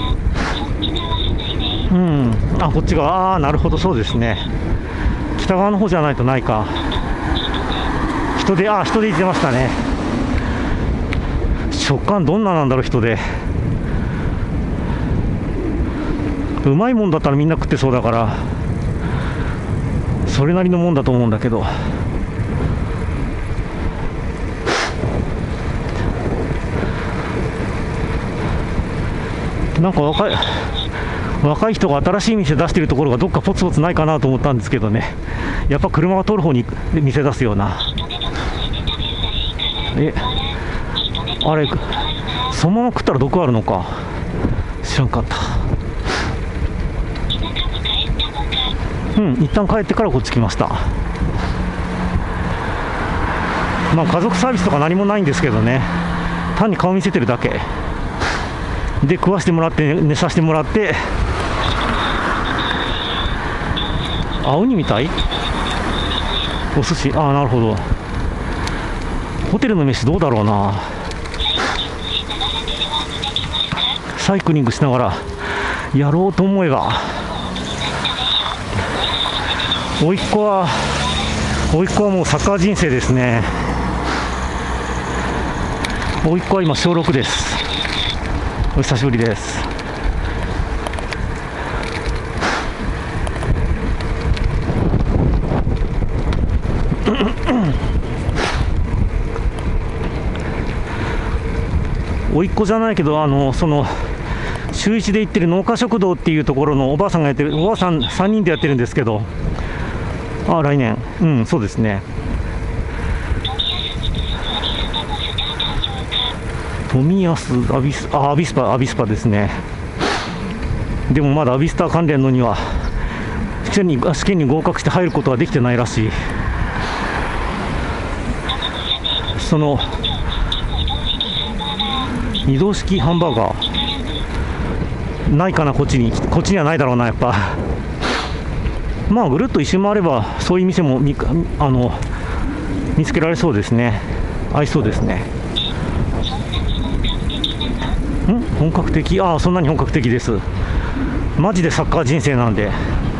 こっち側。なるほど、そうですね。北側の方じゃないとないか。人で言ってましたね。食感どんななんだろう、人で。うまいもんだったらみんな食ってそうだから、それなりのもんだと思うんだけど。なんか若い人が新しい店出してるところがどっかポツポツないかなと思ったんですけどね、やっぱ車が通る方に店出すような。あれ、そのまま食ったら毒あるのか、知らんかった。一旦帰ってからこっち来ました。家族サービスとか何もないんですけどね、単に顔見せてるだけで、食わしてもらって寝させてもらって。ウニみたいお寿司。なるほど。ホテルの飯どうだろうな。サイクリングしながらやろうと思えば。甥っ子はもうサッカー人生ですね。甥っ子は今小6です。お久しぶりです。 甥っ子じゃないけど、週1で行ってる農家食堂っていうところのおばあさんがやってる、おばあさん3人でやってるんですけど、来年、そうですね。富安アビスパですね。でもまだアビスタ関連のには試験に合格して入ることはできてないらしい。その移動式ハンバーガーないかな、こっちにはないだろうな、やっぱ。まあぐるっと一周回ればそういう店も見つけられそうですね。合いそうですね。本格的、そんなに本格的です。マジでサッカー人生なんで。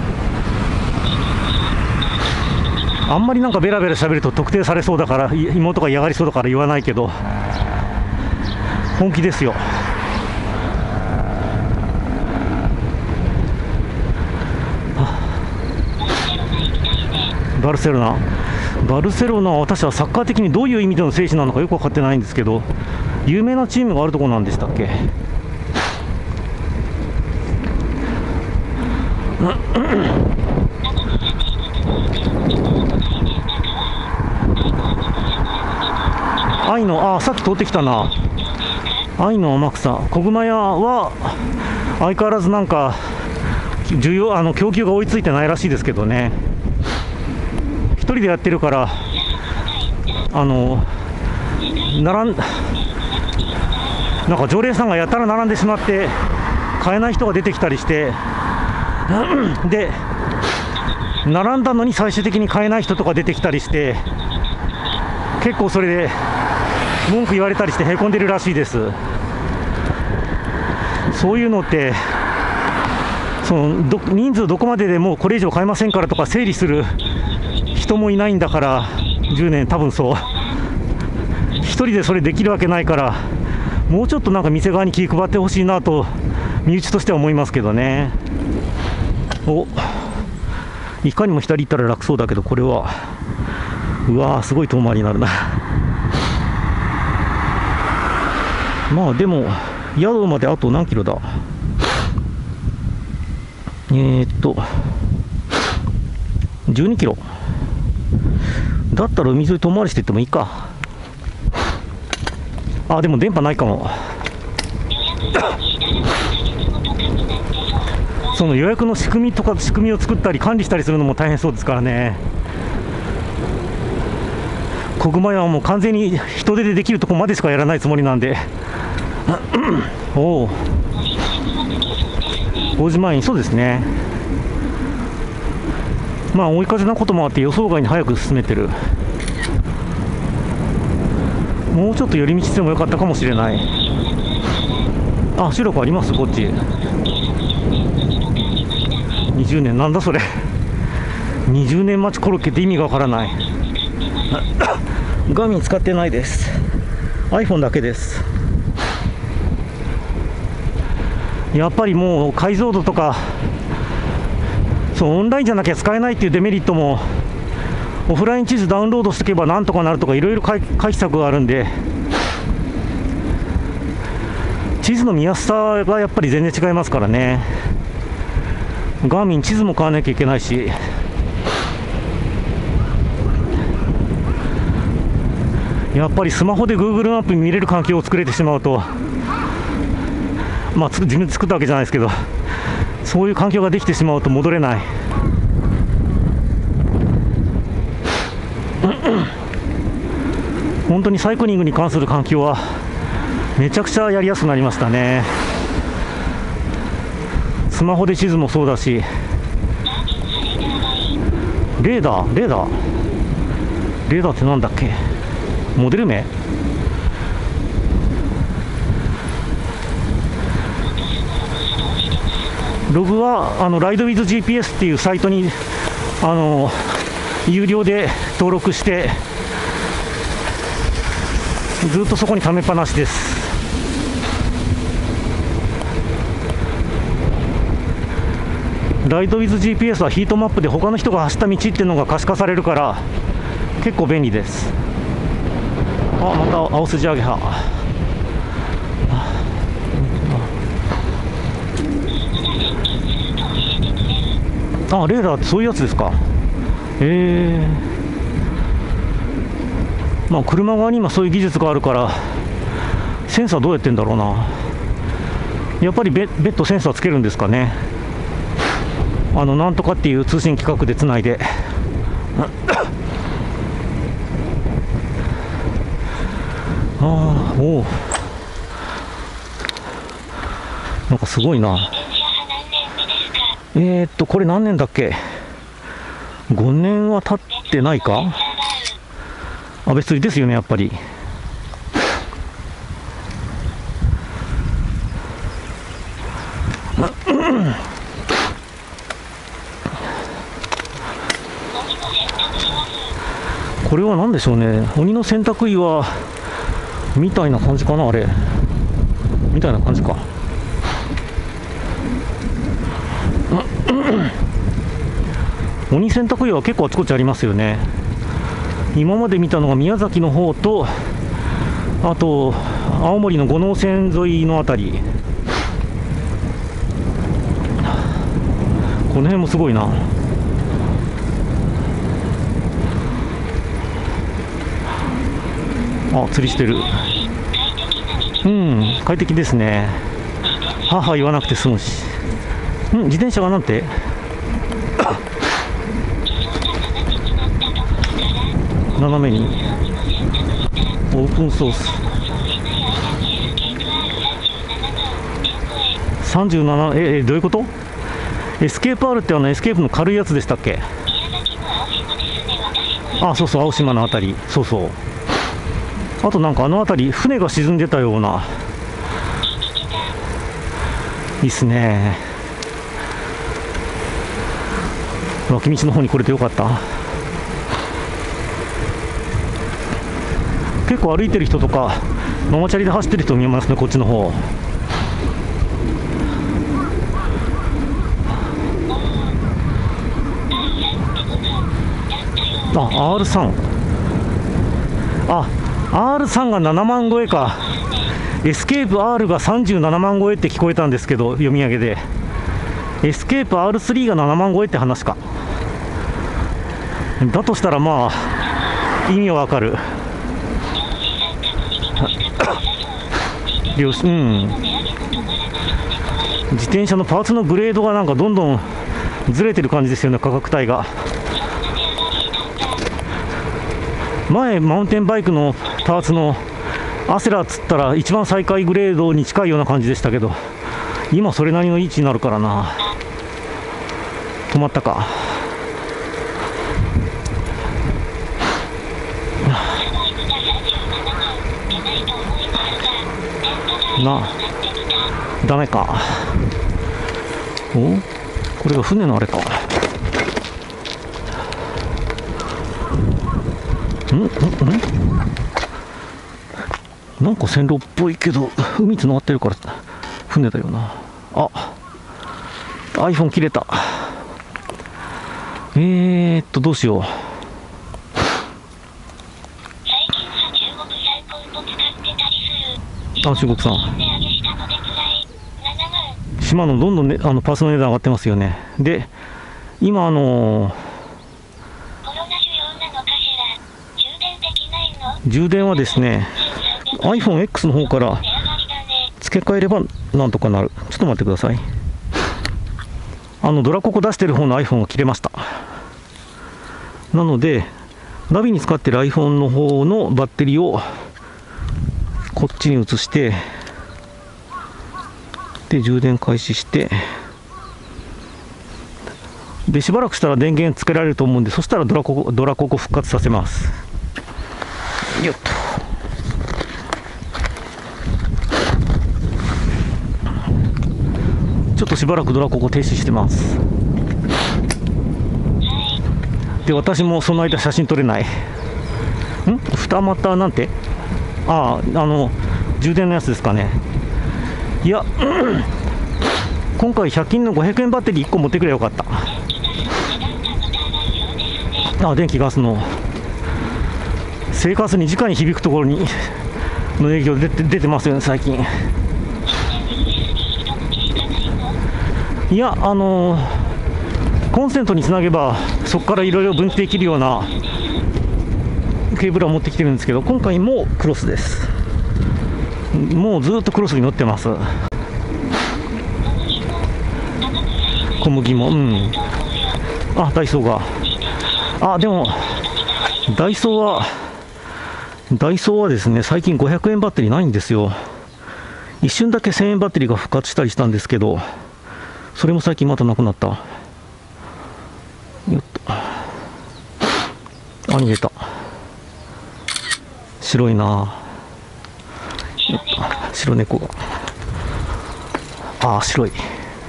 あんまりなんかベラベラ喋ると特定されそうだから、妹が嫌がりそうだから言わないけど、本気ですよ。バルセロナは私はサッカー的にどういう意味での聖地なのかよく分かってないんですけど、有名なチームがあるところなんでしたっけ。愛の、さっき通ってきたな。愛の天草、小熊屋は相変わらずなんか供給が追いついてないらしいですけどね。一人でやってるからなんか常連さんがやたら並んでしまって買えない人が出てきたりしてで並んだのに最終的に買えない人とか出てきたりして、結構それで文句言われたりしてへこんでるらしいです。そういうのって人数どこまででもうこれ以上買えませんからとか整理する人もいないんだから、10年多分そう一人でそれできるわけないから、もうちょっとなんか店側に気配ってほしいなと身内としては思いますけどね。いかにも左行ったら楽そうだけど、これはうわーすごい遠回りになるな。まあでも宿まであと何キロだ。12キロだったら海沿い遠回りしていってもいいか。でも電波ないかも。その予約の仕組みを作ったり管理したりするのも大変そうですからね。小熊屋はもう完全に人手でできるところまでしかやらないつもりなんで5時前に、そうですね。まあ追い風なこともあって予想外に早く進めてる。もうちょっと寄り道してもよかったかもしれない。白くあります、こっち。20年、なんだそれ。20年待ちコロッケって意味がわからない。ガーミン使ってないです。iPhone だけです。やっぱりもう解像度とかオンラインじゃなきゃ使えないっていうデメリットも、オフライン地図ダウンロードしておけばなんとかなるとかいろいろ回避策があるんで、地図の見やすさがやっぱり全然違いますからね。ガーミン地図も買わなきゃいけないし、やっぱりスマホで Google マップ見れる環境を作れてしまうと、自分で作ったわけじゃないですけど、そういう環境ができてしまうと戻れない。本当にサイクリングに関する環境はめちゃくちゃやりやすくなりましたね。スマホで地図もそうだし、レーダーってなんだっけ、モデル名。ログはライドウィズ GPS っていうサイトに有料で登録して、ずっとそこにためっぱなしです。ライドウィズ GPS はヒートマップで他の人が走った道っていうのが可視化されるから、 結構便利です。あ、また青筋アゲハ。あ、レーダーってそういうやつですか。まあ車側に今そういう技術があるからセンサーどうやってんだろうな。やっぱり別途センサーつけるんですかね。なんとかっていう通信規格でつないでああ、おお、なんかすごいな。これ何年だっけ。5年は経ってないか。あ、別にですよね、やっぱり。これは何でしょうね。鬼の洗濯岩みたいな感じかな、あれ。みたいな感じか。鬼洗濯岩は結構あちこちありますよね。今まで見たのが宮崎の方と、あと青森の五能線沿いのあたり。この辺もすごいな。あ、釣りしてる。うん、快適ですね。母言わなくて済むし。自転車がなんて斜めにオープンソース37、どういうこと。エスケープ R ってエスケープの軽いやつでしたっけ。あ、そうそう、青島のあたり。そうそう。あとなんかあたり船が沈んでたような。いいっすね。脇道の方に来れてよかった。結構歩いてる人とかママチャリで走ってる人見えますね、こっちの方。あ、R3。あ、R3 が7万超えか。エスケープ R が37万超えって聞こえたんですけど、読み上げで。エスケープ R3 が7万超えって話か。だとしたらまあ意味はわかる。うん、自転車のパーツのグレードがなんかどんどんずれてる感じですよね、価格帯が。前マウンテンバイクのパーツのアセラっつったら一番最下位グレードに近いような感じでしたけど、今それなりの位置になるからな。止まったか。ダメか。お、これが船のあれか。なんか線路っぽいけど海つながってるから船だよな。あ、iPhone 切れた。どうしよう。あ、中国産。島のどんどん、ね、パースの値段上がってますよね。で、今充電はですね、iPhone X の方から付け替えればなんとかなる。ちょっと待ってください。ドラココ出してる方の iPhone が切れました。なので、ナビに使ってる iPhone の方のバッテリーをこっちに移して、で、充電開始して、で、しばらくしたら電源つけられると思うんで、そしたらドラココ復活させます。よっと。ちょっとしばらくドラココ停止してます。で、私もその間写真撮れない。二股なんて、充電のやつですかね。いや、今回100均の500円バッテリー1個持ってくればよかった。電気ガスの。 生活に直に響くところにの影響出てますよね、最近。いや、コンセントにつなげばそこからいろいろ分岐できるようなケーブルを持ってきてるんですけど、今回もクロスです。もうずっとクロスに乗ってます。小麦も、あ、ダイソーが、でもダイソーはですね、最近500円バッテリーないんですよ。一瞬だけ1000円バッテリーが復活したりしたんですけど、それも最近またなくなった。よっと、逃げた。白いな。よっと、白猫が。白い。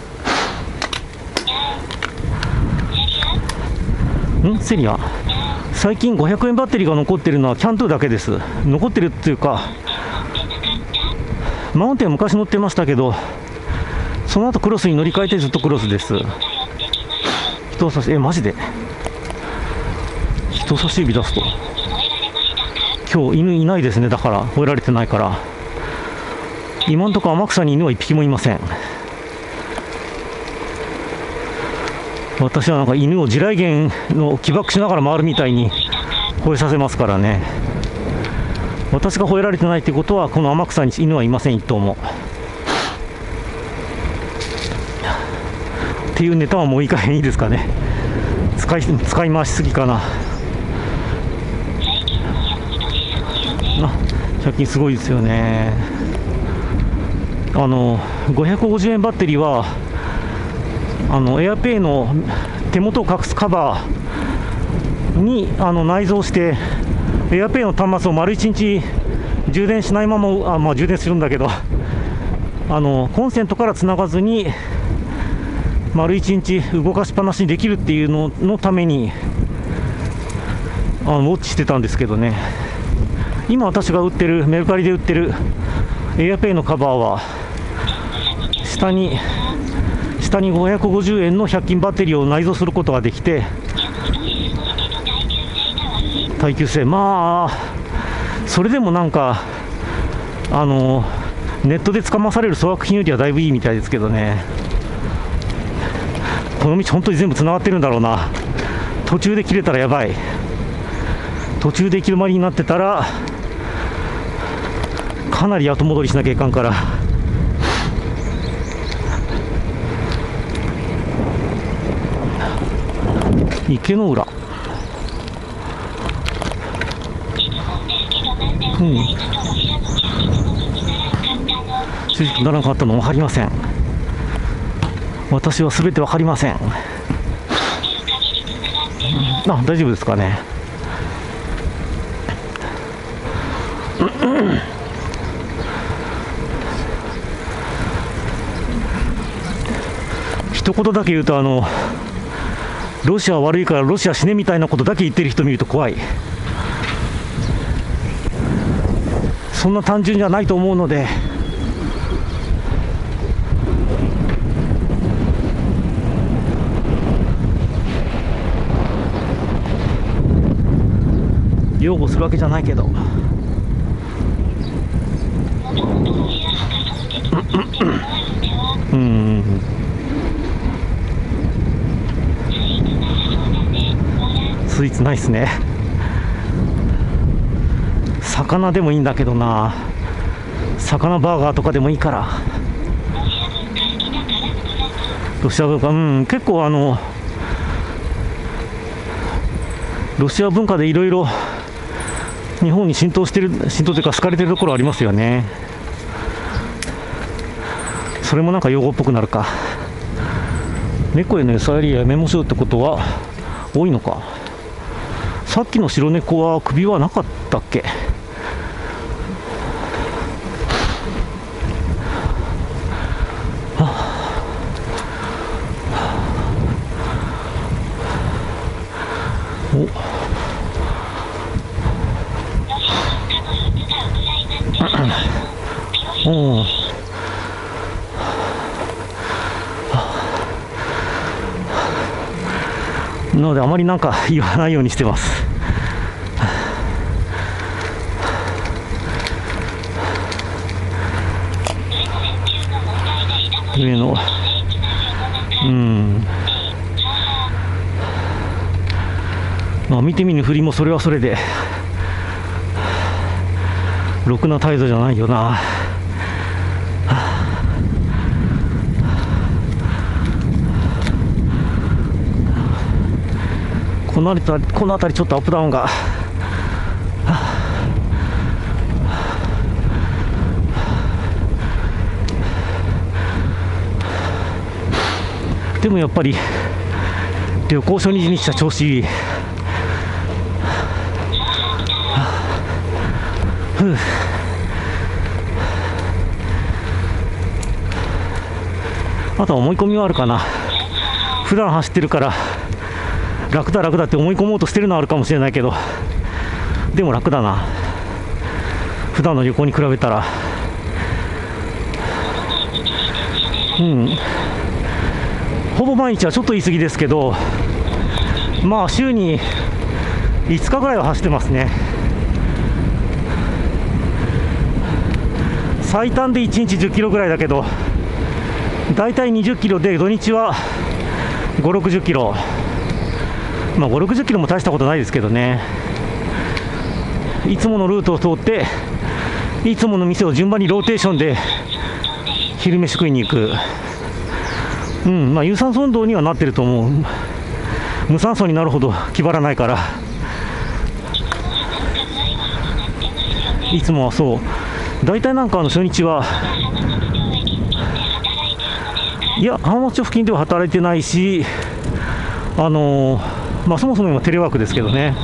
セリア。最近500円バッテリーが残ってるのはキャントゥだけです。残ってるっていうか、マウンテンは昔乗ってましたけど、その後クロスに乗り換えてずっとクロスです。人差し、マジで人差し指出すと、今日犬いないですね。だから吠えられてないから。今のところ天草に犬は1匹もいません。私はなんか犬を地雷原の起爆しながら回るみたいに吠えさせますからね。私が吠えられてないってことは、この天草に犬はいません、1頭も。っていうネタはもういい加減いいですかね。使い回しすぎかな。100均すごいですよね。550円バッテリーはエアペイの手元を隠すカバーに内蔵して、エアペイの端末を丸1日充電しないまま、充電するんだけど、コンセントからつながずに丸1日動かしっぱなしにできるっていうののためにウォッチしてたんですけどね。今私が売ってる、メルカリで売ってるエアペイのカバーは下に550円の100均バッテリーを内蔵することができて、耐久性、それでもなんかネットでつかまされる粗悪品よりはだいぶいいみたいですけどね。この道本当に全部つながってるんだろうな。途中で切れたらやばい。途中で行き止まりになってたらかなり後戻りしなきゃいかんから。池の浦、正直ならなかったの分かりません。私はすべて分かりません。大丈夫ですかね。一言だけ言うと、ロシアは悪いからロシア死ねみたいなことだけ言ってる人見ると怖い。そんな単純じゃないと思うので、擁護するわけじゃないけど、スイーツないっすね。魚でもいいんだけどな。魚バーガーとかでもいいから。ロシア文化、結構ロシア文化でいろいろ日本に浸透というか好かれてるところありますよね。それもなんか用語っぽくなるか。猫への餌やりやめましょうってことは多いのか。さっきの白猫は首はなかったっけ。なのであまりなんか言わないようにしてます。 上の、まあ見て見ぬふりもそれはそれでろくな態度じゃないよな。この辺りちょっとアップダウンがでもやっぱり旅行初日にした調子いい。あとは思い込みはあるかな。普段走ってるから楽だ楽だって思い込もうとしてるのはあるかもしれないけど、でも楽だな、普段の旅行に比べたら。ほぼ毎日はちょっと言い過ぎですけど、まあ週に5日ぐらいは走ってますね。最短で1日10キロぐらいだけど、だいたい20キロで土日は5、60キロ。まあ5、60キロも大したことないですけどね。いつものルートを通っていつもの店を順番にローテーションで昼飯食いに行く。まあ有酸素運動にはなってると思う。無酸素になるほど気張らないから。いつもはそう、大体なんか初日は、いや浜松町付近では働いてないし、まあそもそも今テレワークですけどね、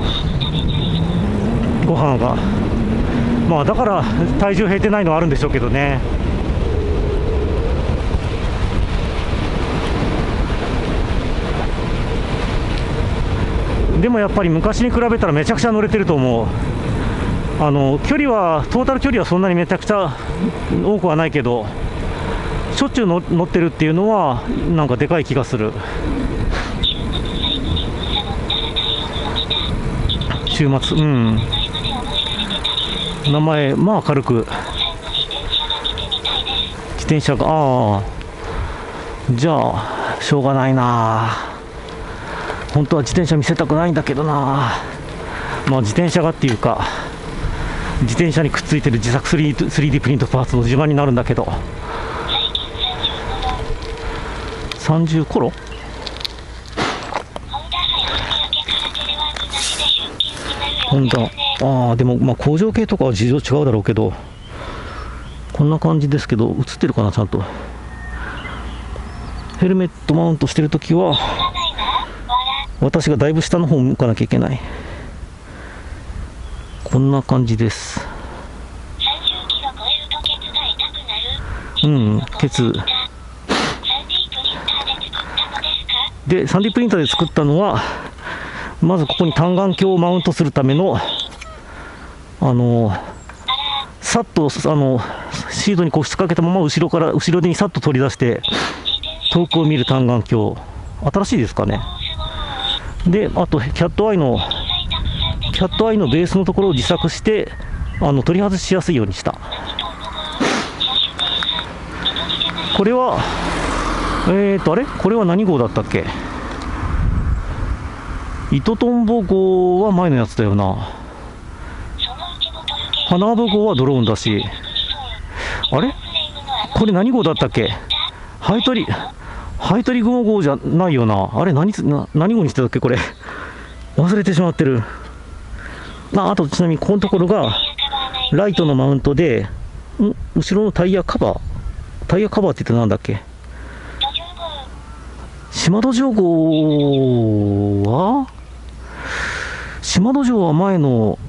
ご飯がまあだから体重減ってないのはあるんでしょうけどね。でもやっぱり昔に比べたらめちゃくちゃ乗れてると思う。距離はトータル距離はそんなにめちゃくちゃ多くはないけど、しょっちゅう乗ってるっていうのはなんかでかい気がする。週末、名前まあ軽く自転車が、じゃあしょうがないな。本当は自転車見せたくないんだけどな。まあ自転車がっていうか、自転車にくっついてる自作 3D プリントパーツの自慢になるんだけど、30コロホンダ、でもまあ工場系とかは事情違うだろうけど、こんな感じですけど、映ってるかなちゃんと。ヘルメットマウントしてるときは私がだいぶ下の方を向かなきゃいけない。こんな感じです。ケツで 3D プリンターで作ったのは、まずここに単眼鏡をマウントするためのさっとシートに個室かけたまま後ろ手にさっと取り出して遠くを見る単眼鏡、新しいですかね。であとキャットアイのベースのところを自作して取り外しやすいようにした。これはあれこれは何号だったっけ。糸トンボ号は前のやつだよな。花虻号はドローンだし、あれこれ何号だったっけ。ハイトリグモ号じゃないよな。あれ何号にしてたっけこれ。忘れてしまってる。あとちなみにこのところがライトのマウントで、後ろのタイヤカバーって言ってなんだっけ。島戸城号は前の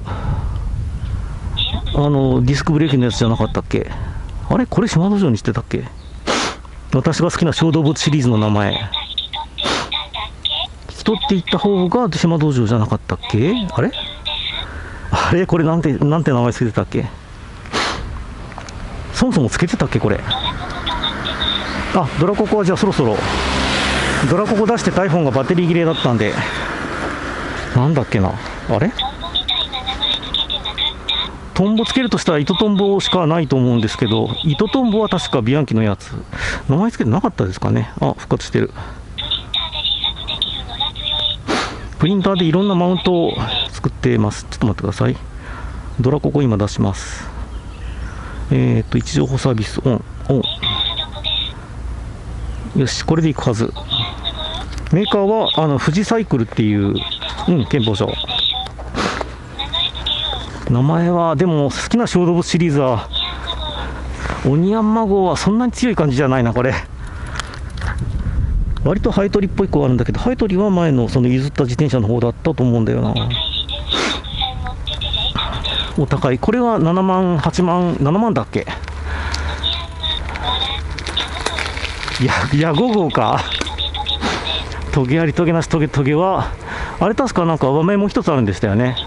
ディスクブレーキのやつじゃなかったっけ。あれこれ島戸城にしてたっけ。私が好きな小動物シリーズの名前、引き取っていった方が島戸城じゃなかったっけ。あれこれなんて名前つけてたっけ。そもそもつけてたっけこれ。ドラココはじゃあそろそろドラココ出して iPhone がバッテリー切れだったんで、なんだっけな。あれトンボつけるとしたら糸トンボしかないと思うんですけど、糸トンボは確かビアンキのやつ、名前つけてなかったですかね。あ、復活してる。プリンターでいろんなマウントを作ってます。ちょっと待ってください。ドラココ今出します。位置情報サービスオン。よし、これでいくはず。メーカーは富士サイクルっていう、憲法書。名前は、でも好きな小動物シリーズは、オニヤンマ号はそんなに強い感じじゃないな、これ。割とハエトリっぽい子があるんだけど、ハエトリは前のその譲った自転車の方だったと思うんだよな。お高い。これは7万、8万、7万だっけ。ヤゴ号か。トゲありトゲなしトゲは、あれ確かなんか和名も一つあるんでしたよね。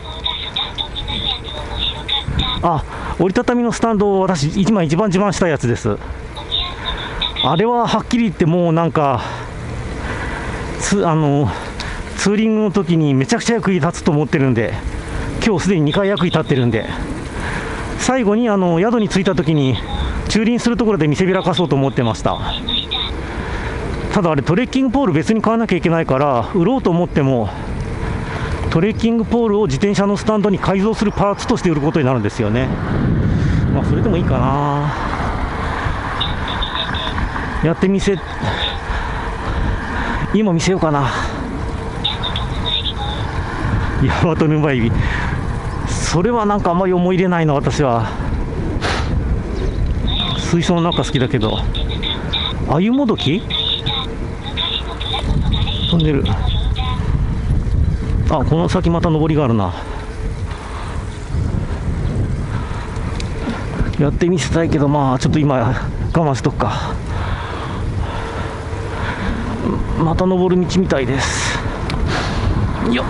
あ、折りたたみのスタンドを私一番自慢したやつです。あれははっきり言ってもうなんかツーリングの時にめちゃくちゃ役に立つと思ってるんで、今日すでに2回役に立ってるんで、最後に宿に着いた時に駐輪するところで見せびらかそうと思ってました。ただあれトレッキングポール別に買わなきゃいけないから、売ろうと思ってもトレッキングポールを自転車のスタンドに改造するパーツとして売ることになるんですよね。まあそれでもいいかな。やって今見せようかな。ヤマトヌマエビ、それはなんかあんまり思い入れないな。私は水槽の中好きだけど、アユモドキ飛んでる。あ、この先また登りがあるな。やってみせたいけど、まあちょっと今我慢しとくか。また登る道みたいです。よっ。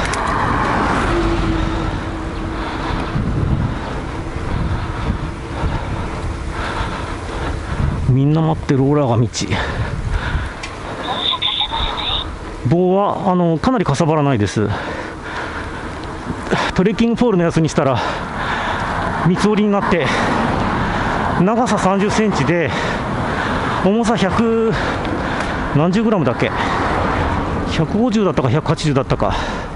みんな待ってるオーラが道。棒はかなりかさばらないです。トレッキングポールのやつにしたら三つ折りになって、長さ30センチで重さ100何十グラムだっけ、150だったか180だったか。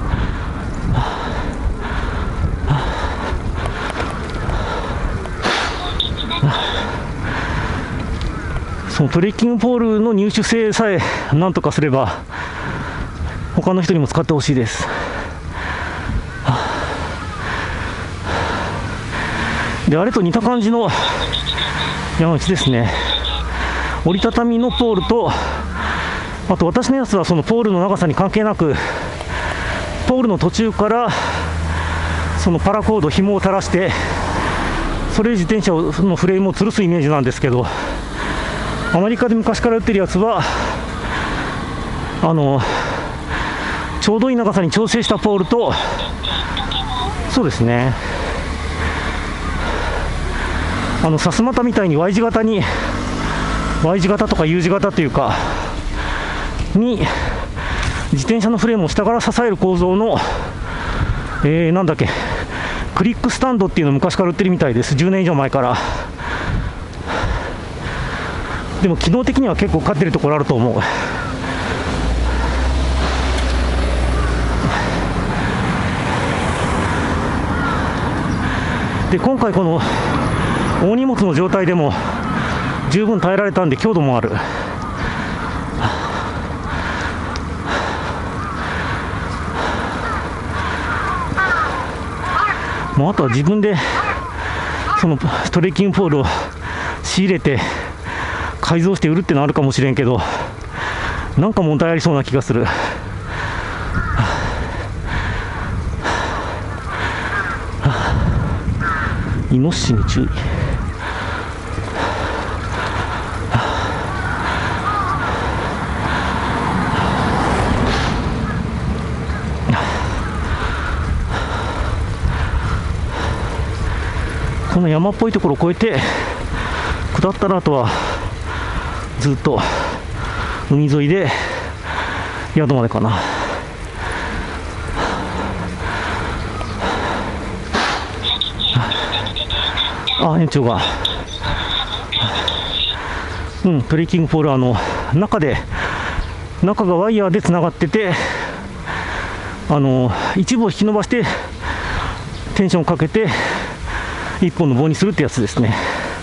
そのトレッキングポールの入手性さえなんとかすれば他の人にも使ってほしいです。で、あれと似た感じの山道ですね。折りたたみのポールと、あと私のやつはそのポールの長さに関係なく、ポールの途中からそのパラコード、紐を垂らして、それで自転車のフレームを吊るすイメージなんですけど、アメリカで昔から売ってるやつはちょうどいい長さに調整したポールと、そうですね、さすまたみたいに Y 字型とか U 字型というかに自転車のフレームを下から支える構造の、なんだっけ、クリックスタンドっていうのを昔から売ってるみたいです。10年以上前から。でも機能的には結構勝ってるところあると思う。で、今回この大荷物の状態でも十分耐えられたんで強度もある。もうあとは自分でそのトレッキングポールを仕入れて改造して売るってのあるかもしれんけど、なんか問題ありそうな気がする。イノシシに注意。この山っぽいところを越えて下ったら、あとはずっと海沿いで宿までかな。 あ、園長が。うん、トレッキングポール、中がワイヤーでつながってて、一部を引き伸ばしてテンションをかけて一本の棒にするってやつですね。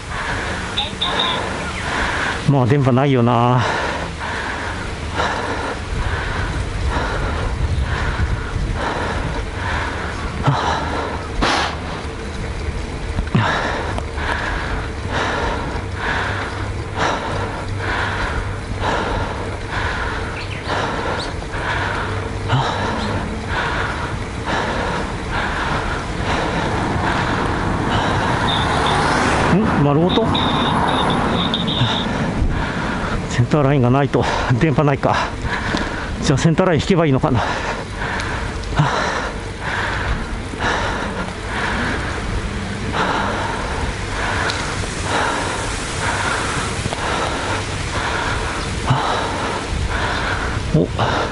まあ電波ないよな。丸ごとセンターラインがないと電波ないか。じゃあセンターライン引けばいいのかな。お、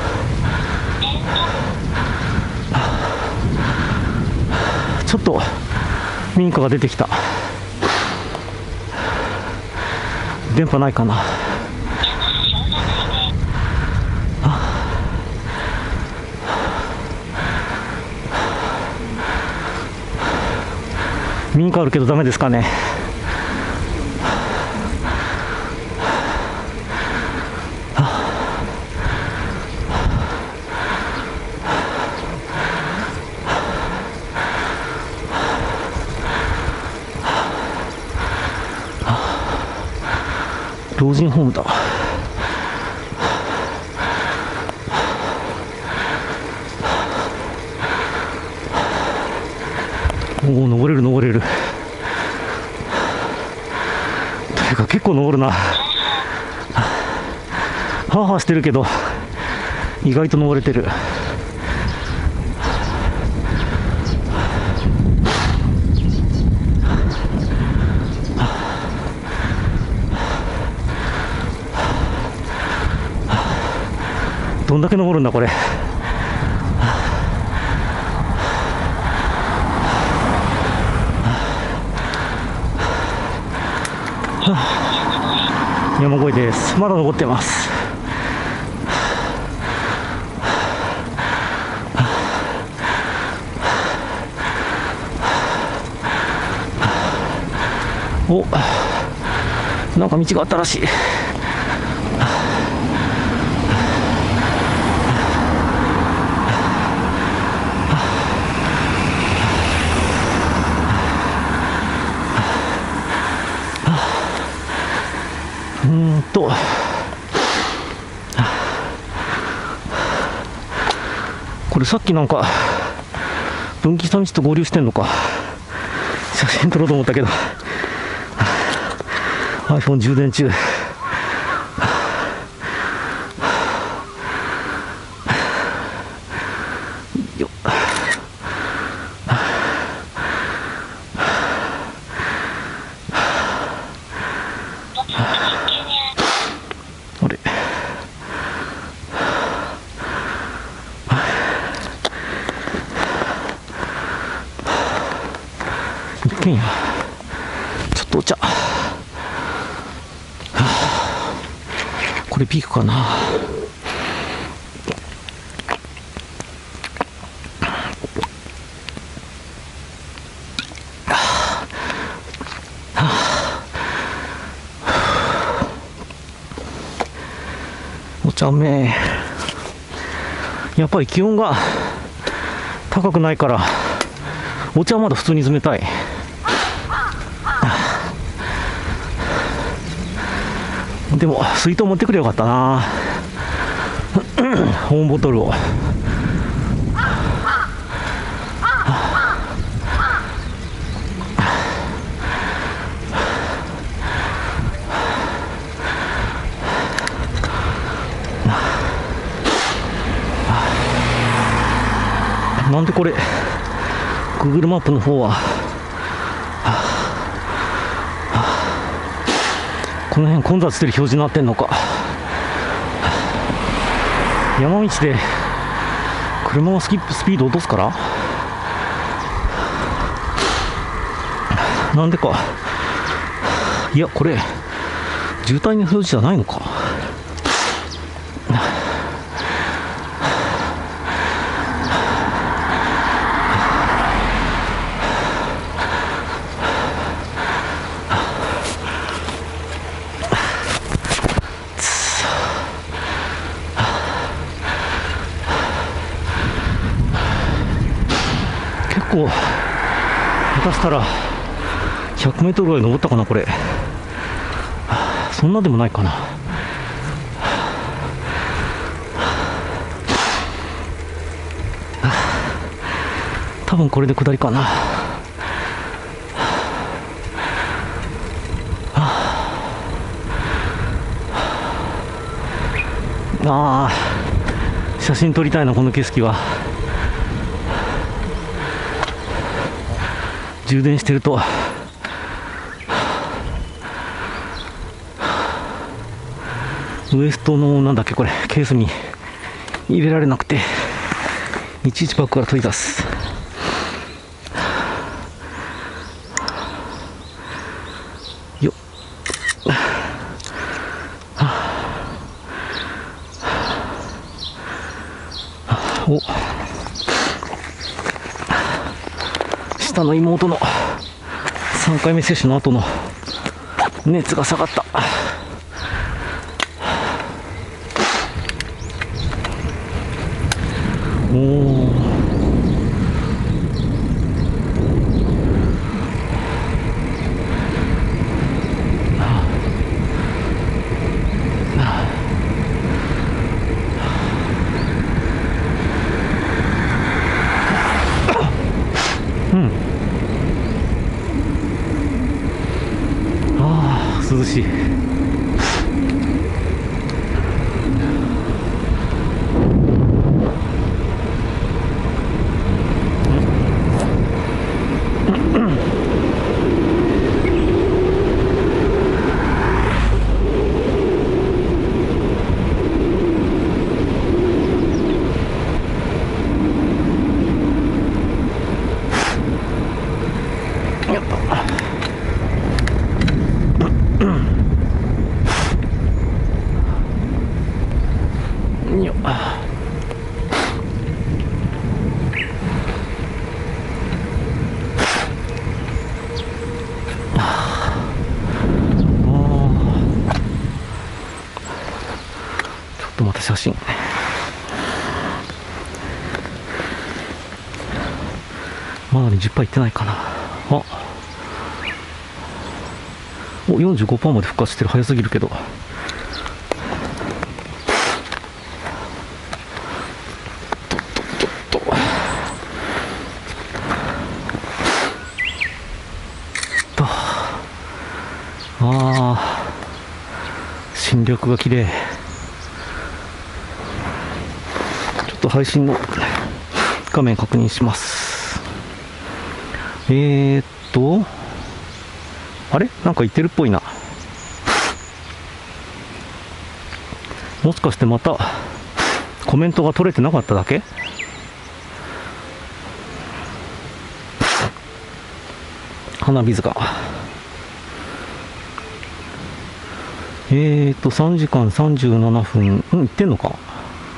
ちょっと民家が出てきた。電波ないかな。民家あるけどダメですかね。老人ホームだ。おお、登れる登れる。誰か結構登るな。はあはあしてるけど意外と登れてる。どんだけ登るんだこれ。山越えです。まだ登ってます。お、なんか道があったらしい。これさっきなんか分岐した道と合流してんのか。写真撮ろうと思ったけどiPhone 充電中。よっ、あれ、一軒家、ちょっとお茶。これピークかな。お茶目。やっぱり気温が高くないからお茶はまだ普通に冷たい。でも水筒持ってくれよかったな保温ボトルを。なんでこれ Google マップの方はこの辺混雑してる表示になってんのか。山道で車のスピード落とすからなんでか。いや、これ渋滞の表示じゃないのか。結構下手したら100メートルぐらい登ったかな、これ。そんなでもないかな。多分これで下りかな。あー、写真撮りたいな、この景色は。充電してるとウエストのなんだっけこれケースに入れられなくて、いちいちバッグから取り出す。よっ、お、下の妹の3回目接種の後の熱が下がった。おお、うん、ああ涼しい。よっ、ちょっとまた写真。まだ20%いってないかな。あ、お、45% まで復活してる。早すぎるけど。ああ、新緑が綺麗。ちょっと配信の画面確認します。あれなんか言ってるっぽいな。もしかしてまたコメントが取れてなかっただけ？花火塚。3時間37分。うん、行ってんのか。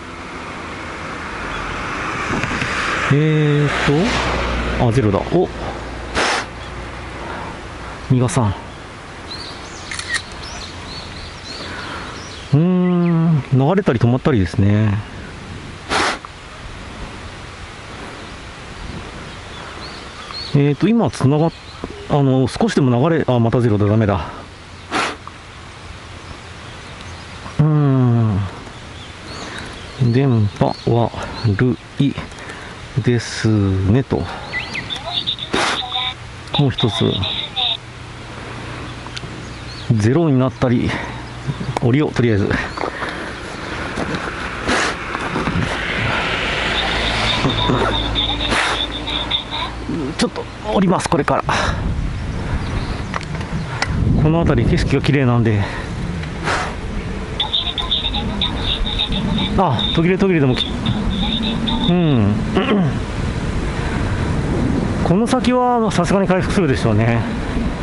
あ、ゼロだ。お、ミガさん。流れたり止まったりですね。今つながっ、少しでも流れ、あ、またゼロだ、ダメだ。電波悪いですねと。もう一つゼロになったり降りよう。とりあえずちょっと降ります。これからこの辺り景色が綺麗なんで、あ、途切れ途切れでもこの先はさすがに回復するでしょうね。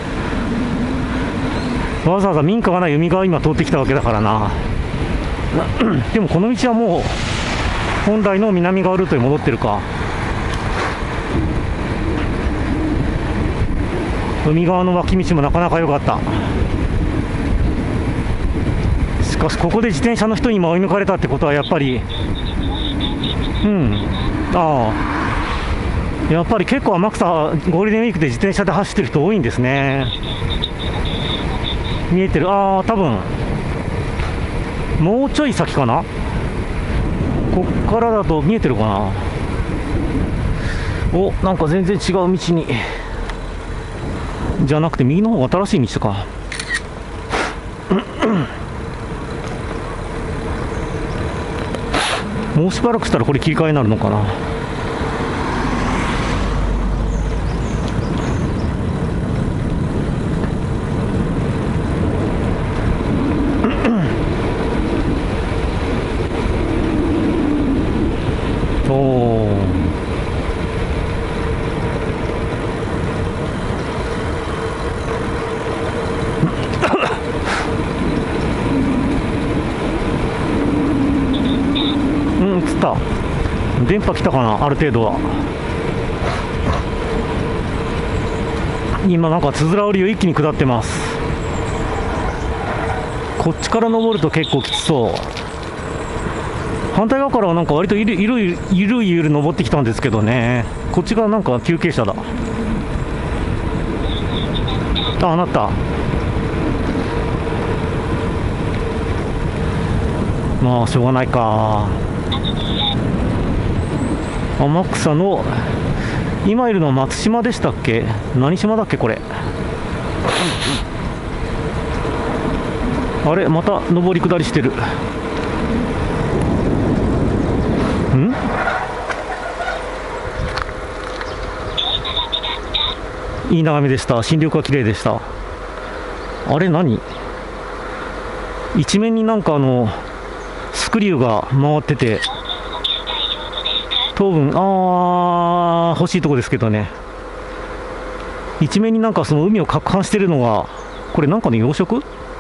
わざわざ民家がない海側今通ってきたわけだからな。でもこの道はもう本来の南側ルートに戻ってるか。海側の脇道もなかなか良かった。しかしここで自転車の人に今追い抜かれたってことはやっぱり、やっぱり結構天草ゴールデンウィークで自転車で走ってる人多いんですね。見えてる。多分もうちょい先かな。こっからだと見えてるかな。なんか全然違う道にじゃなくて右の方が新しい道か。もうしばらくしたらこれ切り替えになるのかな。電波来たかな、ある程度は。今なんかつづら折りを一気に下ってます。こっちから登ると結構きつそう。反対側からはなんか割とゆるゆる登ってきたんですけどね。こっち側なんか休憩車だ。なった。まあしょうがないか。天草の今いるのは松島でしたっけ、何島だっけこれ。あれまた上り下りしてる。いい眺めでした。新緑が綺麗でした。あれ何、一面になんかスクリューが回ってて、糖分欲しいとこですけどね。一面になんかその海を攪拌してるのが、これなんかの養殖？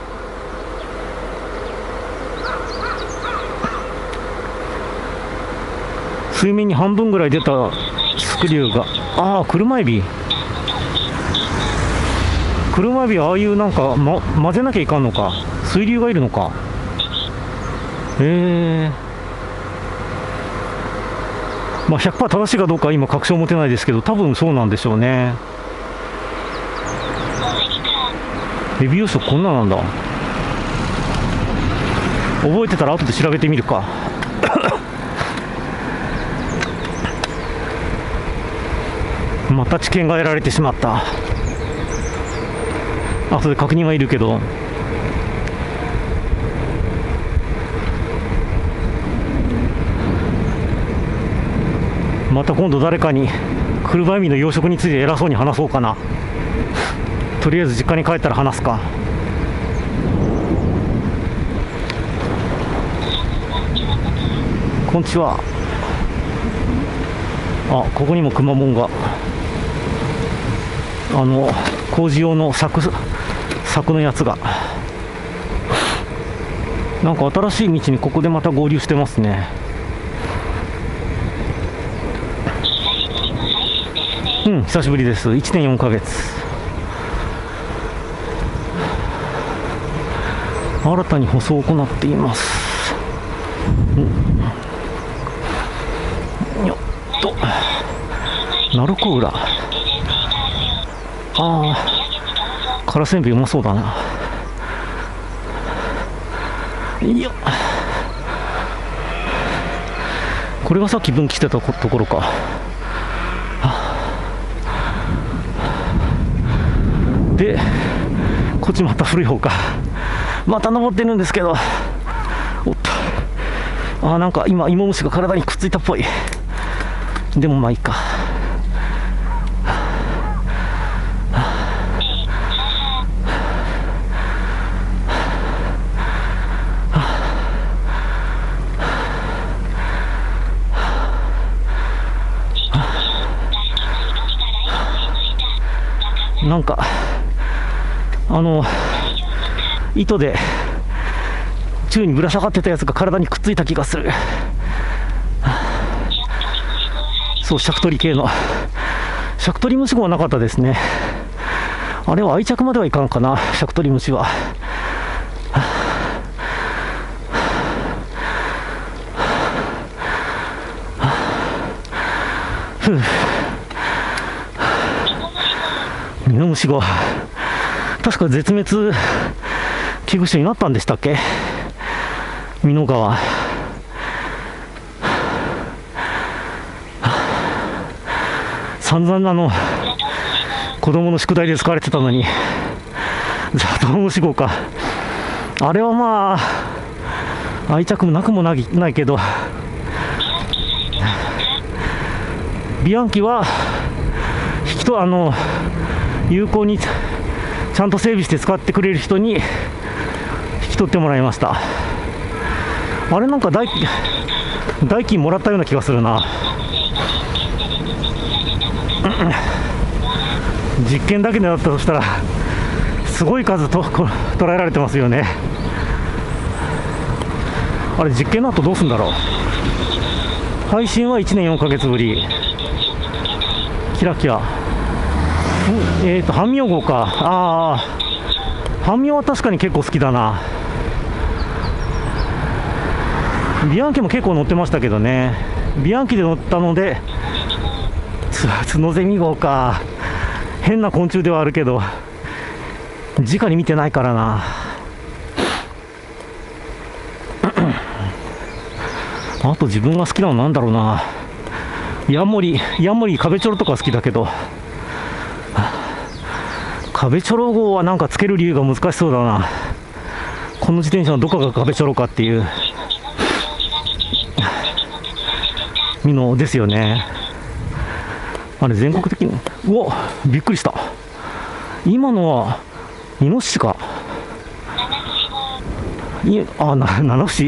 水面に半分ぐらい出たスクリューが、車エビはああいうなんか、混ぜなきゃいかんのか、水流がいるのか。まあ 100% 正しいかどうかは今確証持てないですけど、多分そうなんでしょうね。エビ養殖こんななんだ。覚えてたら後で調べてみるか。また知見が得られてしまった。後で確認はいるけど。また今度誰かに車エビの養殖について偉そうに話そうかな。とりあえず実家に帰ったら話すか。こんにちは。ここにもくまモンが、工事用の柵のやつが、なんか新しい道にここでまた合流してますね。久しぶりです。1.4 ヶ月。新たに舗装を行っています。よっと、鳴子浦。からせんべいうまそうだな。よっ、これがさっき分岐してたところか。で、こっちまた古い方か。また登ってるんですけど、おっと、なんか今芋虫が体にくっついたっぽい。でもまあいいか。なんか糸で宙にぶら下がってたやつが体にくっついた気がする。そう、シャクトリ系のシャクトリムシ号はなかったですね。あれは愛着まではいかんかな、シャクトリムシは。ミノムシ号、確か絶滅危惧種になったんでしたっけ、美濃川。散々子供の宿題で使われてたのに、ザトウムシ号か。あれはまあ愛着もなくもないけど、ビアンキは有効にちゃんと整備して使ってくれる人に引き取ってもらいました。あれなんか代金もらったような気がするな。実験だけでだったとしたらすごい数捉えられてますよね。あれ実験の後どうするんだろう。配信は1年4ヶ月ぶり。キラキラ、半妙号か。ああ、半妙は確かに結構好きだな。ビアンキも結構乗ってましたけどね。ビアンキで乗ったのでツノゼミ号か。変な昆虫ではあるけど直に見てないからな。あと自分が好きなのなんだろうな。ヤンモリ壁チョロとか好きだけど、壁チョロ号はなんかつける理由が難しそうだな。この自転車のどこが壁チョロかっていうミノですよね。あれ全国的に、うわ、びっくりした。今のはイノシシか。七節。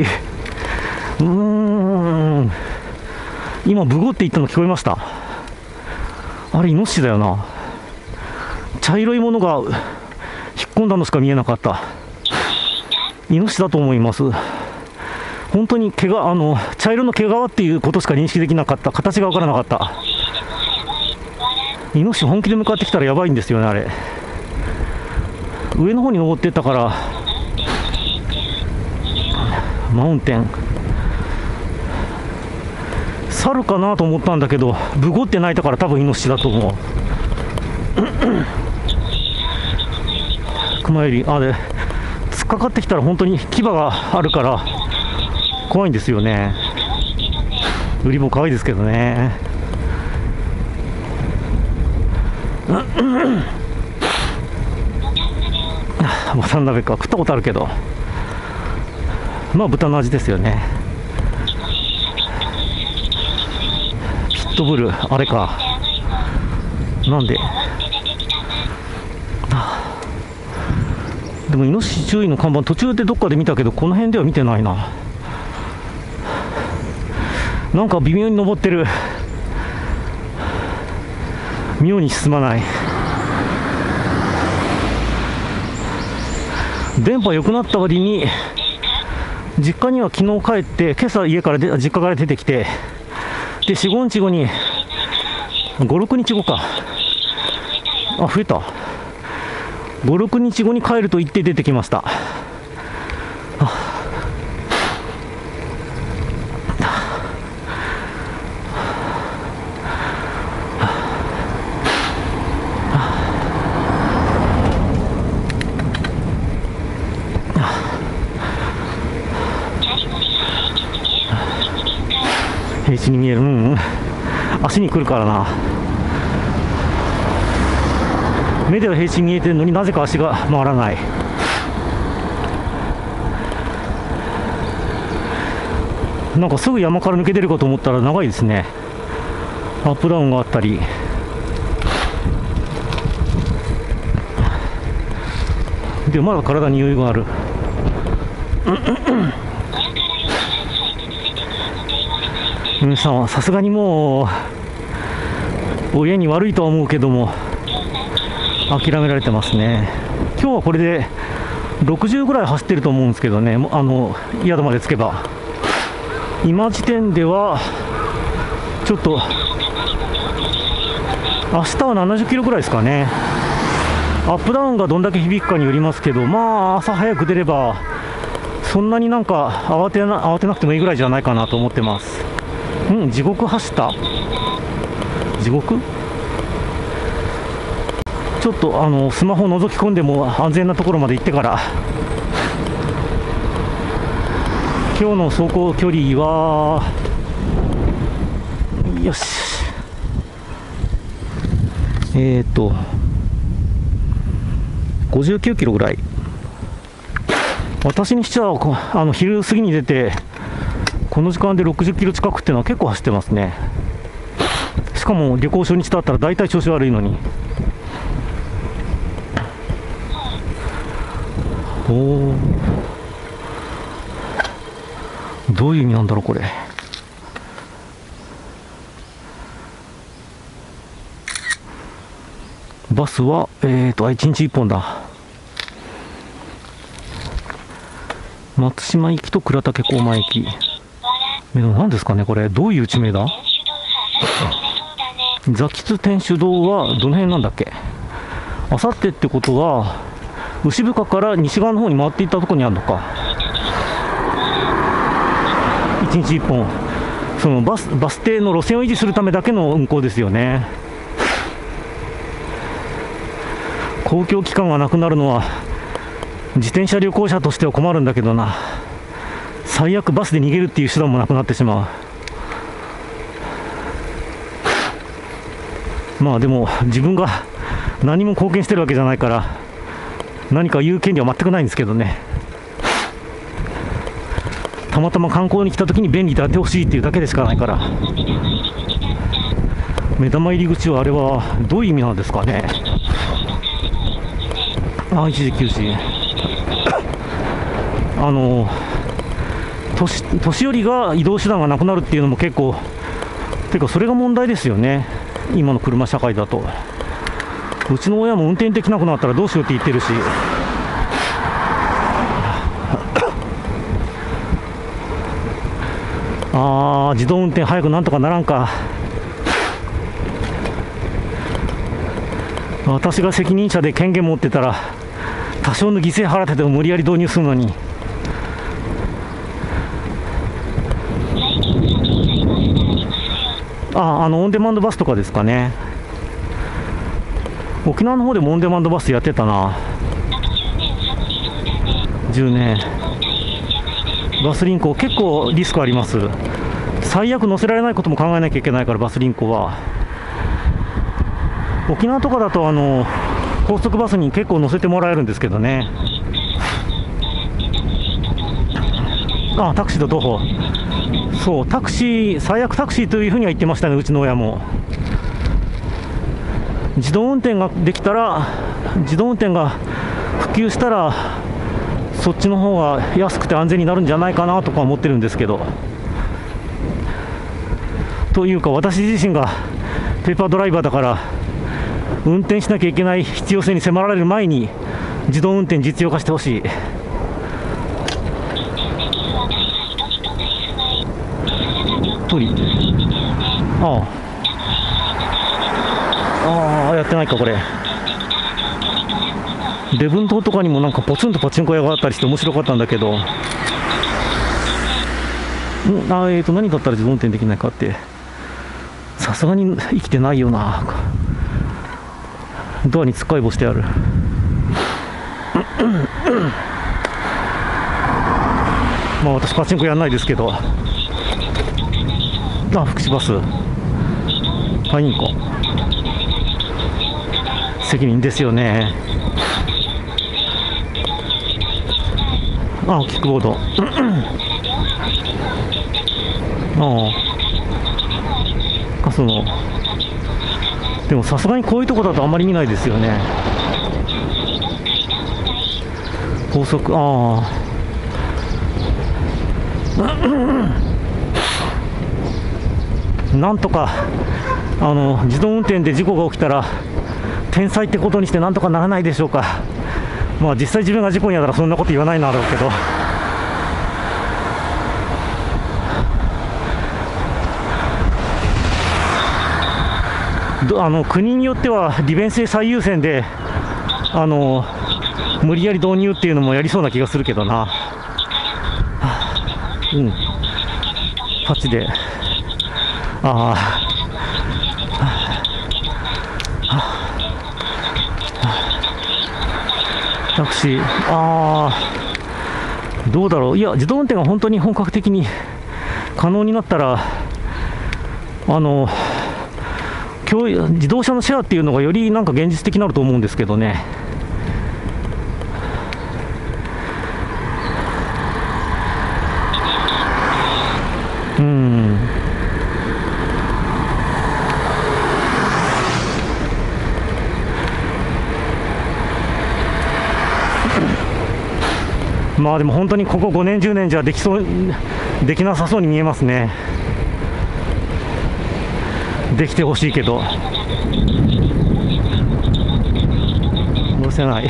今ブゴって言ったの聞こえました。あれイノシシだよな。茶色いものが引っ込んだのしか見えなかった。イノシシだと思います。本当に茶色の毛皮っていうことしか認識できなかった。形が分からなかった。イノシシ本気で向かってきたらやばいんですよね。あれ上の方に登ってったからマウンテン猿かなと思ったんだけど、ブゴって鳴いたから多分イノシシだと思う。クマよりあれ突っかかってきたら本当に牙があるから怖いんですよね。ウリも可愛いですけどね。ボタン鍋か、食ったことあるけど、まあ豚の味ですよね。ピットブル、あれか。なんででもイノシシ注意の看板途中でどっかで見たけど、この辺では見てないな。なんか微妙に登ってる。妙に進まない。電波良くなった割に実家には昨日帰って、今朝実家から出てきて、で4、5日後に5、6日後か、あ、増えた。5、6日後に帰ると言って出てきました。平地に見える。足に来るからな。目では平地に見えてるのになぜか足が回らない。なんかすぐ山から抜け出るかと思ったら長いですね。アップダウンがあったり。でまだ体に余裕がある。皆さんはさすがにもう親に悪いとは思うけども諦められてますね。今日はこれで 60ぐらい走ってると思うんですけどね、宿まで着けば。今時点ではちょっと明日は70キロぐらいですかね。アップダウンがどんだけ響くかによりますけど、まあ朝早く出ればそんなになんか慌てなくてもいいぐらいじゃないかなと思ってます。地獄走った。地獄ちょっとスマホ覗き込んでも安全なところまで行ってから。今日の走行距離はよし59キロぐらい。私にしては昼過ぎに出てこの時間で60キロ近くっていうのは結構走ってますね。しかも旅行初日だったら大体調子悪いのに。どういう意味なんだろうこれ。バスは1日1本だ。松島行きと倉岳高間駅。何ですかねこれ。どういう地名だ。座吉天主堂はどの辺なんだっけ。あさってってことは牛深から西側の方に回っていったところにあるのか。1日1本、そのバス停の路線を維持するためだけの運行ですよね。公共機関がなくなるのは自転車旅行者としては困るんだけどな。最悪バスで逃げるっていう手段もなくなってしまう。まあでも自分が何も貢献してるわけじゃないから何か言う権利は全くないんですけどね。たまたま観光に来た時に便利であってほしいっていうだけでしかないから。目玉入り口はあれはどういう意味なんですかね。一時休止。年寄りが移動手段がなくなるっていうのも結構てかそれが問題ですよね今の車社会だと。うちの親も運転できなくなったらどうしようって言ってるし。自動運転早くなんとかならんか。私が責任者で権限持ってたら多少の犠牲払ってでも無理やり導入するのに。オンデマンドバスとかですかね。沖縄の方でもオンデマンドバスやってたな。10年バス輪行結構リスクあります。最悪乗せられないことも考えなきゃいけないから。バス輪行は沖縄とかだと高速バスに結構乗せてもらえるんですけどね。タクシーと徒歩。そうタクシー、最悪タクシーというふうには言ってましたねうちの親も。自動運転ができたら、自動運転が普及したらそっちの方が安くて安全になるんじゃないかなとか思ってるんですけど。というか私自身がペーパードライバーだから運転しなきゃいけない必要性に迫られる前に自動運転実用化してほしい。やってないかこれ。礼文島とかにもなんかポツンとパチンコ屋があったりして面白かったんだけど、何だったら自動運転できないかってさすがに生きてないよな。ドアにつっかい棒してある。まあ私パチンコやんないですけど。福祉バスパインコ責任ですよね。キックボードでもさすがにこういうとこだとあんまり見ないですよね。高速なんとか自動運転で事故が起きたら天才ってことにしてなんとかならないでしょうか。 まあ実際自分が事故に遭ったらそんなこと言わないんだろうけど、国によっては利便性最優先で無理やり導入っていうのもやりそうな気がするけどな。うん、パチで、タクシー、どうだろう。いや、自動運転が本当に本格的に可能になったら、自動車のシェアっていうのがよりなんか現実的になると思うんですけどね。まあでも本当にここ5年10年じゃできなさそうに見えますね。できてほしいけど押せない。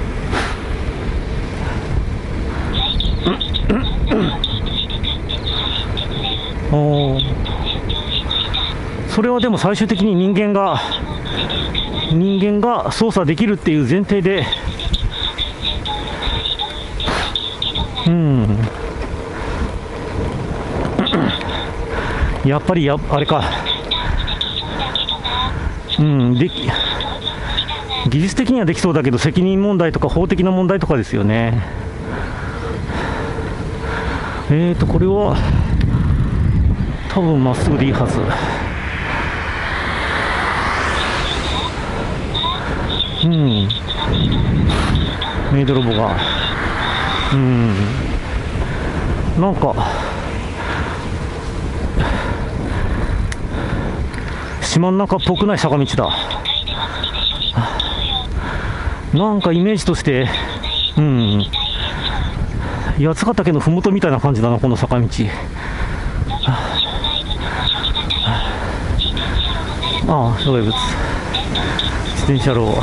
それはでも最終的に人間が操作できるっていう前提で、やっぱりあれか、技術的にはできそうだけど責任問題とか法的な問題とかですよね。これは多分まっすぐでいいはず。メイドロボがなんか島の中っぽくない坂道だ。なんかイメージとして八ヶ岳のふもとみたいな感じだな、この坂道。障害物、自転車路。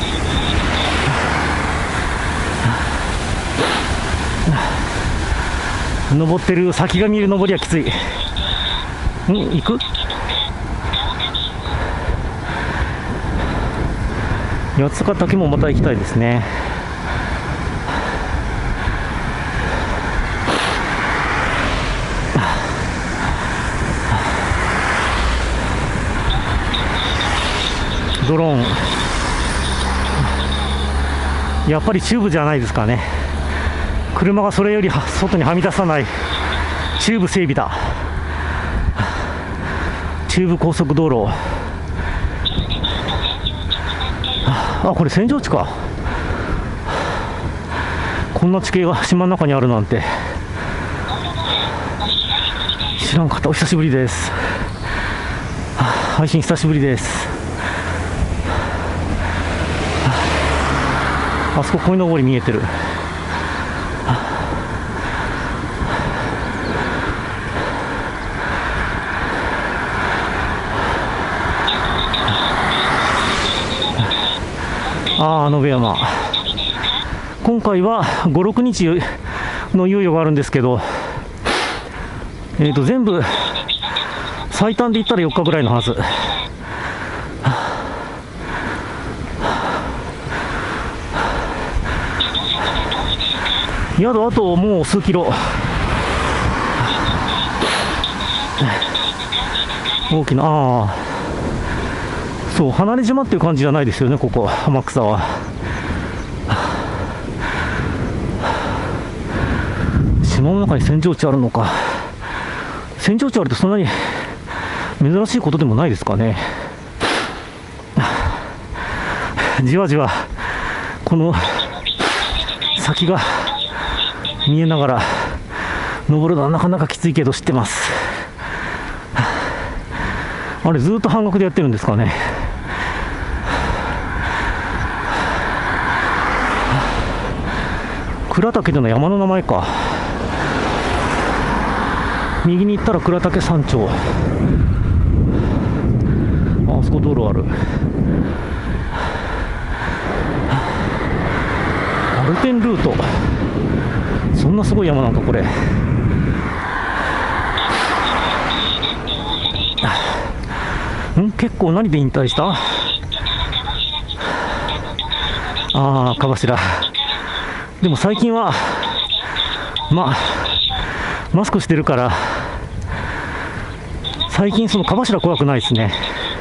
登ってる先が見える登りはきつい。行く？八ヶ岳もまた行きたいですね。ドローン、やっぱりチューブじゃないですかね。車がそれより外にはみ出さないチューブ整備だ。チューブ高速道路。これ扇状地か。こんな地形が島の中にあるなんて知らんかった。お久しぶりです。配信久しぶりです。あそこ鯉のぼり見えてる。野辺山、今回は5、6日の猶予があるんですけど、全部最短で言ったら4日ぐらいのはず。宿あともう数キロ。大きな、そう、離れ島っていう感じじゃないですよね、ここ天草は。島の中に扇状地あるのか。扇状地あるとそんなに珍しいことでもないですかね。じわじわこの先が見えながら登るのはなかなかきついけど知ってます。あれずっと半額でやってるんですかね。倉岳での山の名前か。右に行ったら倉岳山頂。あそこ道路ある。 線ルート、そんなすごい山なんかこれ。結構何で引退した？ああ、かばしら。でも最近はマスクしてるから最近そのかばしら怖くないですね。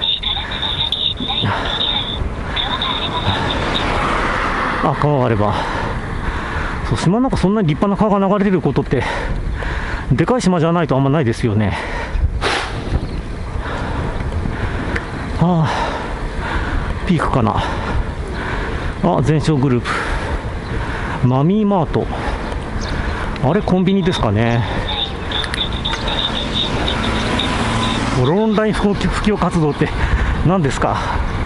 あ、川があれば。そう、島の中そんなに立派な川が流れてることってでかい島じゃないとあんまないですよね。ああ、ピークかな。あ、全商グループ、マミーマート、あれコンビニですかね。オンライン普及活動って何ですか？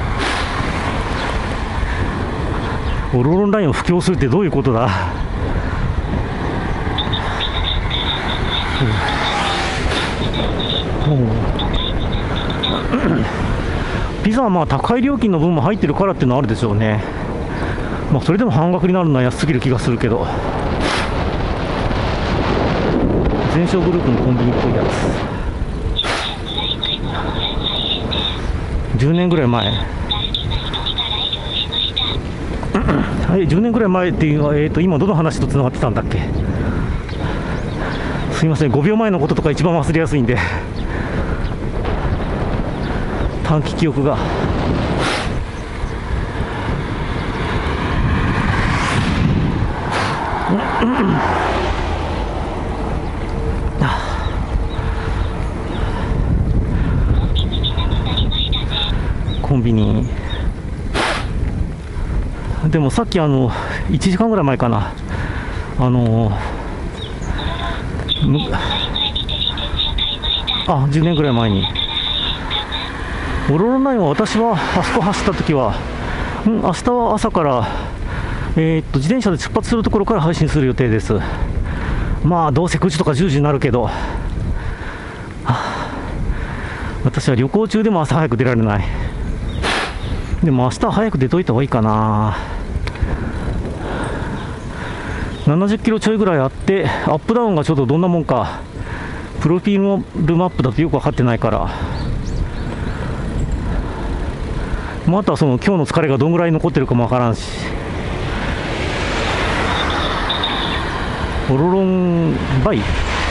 オンラインを布教するってどういうことだ？ピザはまあ高い料金の分も入ってるからっていうのはあるでしょうね。まあそれでも半額になるのは安すぎる気がするけど。全商グループのコンビニっぽいやつ。10年ぐらい前。はい、10年ぐらい前っていうのは、今どの話とつながってたんだっけ。すいません、5秒前のこととか一番忘れやすいんで短期記憶が。コンビニでもさっき1時間ぐらい前かな、10年ぐらい前にオロロナインは私はあそこ走った時は、明日は朝から自転車で出発するところから配信する予定です。まあどうせ9時とか10時になるけど、私は旅行中でも朝早く出られない。でも明日は早く出といた方がいいかな。70キロちょいぐらいあって、アップダウンがちょっとどんなもんかプロフィールマップだとよく分かってないから、あとはその今日の疲れがどんぐらい残ってるかも分からんし。オロロンバイ、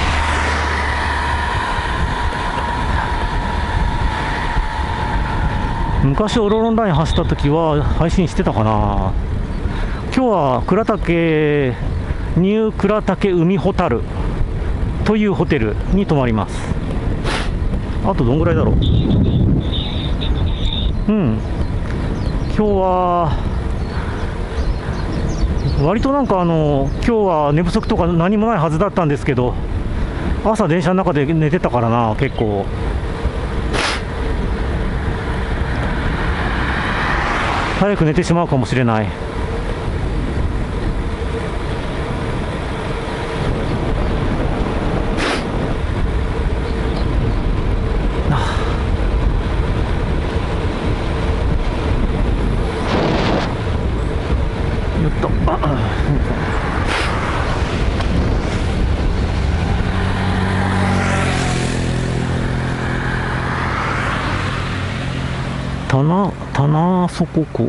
昔オロロンライン走った時は配信してたかな。今日は倉岳ニュー倉岳海ホタルというホテルに泊まります。あとどんぐらいだろう。今日は割となんか今日は寝不足とか何もないはずだったんですけど、朝電車の中で寝てたからな。結構早く寝てしまうかもしれない。よっと、棚底港、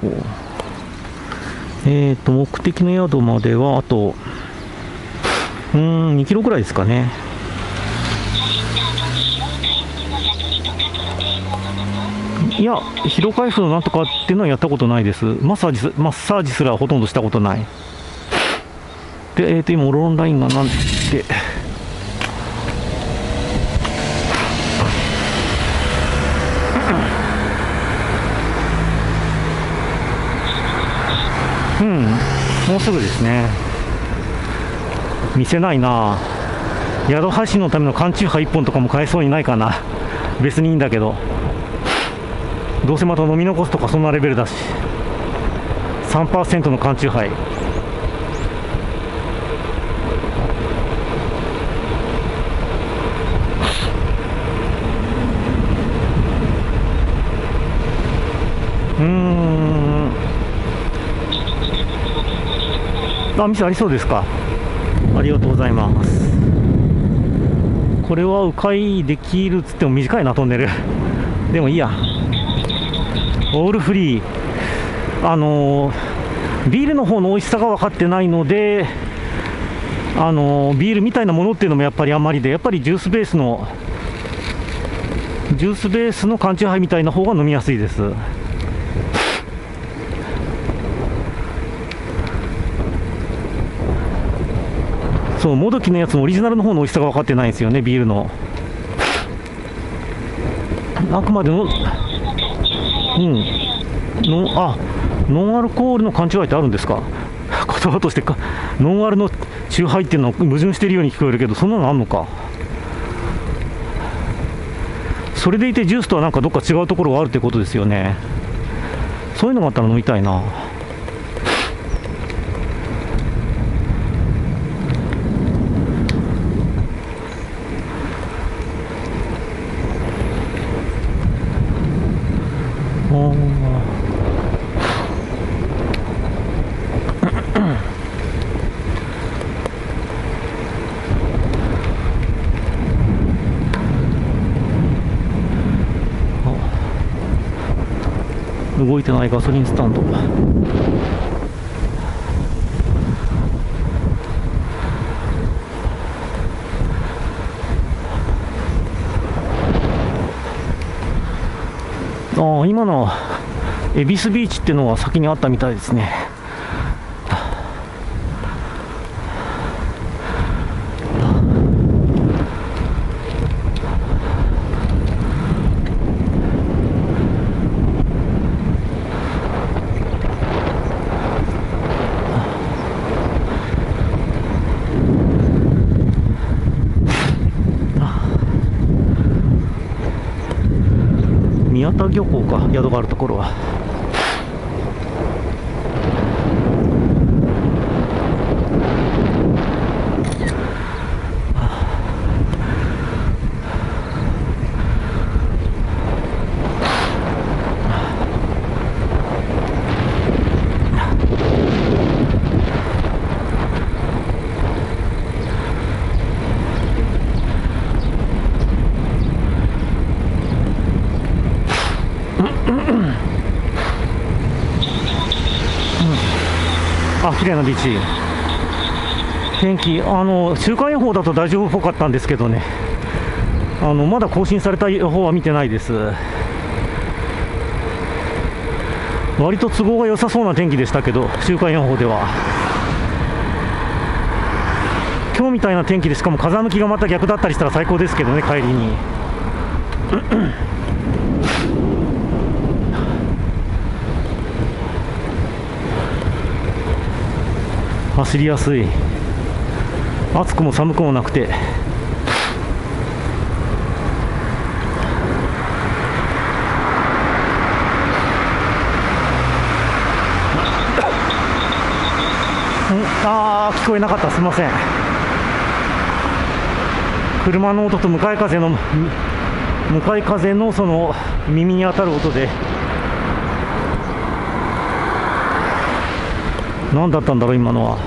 目的の宿まではあと2キロぐらいですかね。いや、疲労回復のなんとかっていうのはやったことないです。マッサージすらほとんどしたことない。で、今オロンラインがなんてもうすぐですね。店ないな。宿配信のための缶チューハイ1本とかも買えそうにないかな。別にいいんだけど、どうせまた飲み残すとかそんなレベルだし。3% の缶チューハイ、 あ、店ありそうですか。ありがとうございます。これは迂回できるっつっても短いな、トンネル。でもいいや。オールフリー。ビールの方の美味しさが分かってないので、ビールみたいなものっていうのもやっぱりあんまりで、やっぱりジュースベースの缶チューハイみたいな方が飲みやすいです。そう、もどきのやつもオリジナルの方の美味しさが分かってないんですよね、ビールの。あくまでの、ノンアルコールの缶チューハイってあるんですか。言葉としてか、ノンアルのチューハイっていうのは矛盾しているように聞こえるけど、そんなのあんのか。それでいてジュースとはなんかどっか違うところがあるってことですよね。そういうのがあったら飲みたいな。動いてないガソリンスタンド。今の恵比寿ビーチっていうのは先にあったみたいですね。宮田漁港か、宿があるところは。綺麗なビーチ。天気、週間予報だと大丈夫っぽかったんですけどね、まだ更新された予報は見てないです。割と都合が良さそうな天気でしたけど、週間予報では。今日みたいな天気で、しかも風向きがまた逆だったりしたら最高ですけどね、帰りに。走りやすい。暑くも寒くもなくて。聞こえなかった、すみません。車の音と向かい風のその耳に当たる音で、何だったんだろう今のは。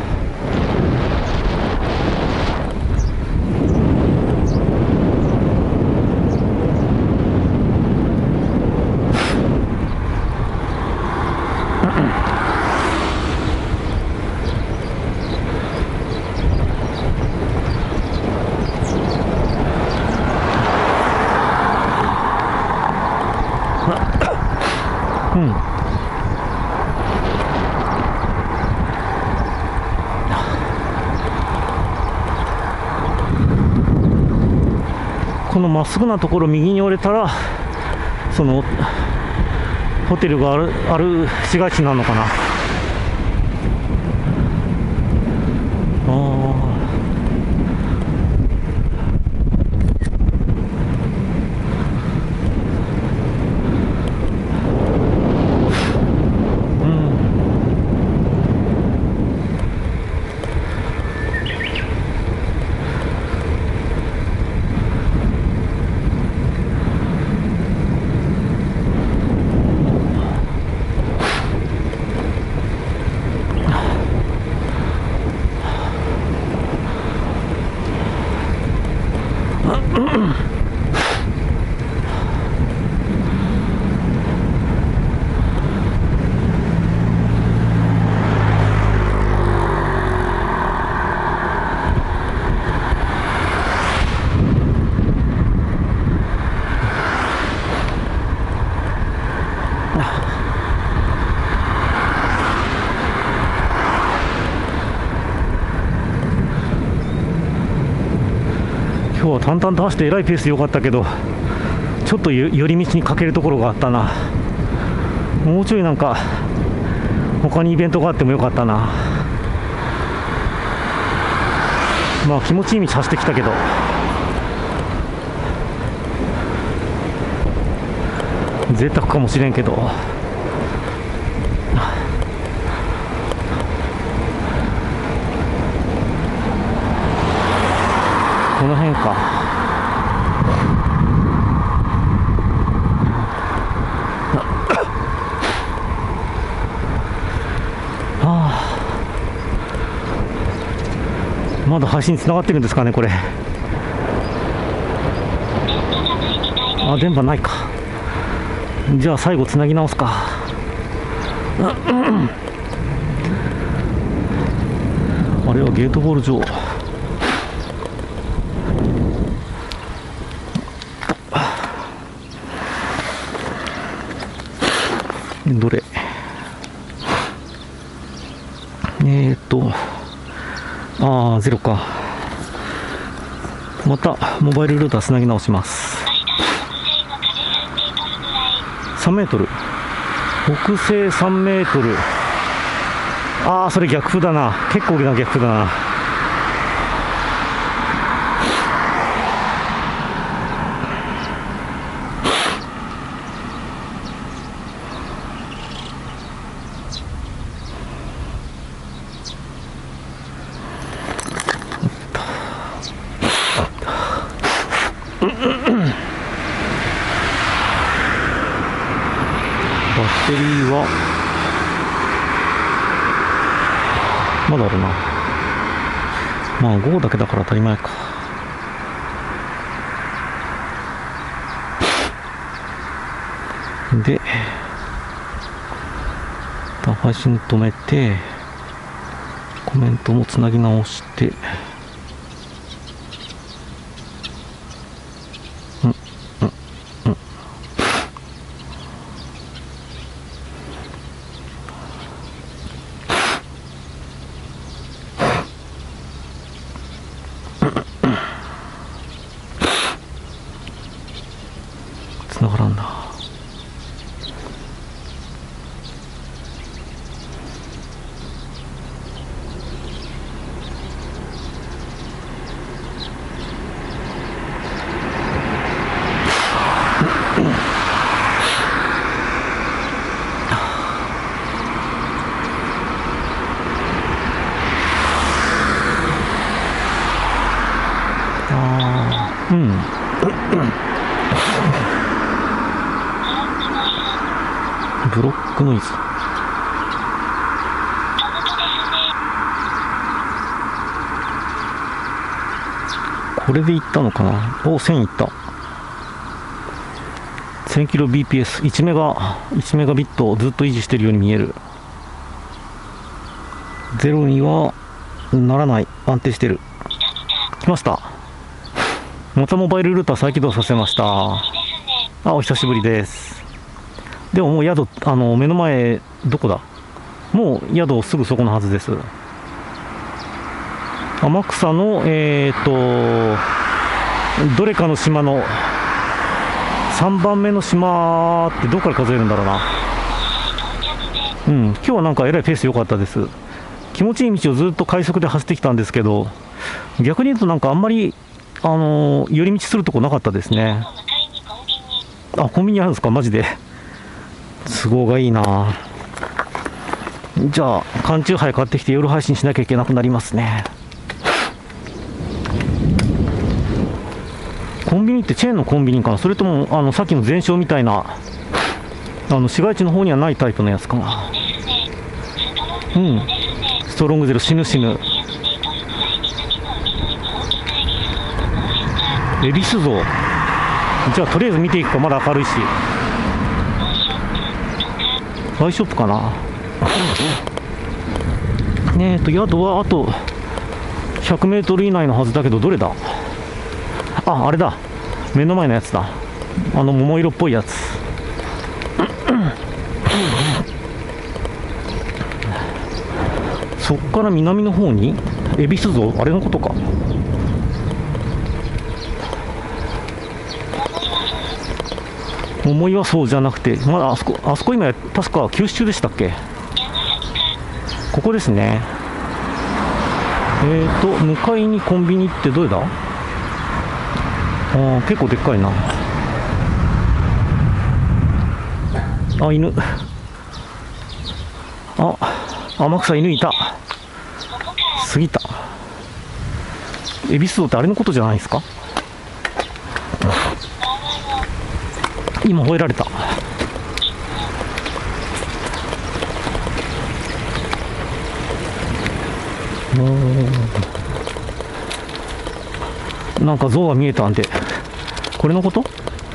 このまっすぐなところ右に折れたら、そのホテルがある市街地なのかな。 日は淡々と走ってえらいペースで良かったけど、ちょっと寄り道に欠けるところがあったな。もうちょいなんか他にイベントがあってもよかったな。まあ気持ちいい道走ってきたけど、贅沢かもしれんけど、この辺か。まだ配信つながってるんですかね、これ。電波ないか。じゃあ最後つなぎ直すか。あれはゲートボール場。どれ？ゼロか。またモバイルルーターつなぎ直します。3メートル。北西3メートル。それ逆風だな。結構大きな逆風だな。バッテリーはまだあるな。まあ5だけだから当たり前か。で配信止めてコメントもつなぎ直して、つながらんな。ブロックノイズ。これでいったのかな。1000いった。1000キロ BPS、1メガビットをずっと維持しているように見える。ゼロにはならない。安定してる。来ました。またモバイルルーター再起動させました。お久しぶりです。でももう宿、目の前、どこだ？もう宿すぐそこのはずです。天草の、どれかの島の3番目の島ってどこから数えるんだろうな。今日はなんかえらいペース良かったです。気持ちいい道をずっと快速で走ってきたんですけど、逆に言うとなんかあんまり、寄り道するとこなかったですね。コンビニあるんですか？マジで。都合がいいな。じゃあ缶チューハイ買ってきて夜配信しなきゃいけなくなりますね。コンビニってチェーンのコンビニかな、それともさっきの全焼みたいな市街地の方にはないタイプのやつかな。ストロングゼロ、死ぬ恵比寿像。じゃあとりあえず見ていくか。まだ明るいし。アイショップかな。宿はあと100メートル以内のはずだけど、どれだ？あれだ。目の前のやつだ。桃色っぽいやつ。そっから南の方に恵比寿像、あれのことか。 思いはそうじゃなくて、まだあそこ今、確か休止中でしたっけ。ここですね。向かいにコンビニってどれだ。結構でっかいな。犬。天草犬いた。過ぎた。恵比寿堂ってあれのことじゃないですか。今吠えられた。なんか像が見えたんで、これのこと。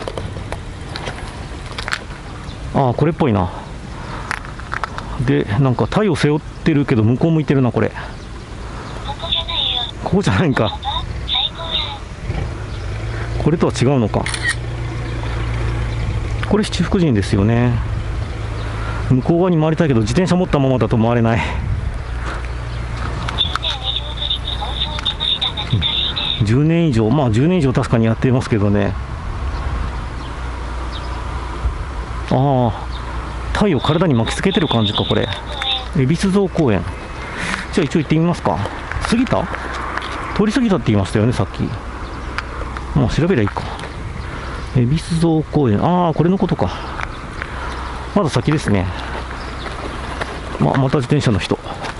これっぽいな。で、なんか太陽背負ってるけど向こう向いてるな。これここじゃないんか。これとは違うのか。これ七福神ですよね。向こう側に回りたいけど自転車持ったままだと回れない。10年以上、10年以上確かにやっていますけどね。太陽体に巻きつけてる感じか。これ恵比寿堂公園。じゃあ一応行ってみますか。過ぎた、通り過ぎたって言いましたよね、さっき。調べりゃいいか。恵比寿堂公園、これのことか。まだ先ですね。また自転車の人。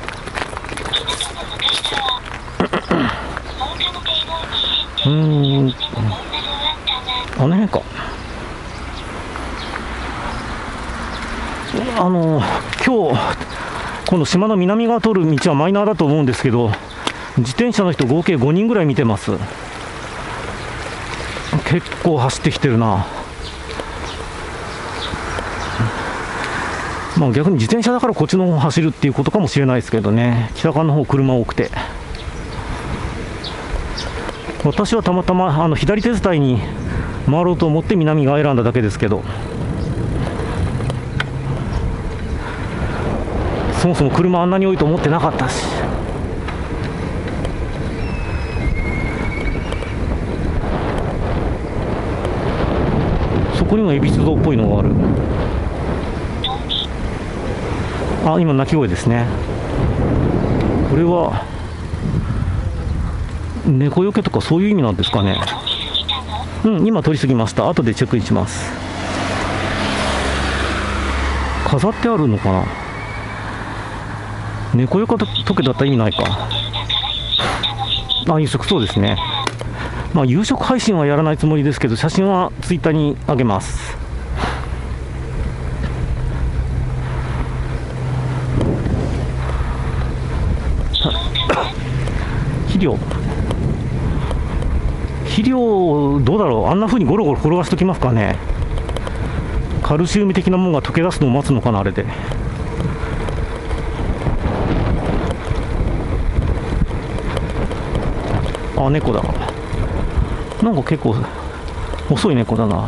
あの辺か。今度島の南側通る道はマイナーだと思うんですけど、自転車の人合計5人ぐらい見てます。結構走ってきてるな。逆に自転車だからこっちの方走るっていうことかもしれないですけどね。北側の方車多くて、私はたまたま左手伝いに回ろうと思って南側選んだだけですけど、そもそも車あんなに多いと思ってなかったし。そこにも恵比寿堂っぽいのがある。今鳴き声ですね。これは猫よけとかそういう意味なんですかね。今通り過ぎました。後でチェックインします。飾ってあるのかな。猫よけとけだったら意味ないか。夕食、そうですね。夕食配信はやらないつもりですけど、写真はツイッターに上げます。肥料どうだろう。あんな風にゴロゴロ転がしときますかね。カルシウム的なものが溶け出すのを待つのかな、あれで。猫だ。なんか結構遅い猫だな。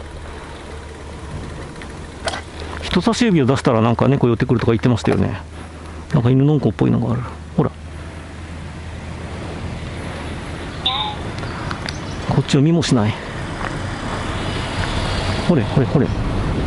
人差し指を出したらなんか猫寄ってくるとか言ってましたよね。なんか犬のんこっぽいのがある。ほら、こっちを見もしない。ほれほれほれ。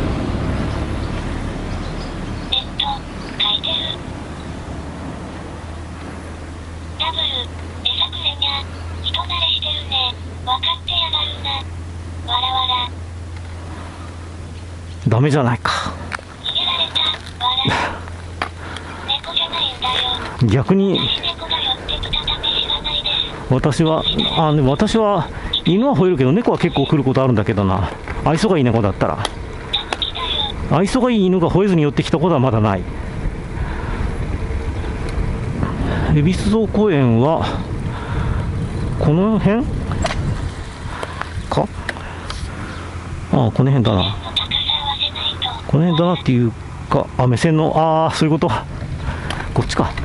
ダメじゃないか。逆に私は犬は吠えるけど猫は結構来ることあるんだけどな。愛想がいい猫だったら。愛想がいい犬が吠えずに寄ってきたことはまだない。恵比寿堂公園はこの辺か。この辺だな。この辺だなっていうか、目線の、そういうこと。こっちか。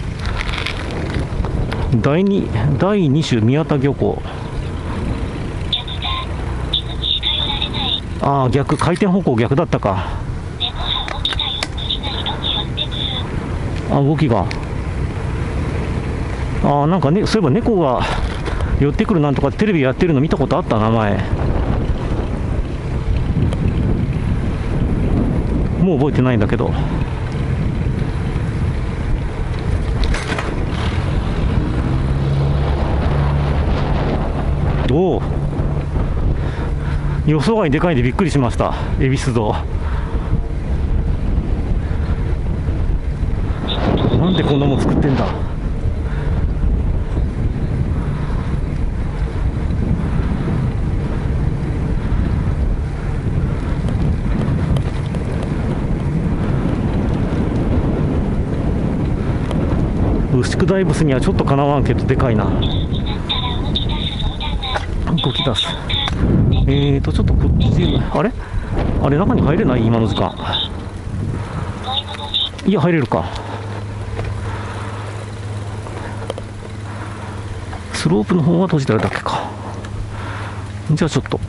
第2種宮田漁港。逆、回転方向逆だったか。動きが。なんかね、そういえば猫が寄ってくるなんとかテレビやってるの見たことあったな、前。 もう覚えてないんだけど。おお、予想外にでかいんでびっくりしました。恵比寿堂、なんでこんなもん作ってんだ。牛久大仏にはちょっとかなわんけどでかいな。動き出す。ちょっとこっち、あれ中に入れない？今の時間。いや、入れるか。スロープの方は閉じてあるだけか。じゃあちょっと。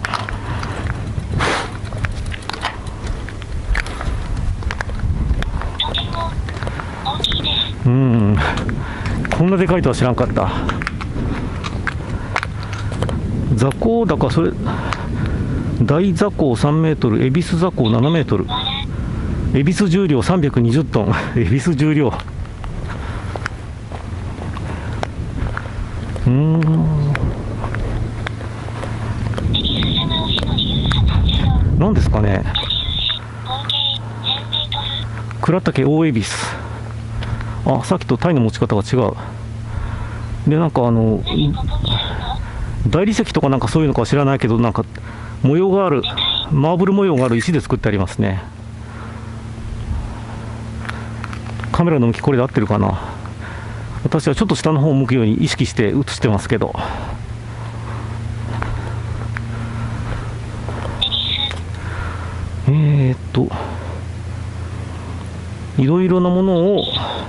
こんなでかいとは知らんかった。座高だか、それ大座高3メートル、恵比寿座高7メートル、恵比寿重量320トン恵比寿重量、なんですかね。倉岳大恵比寿、あ、さっきとタイの持ち方が違う。で、なんか大理石とかなんかそういうのかは知らないけど、なんか模様がある、マーブル模様がある石で作ってありますね。カメラの向きこれで合ってるかな。私はちょっと下の方を向くように意識して映してますけど。いろいろなものを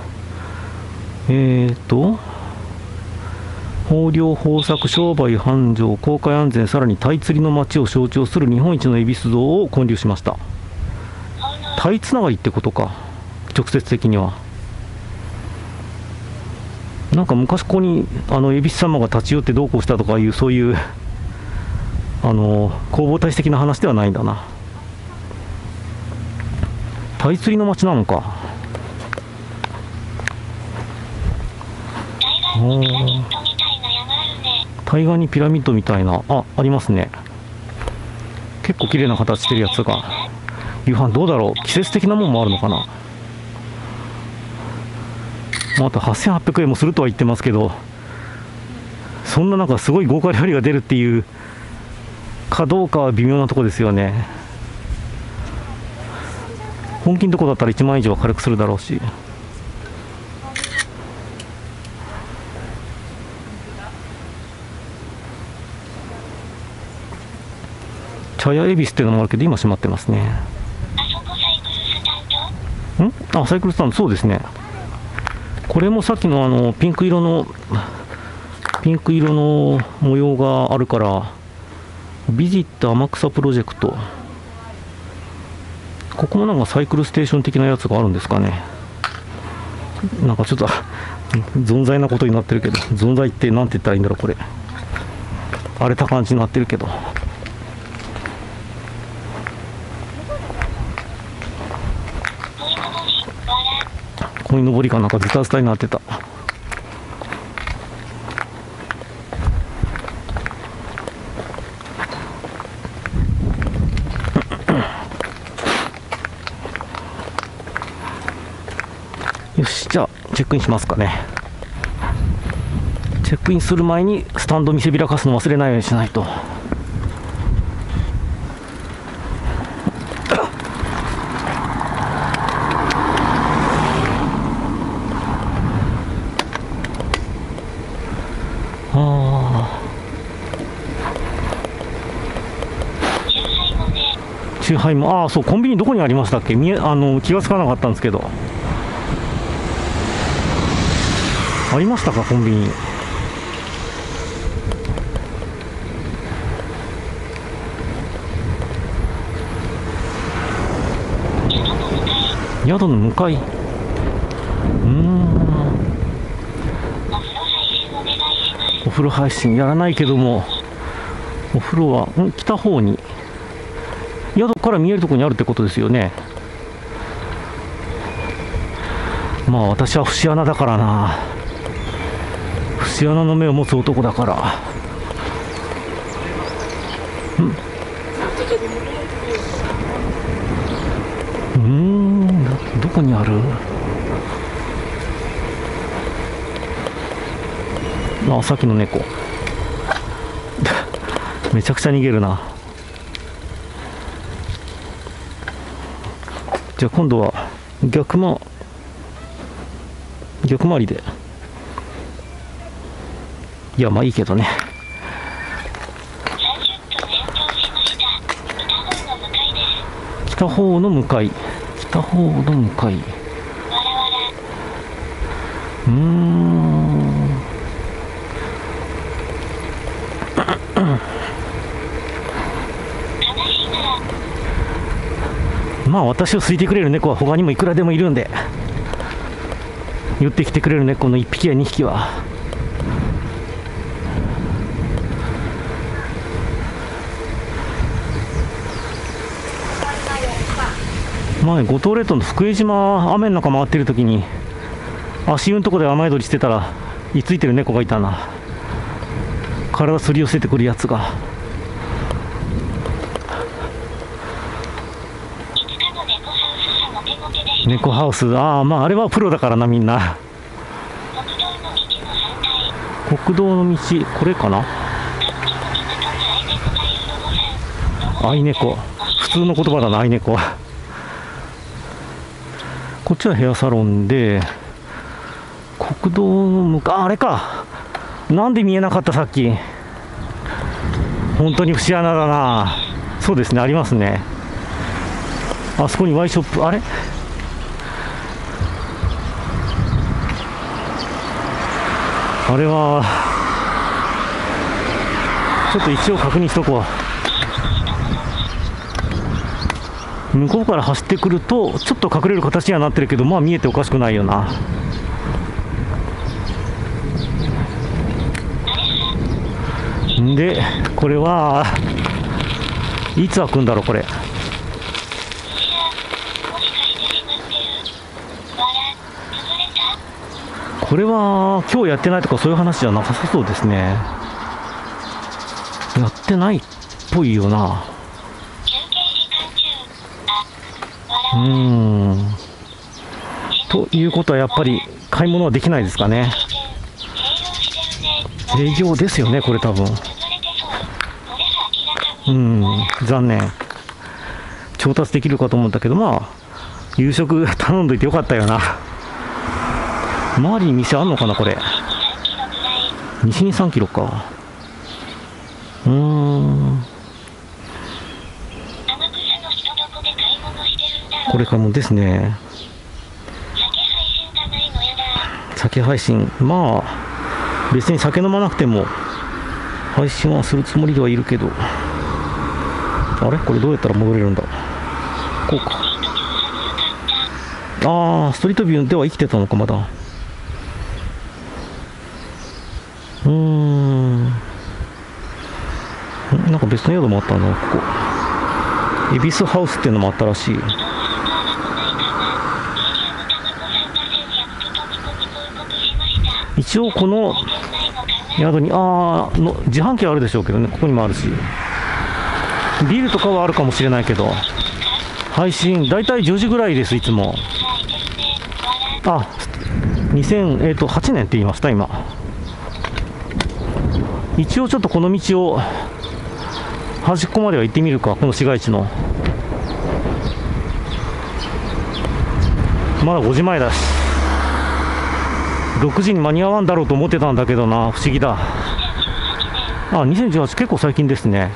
豊漁豊作、商売繁盛、航海安全、さらにタイ釣りの街を象徴する日本一の恵比寿堂を建立しました。タイつながりってことか、直接的には。なんか昔ここに恵比寿様が立ち寄ってどうこうしたとかいう、そういう弘法大師的な話ではないんだな。タイ釣りの街なのか。対岸にピラミッドみたいな、ありますね。結構綺麗な形してるやつが。夕飯どうだろう、季節的なもんもあるのかな。また8800円もするとは言ってますけど、そんななんかすごい豪華料理が出るっていうかどうかは微妙なとこですよね。本金とこだったら1万円以上は軽くするだろうし。茶屋恵比寿っていうのもあるけど、今閉まってますね。サイクルスタンド、そうですね。これもさっきのピンク色の模様があるから、ビジット天草プロジェクト。ここもなんかサイクルステーション的なやつがあるんですかね。なんかちょっと存在なことになってるけど、存在ってなんて言ったらいいんだろう、これ。荒れた感じになってるけど。こいのぼりかなんかズタズタになってた。よし、じゃあチェックインしますかね。チェックインする前にスタンド見せびらかすの忘れないようにしないと。チューハイも、そう、コンビニどこにありましたっけ、気がつかなかったんですけど。ありましたか、コンビニ。宿の向かい。お風呂配信やらないけども、お風呂は来た方に、宿から見えるところにあるってことですよね。 まあ私は節穴だからな。節穴の目を持つ男だから。どこにある？あ、さっきの猫。めちゃくちゃ逃げるな。じゃあ今度は逆回りで。いや、まあいいけどね。北方の向かい。北方の向かい。まあ私を好いてくれる猫は他にもいくらでもいるんで、寄ってきてくれる猫の1匹や2匹は。前五島列島の福江島、雨の中回ってる時に足湯のとこで雨宿りしてたら居ついてる猫がいたな。体すり寄せてくるやつが。猫ハウス、まああれはプロだからな、みんな。国道の道、これかな。愛猫、普通の言葉だな、愛猫。こっちはヘアサロンで、国道の向かい、あれか。なんで見えなかった、さっき。本当に節穴だな。そうですね、ありますね。あそこにワイショップ、あれ？あれはちょっと一応確認しとこう。向こうから走ってくるとちょっと隠れる形にはなってるけど、まあ見えておかしくないよな。でこれはいつ開くんだろうこれ。これは今日やってないとかそういう話じゃなさそうですね。やってないっぽいよな。ということはやっぱり買い物はできないですかね。営業ですよねこれ多分。残念。調達できるかと思ったけど、まあ夕食頼んどいてよかったよな。周りに店あんのかなこれ。西に3キロか。これからもですね。酒配信、まあ別に酒飲まなくても配信はするつもりではいるけど、あれこれどうやったら戻れるんだ。こうか。ストリートビューでは生きてたのかまだ。なんか別の宿もあったな、ここ。恵比寿ハウスっていうのもあったらしい。一応この宿に自販機はあるでしょうけどね、ここにもあるし、ビールとかはあるかもしれないけど、配信だいたい10時ぐらいです。いつも2008年って言いました今。一応ちょっとこの道を端っこまでは行ってみるか。この市街地のまだ5時前だし、6時に間に合わんだろうと思ってたんだけどな。不思議だ。2018結構最近ですね。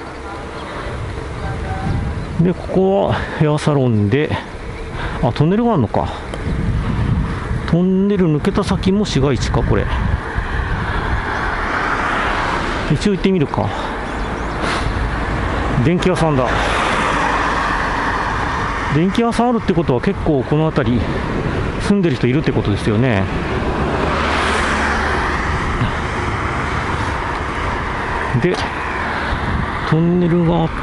でここはヘアサロンで、トンネルがあるのか。トンネル抜けた先も市街地かこれ。一応行ってみるか。電気屋さんだ。電気屋さんあるってことは結構この辺り住んでる人いるってことですよね。でトンネルがあって、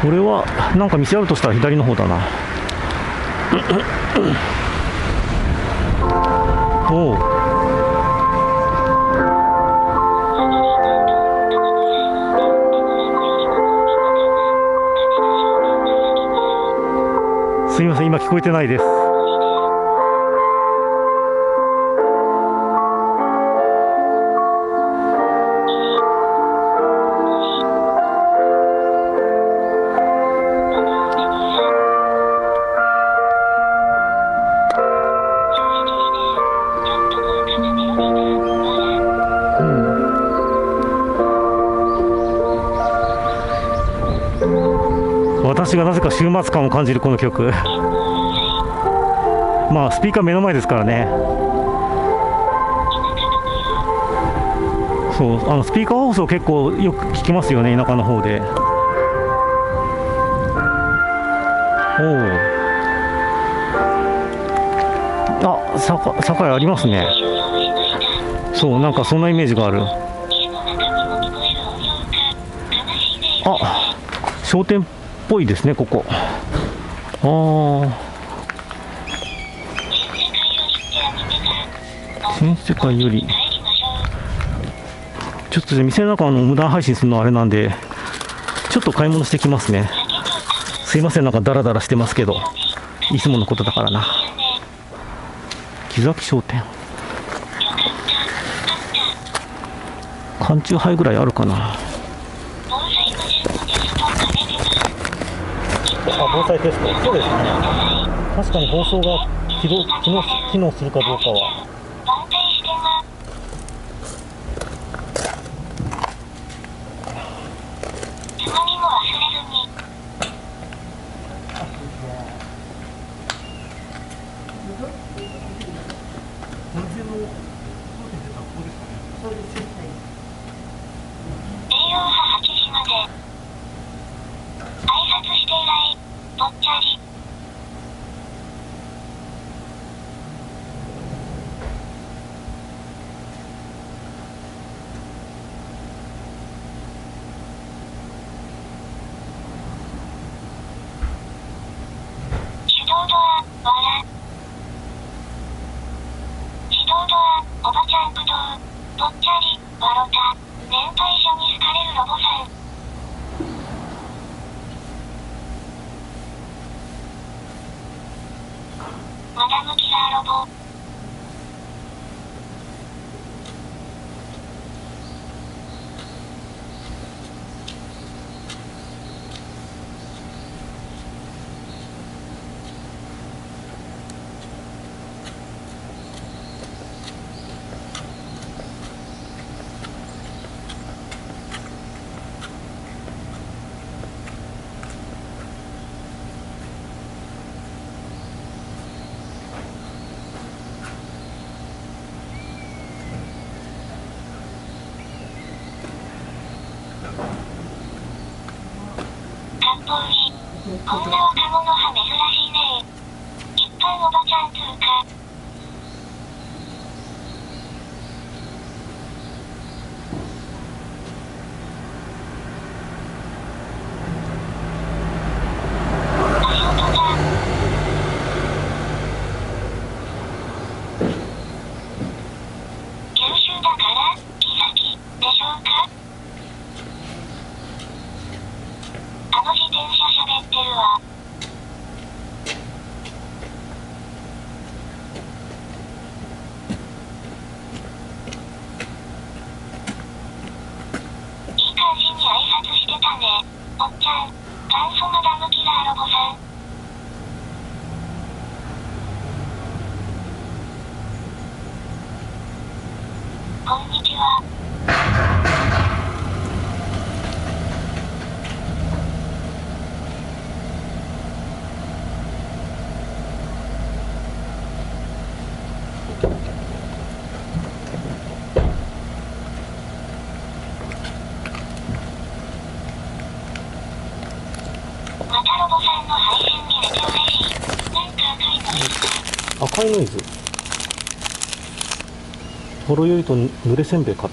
これはなんか店あるとしたら左の方だな。おお、すみません、今聞こえてないです。私がなぜか週末感を感じるこの曲。まあスピーカー目の前ですからね。そう、スピーカー放送結構よく聞きますよね、田舎の方で。おお、あ、酒屋ありますね。そう、なんかそんなイメージがある。あ、商店っぽいですね、ここ。新世界より。ちょっと店の中無断配信するのはあれなんで、ちょっと買い物してきますね。すいません、なんかダラダラしてますけど、いつものことだからな。木崎商店。缶チューハイぐらいあるかな。防災テスト、そうですね。確かに放送が機能するかどうかは。 おばちゃんぶどう、ぽっちゃり、わろた、年配書に好かれるロボさん。マダムキラーロボ。こんな若者は珍しいね。一般おばちゃんつうか。足音が。九州だから木崎でしょうか。自転車喋ってるわ。いい感じに挨拶してたね。おっちゃん、元祖マダムキラーロボさん。こんにちは。またロボさんの配信見れて嬉しい。なんか赤いノイズ。 赤いノイズ。ほろ酔いと濡れせんべい買った。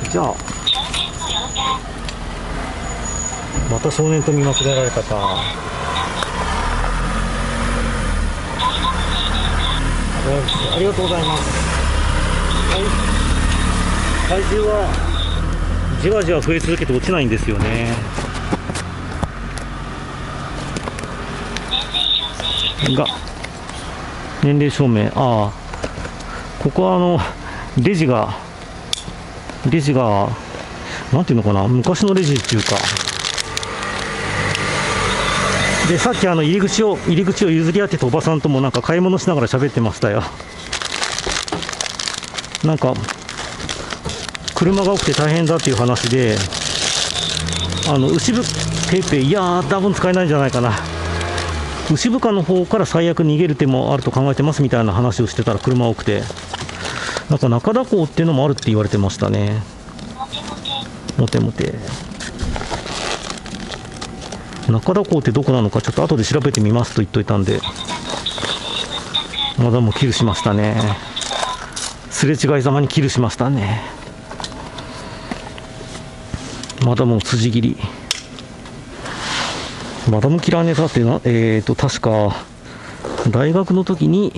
じゃあ少年のようだ。 また少年と見間違えられたか。ありがとうございます。体重はじわじわ増え続けて落ちないんですよね。が年齢証明、ああ、ここはレジがなんていうのかな、昔のレジっていうか。で、さっき入り口を譲り合ってたおばさんともなんか買い物しながら喋ってましたよ。なんか車が多くて大変だっていう話で、牛部ペイペイ、いやー多分使えないんじゃないかな。牛深の方から最悪逃げる手もあると考えてますみたいな話をしてたら車多くて、なんか中田港っていうのもあるって言われてましたね。モテモテ。中田港ってどこなのかちょっと後で調べてみますと言っといたんで、まだもうキルしましたね。すれ違いざまにキルしましたね。まだもう辻切り。マダムキラーネタって確か大学の時に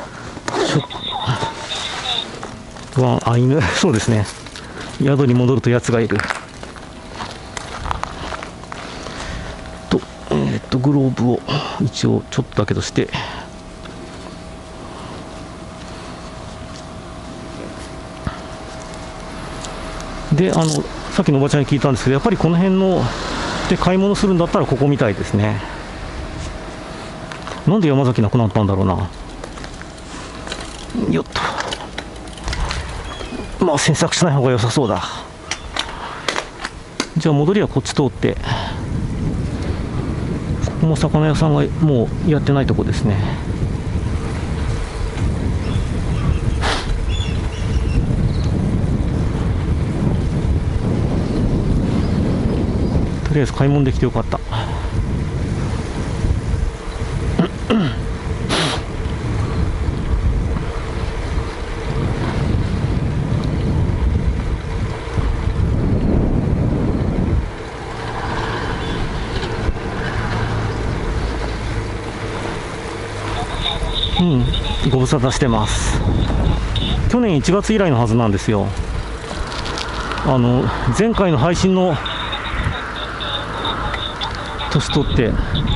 犬そうですね、宿に戻るとやつがいると、グローブを一応ちょっとだけとして、でさっきのおばちゃんに聞いたんですけど、やっぱりこの辺ので買い物するんだったらここみたいですね。なんで山崎なくなったんだろうな。よっと、まあ詮索しない方が良さそうだ。じゃあ戻りはこっち通って、ここも魚屋さんがもうやってないとこですね。とりあえず買い物できてよかった。ご無沙汰してます。去年1月以来のはずなんですよ。前回の配信の年取って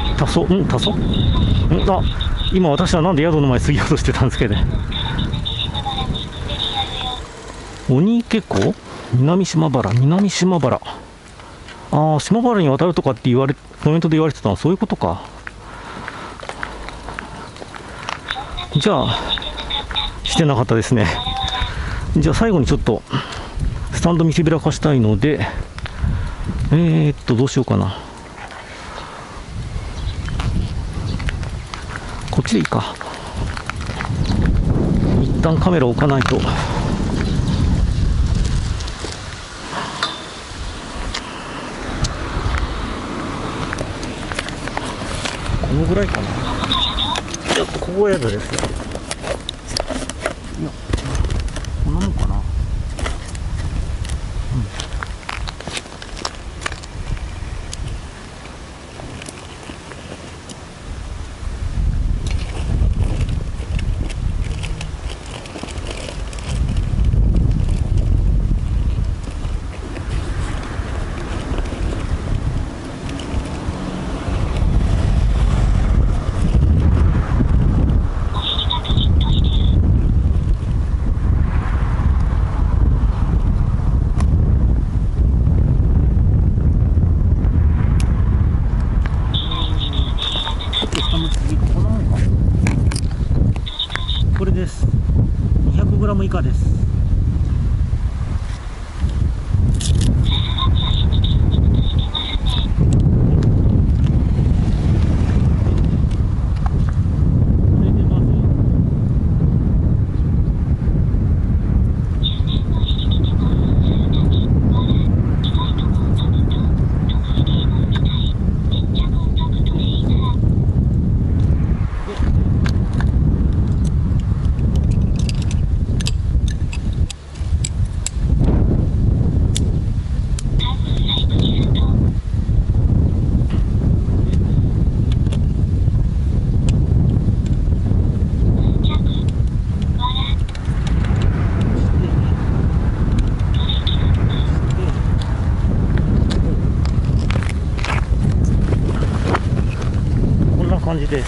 今私はなんで宿の前過ぎようとしてたんですけど、鬼池湖、南島原、島原に渡るとかってコメントで言われてたのはそういうことか。じゃあしてなかったですね。じゃあ最後にちょっとスタンド見せびらかしたいので、どうしようかな。こっちでいいか。一旦カメラ置かないと。このぐらいかな。ちょっとここが宿ですよ。いや、こんなもんかな。これです。200g 以下です。 です。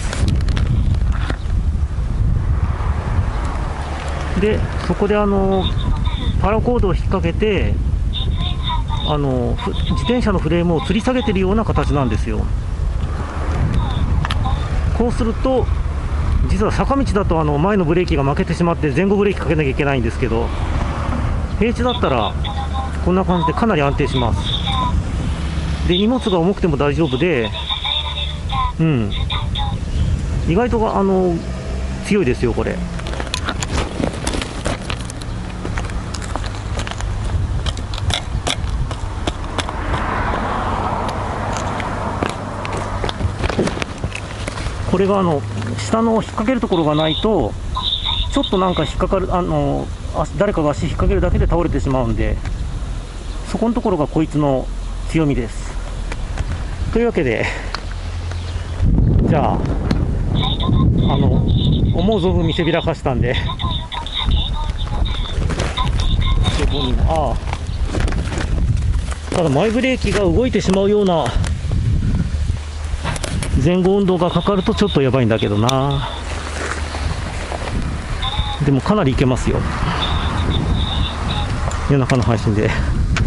でそこでパラコードを引っ掛けて自転車のフレームを吊り下げているような形なんですよ。こうすると実は坂道だと前のブレーキが負けてしまって前後ブレーキかけなきゃいけないんですけど、平地だったらこんな感じでかなり安定します。で荷物が重くても大丈夫で、意外と強いですよこれ。これが下の引っ掛けるところがないとちょっとなんか引っかかる誰かが足引っ掛けるだけで倒れてしまうんで、そこのところがこいつの強みです。というわけでじゃあ思う存分見せびらかしたんで、ただ前ブレーキが動いてしまうような前後運動がかかるとちょっとやばいんだけどな。でもかなりいけますよ、夜中の配信で。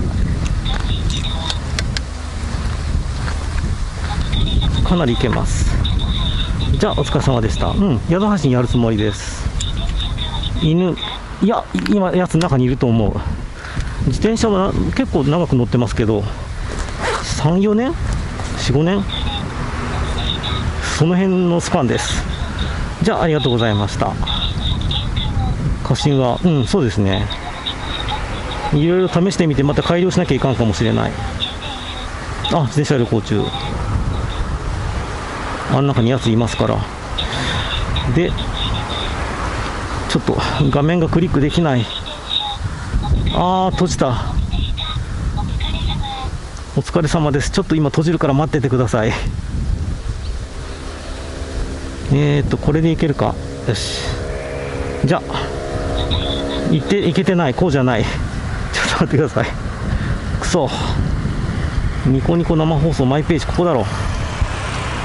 かなりいけます。じゃあお疲れ様でした。宿配信やるつもりです。犬、いや今やつの中にいると思う。自転車は結構長く乗ってますけど、3、4年 ?4、5年その辺のスパンです。じゃあありがとうございました。過信はそうですね、いろいろ試してみてまた改良しなきゃいかんかもしれない。自転車旅行中、あん中にやついますから。でちょっと画面がクリックできない。閉じた。お疲れ様です。ちょっと今閉じるから待っててください。これでいけるか。よし、じゃあいけてない。こうじゃない。ちょっと待ってください。くそ、ニコニコ生放送マイページここだろ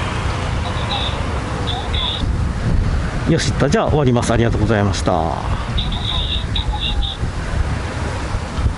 う。よし、じゃあ終わります。ありがとうございました。